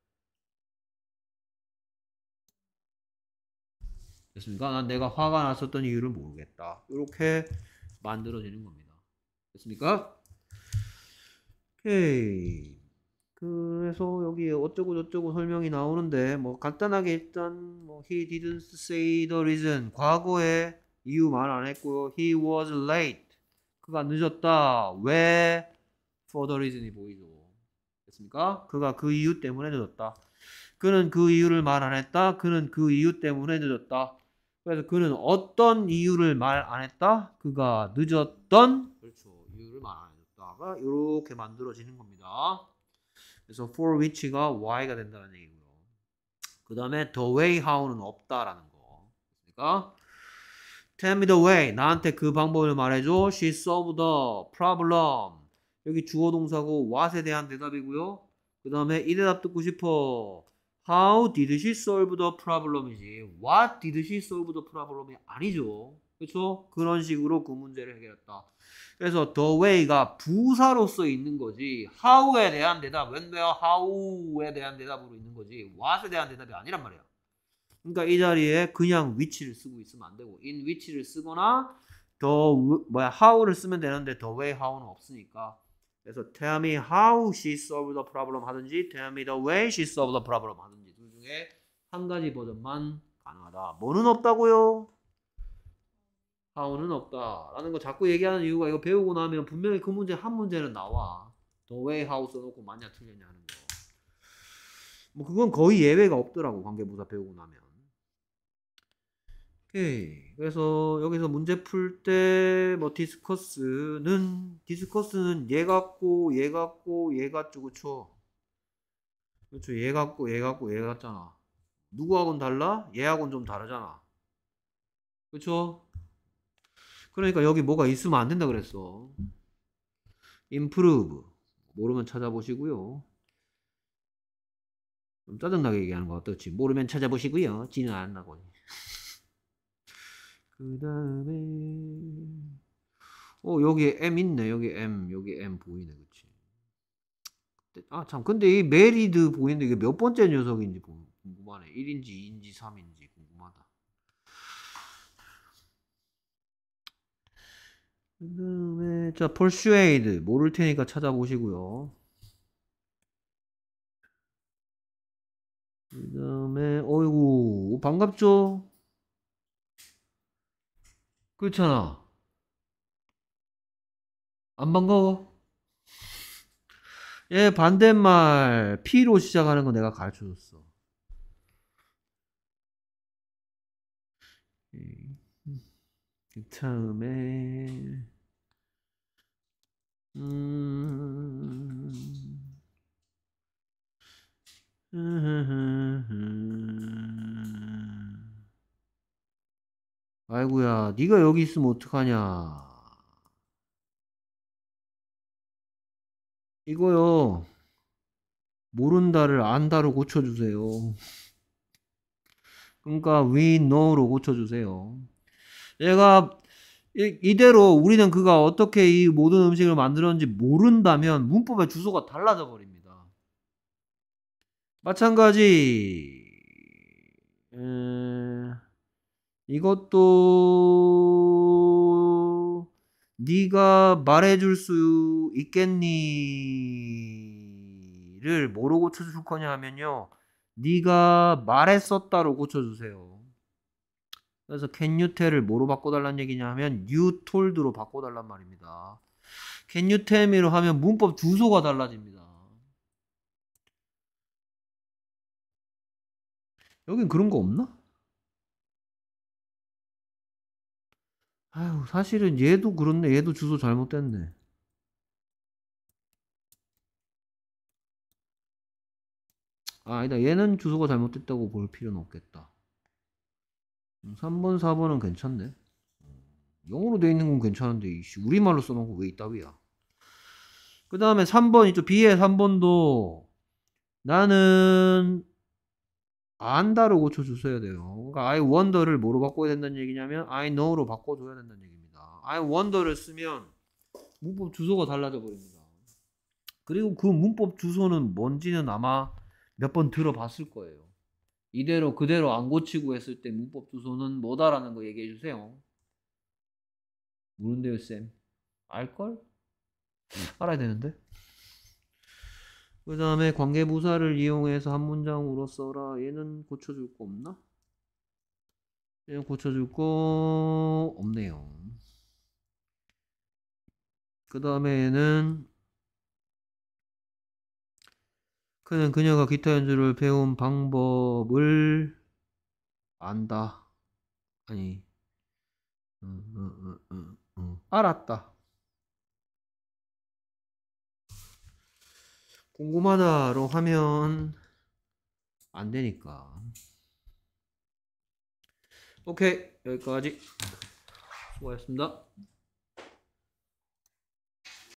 됐습니까? 난 내가 화가 났었던 이유를 모르겠다. 이렇게 만들어지는 겁니다. 됐습니까? 오케이. 그래서 여기 어쩌고 저쩌고 설명이 나오는데 뭐 간단하게 일단 뭐 he didn't say the reason 과거에 이유 말 안 했고요. he was late 그가 늦었다. 왜? for the reason이 보이죠. 됐습니까? 그가 그 이유 때문에 늦었다. 그는 그 이유를 말 안 했다. 그는 그 이유 때문에 늦었다. 그래서 그는 어떤 이유를 말 안 했다? 그가 늦었던 그렇죠. 이유를 말 안 했다가 이렇게 만들어지는 겁니다. 그래서 for which가 why가 된다는 얘기고요. 그 다음에 the way how는 없다라는 거. 그러니까 tell me the way 나한테 그 방법을 말해줘. she solved the problem 여기 주어 동사고 what에 대한 대답이고요. 그 다음에 이 대답 듣고 싶어. How did she solve the problem이지. What did she solve the problem이 아니죠. 그렇죠? 그런 식으로 그 문제를 해결했다. 그래서 the way가 부사로서 있는 거지. how에 대한 대답, when, where, how에 대한 대답으로 있는 거지. what에 대한 대답이 아니란 말이야. 그러니까 이 자리에 그냥 which를 쓰고 있으면 안 되고 in which를 쓰거나 how를 쓰면 되는데 the way, how는 없으니까. 그래서 tell me how she solved the problem 하든지 tell me the way she solved the problem 하든지 둘 중에 한 가지 버전만 가능하다. 뭐는 없다고요? how는 없다 라는 거 자꾸 얘기하는 이유가 이거 배우고 나면 분명히 그 문제 한 문제는 나와. the way, how 써놓고 맞냐 틀렸냐 하는 거. 뭐 그건 거의 예외가 없더라고 관계부사 배우고 나면. 오케이. 그래서 여기서 문제 풀 때 뭐 디스커스는 얘 같고 얘 같고 얘 같죠. 그쵸? 그렇죠. 얘 같고 얘 같고 얘 같잖아. 누구하고는 달라? 얘하고는 좀 다르잖아. 그쵸? 그러니까 여기 뭐가 있으면 안 된다 그랬어. improve 모르면 찾아보시고요. 좀 짜증나게 얘기하는 거 어떻지? 모르면 찾아보시고요. 지는 안 나고. 그 다음에 여기 M 있네. 여기 M 보이네. 그치? 아, 참. 근데 이 메리드 보이는데 이게 몇 번째 녀석인지 궁금하네. 1인지 2인지 3인지 궁금하다. 그 다음에 자, persuade 모를 테니까 찾아보시고요. 그 다음에 어이구 반갑죠? 그렇잖아. 안 반가워? 얘 반대말 P로 시작하는 거 내가 가르쳐줬어. 그 다음에 아이고야, 네가 여기 있으면 어떡하냐? 이거요. 모른다를 안다로 고쳐주세요. 그러니까 we know로 고쳐주세요. 얘가 이대로 우리는 그가 어떻게 이 모든 음식을 만들었는지 모른다면 문법의 주소가 달라져 버립니다. 마찬가지 이것도 네가 말해줄 수 있겠니를 뭐로 고쳐줄 거냐 하면요. 네가 말했었다로 고쳐주세요. 그래서 can you tell을 뭐로 바꿔달라는 얘기냐 하면 you told로 바꿔달란 말입니다. can you tell me로 하면 문법 주소가 달라집니다. 여긴 그런 거 없나? 아유, 사실은 얘도 그렇네. 얘도 주소 잘못됐네. 아니다. 얘는 주소가 잘못됐다고 볼 필요는 없겠다. 3번, 4번은 괜찮네. 영어로 돼 있는 건 괜찮은데 우리말로 써놓고 왜 이따위야. 그 다음에 3번 이쪽 B의 3번도 나는 안다로 고쳐주셔야 돼요. 그러니까 I wonder를 뭐로 바꿔야 된다는 얘기냐면 I know로 바꿔줘야 된다는 얘기입니다. I wonder를 쓰면 문법 주소가 달라져 버립니다. 그리고 그 문법 주소는 뭔지는 아마 몇 번 들어봤을 거예요. 이대로 그대로 안 고치고 했을 때 문법 주소는 뭐다라는 거 얘기해 주세요. 모른대요, 쌤. 알걸? 알아야 되는데. 그 다음에 관계부사를 이용해서 한 문장으로 써라. 얘는 고쳐줄 거 없나? 얘는 고쳐줄 거 없네요. 그 다음에 얘는 그는 그녀가 기타 연주를 배운 방법을 안다. 아니, 알았다. 궁금하다로 하면 안 되니까. 오케이, 여기까지. 수고하셨습니다.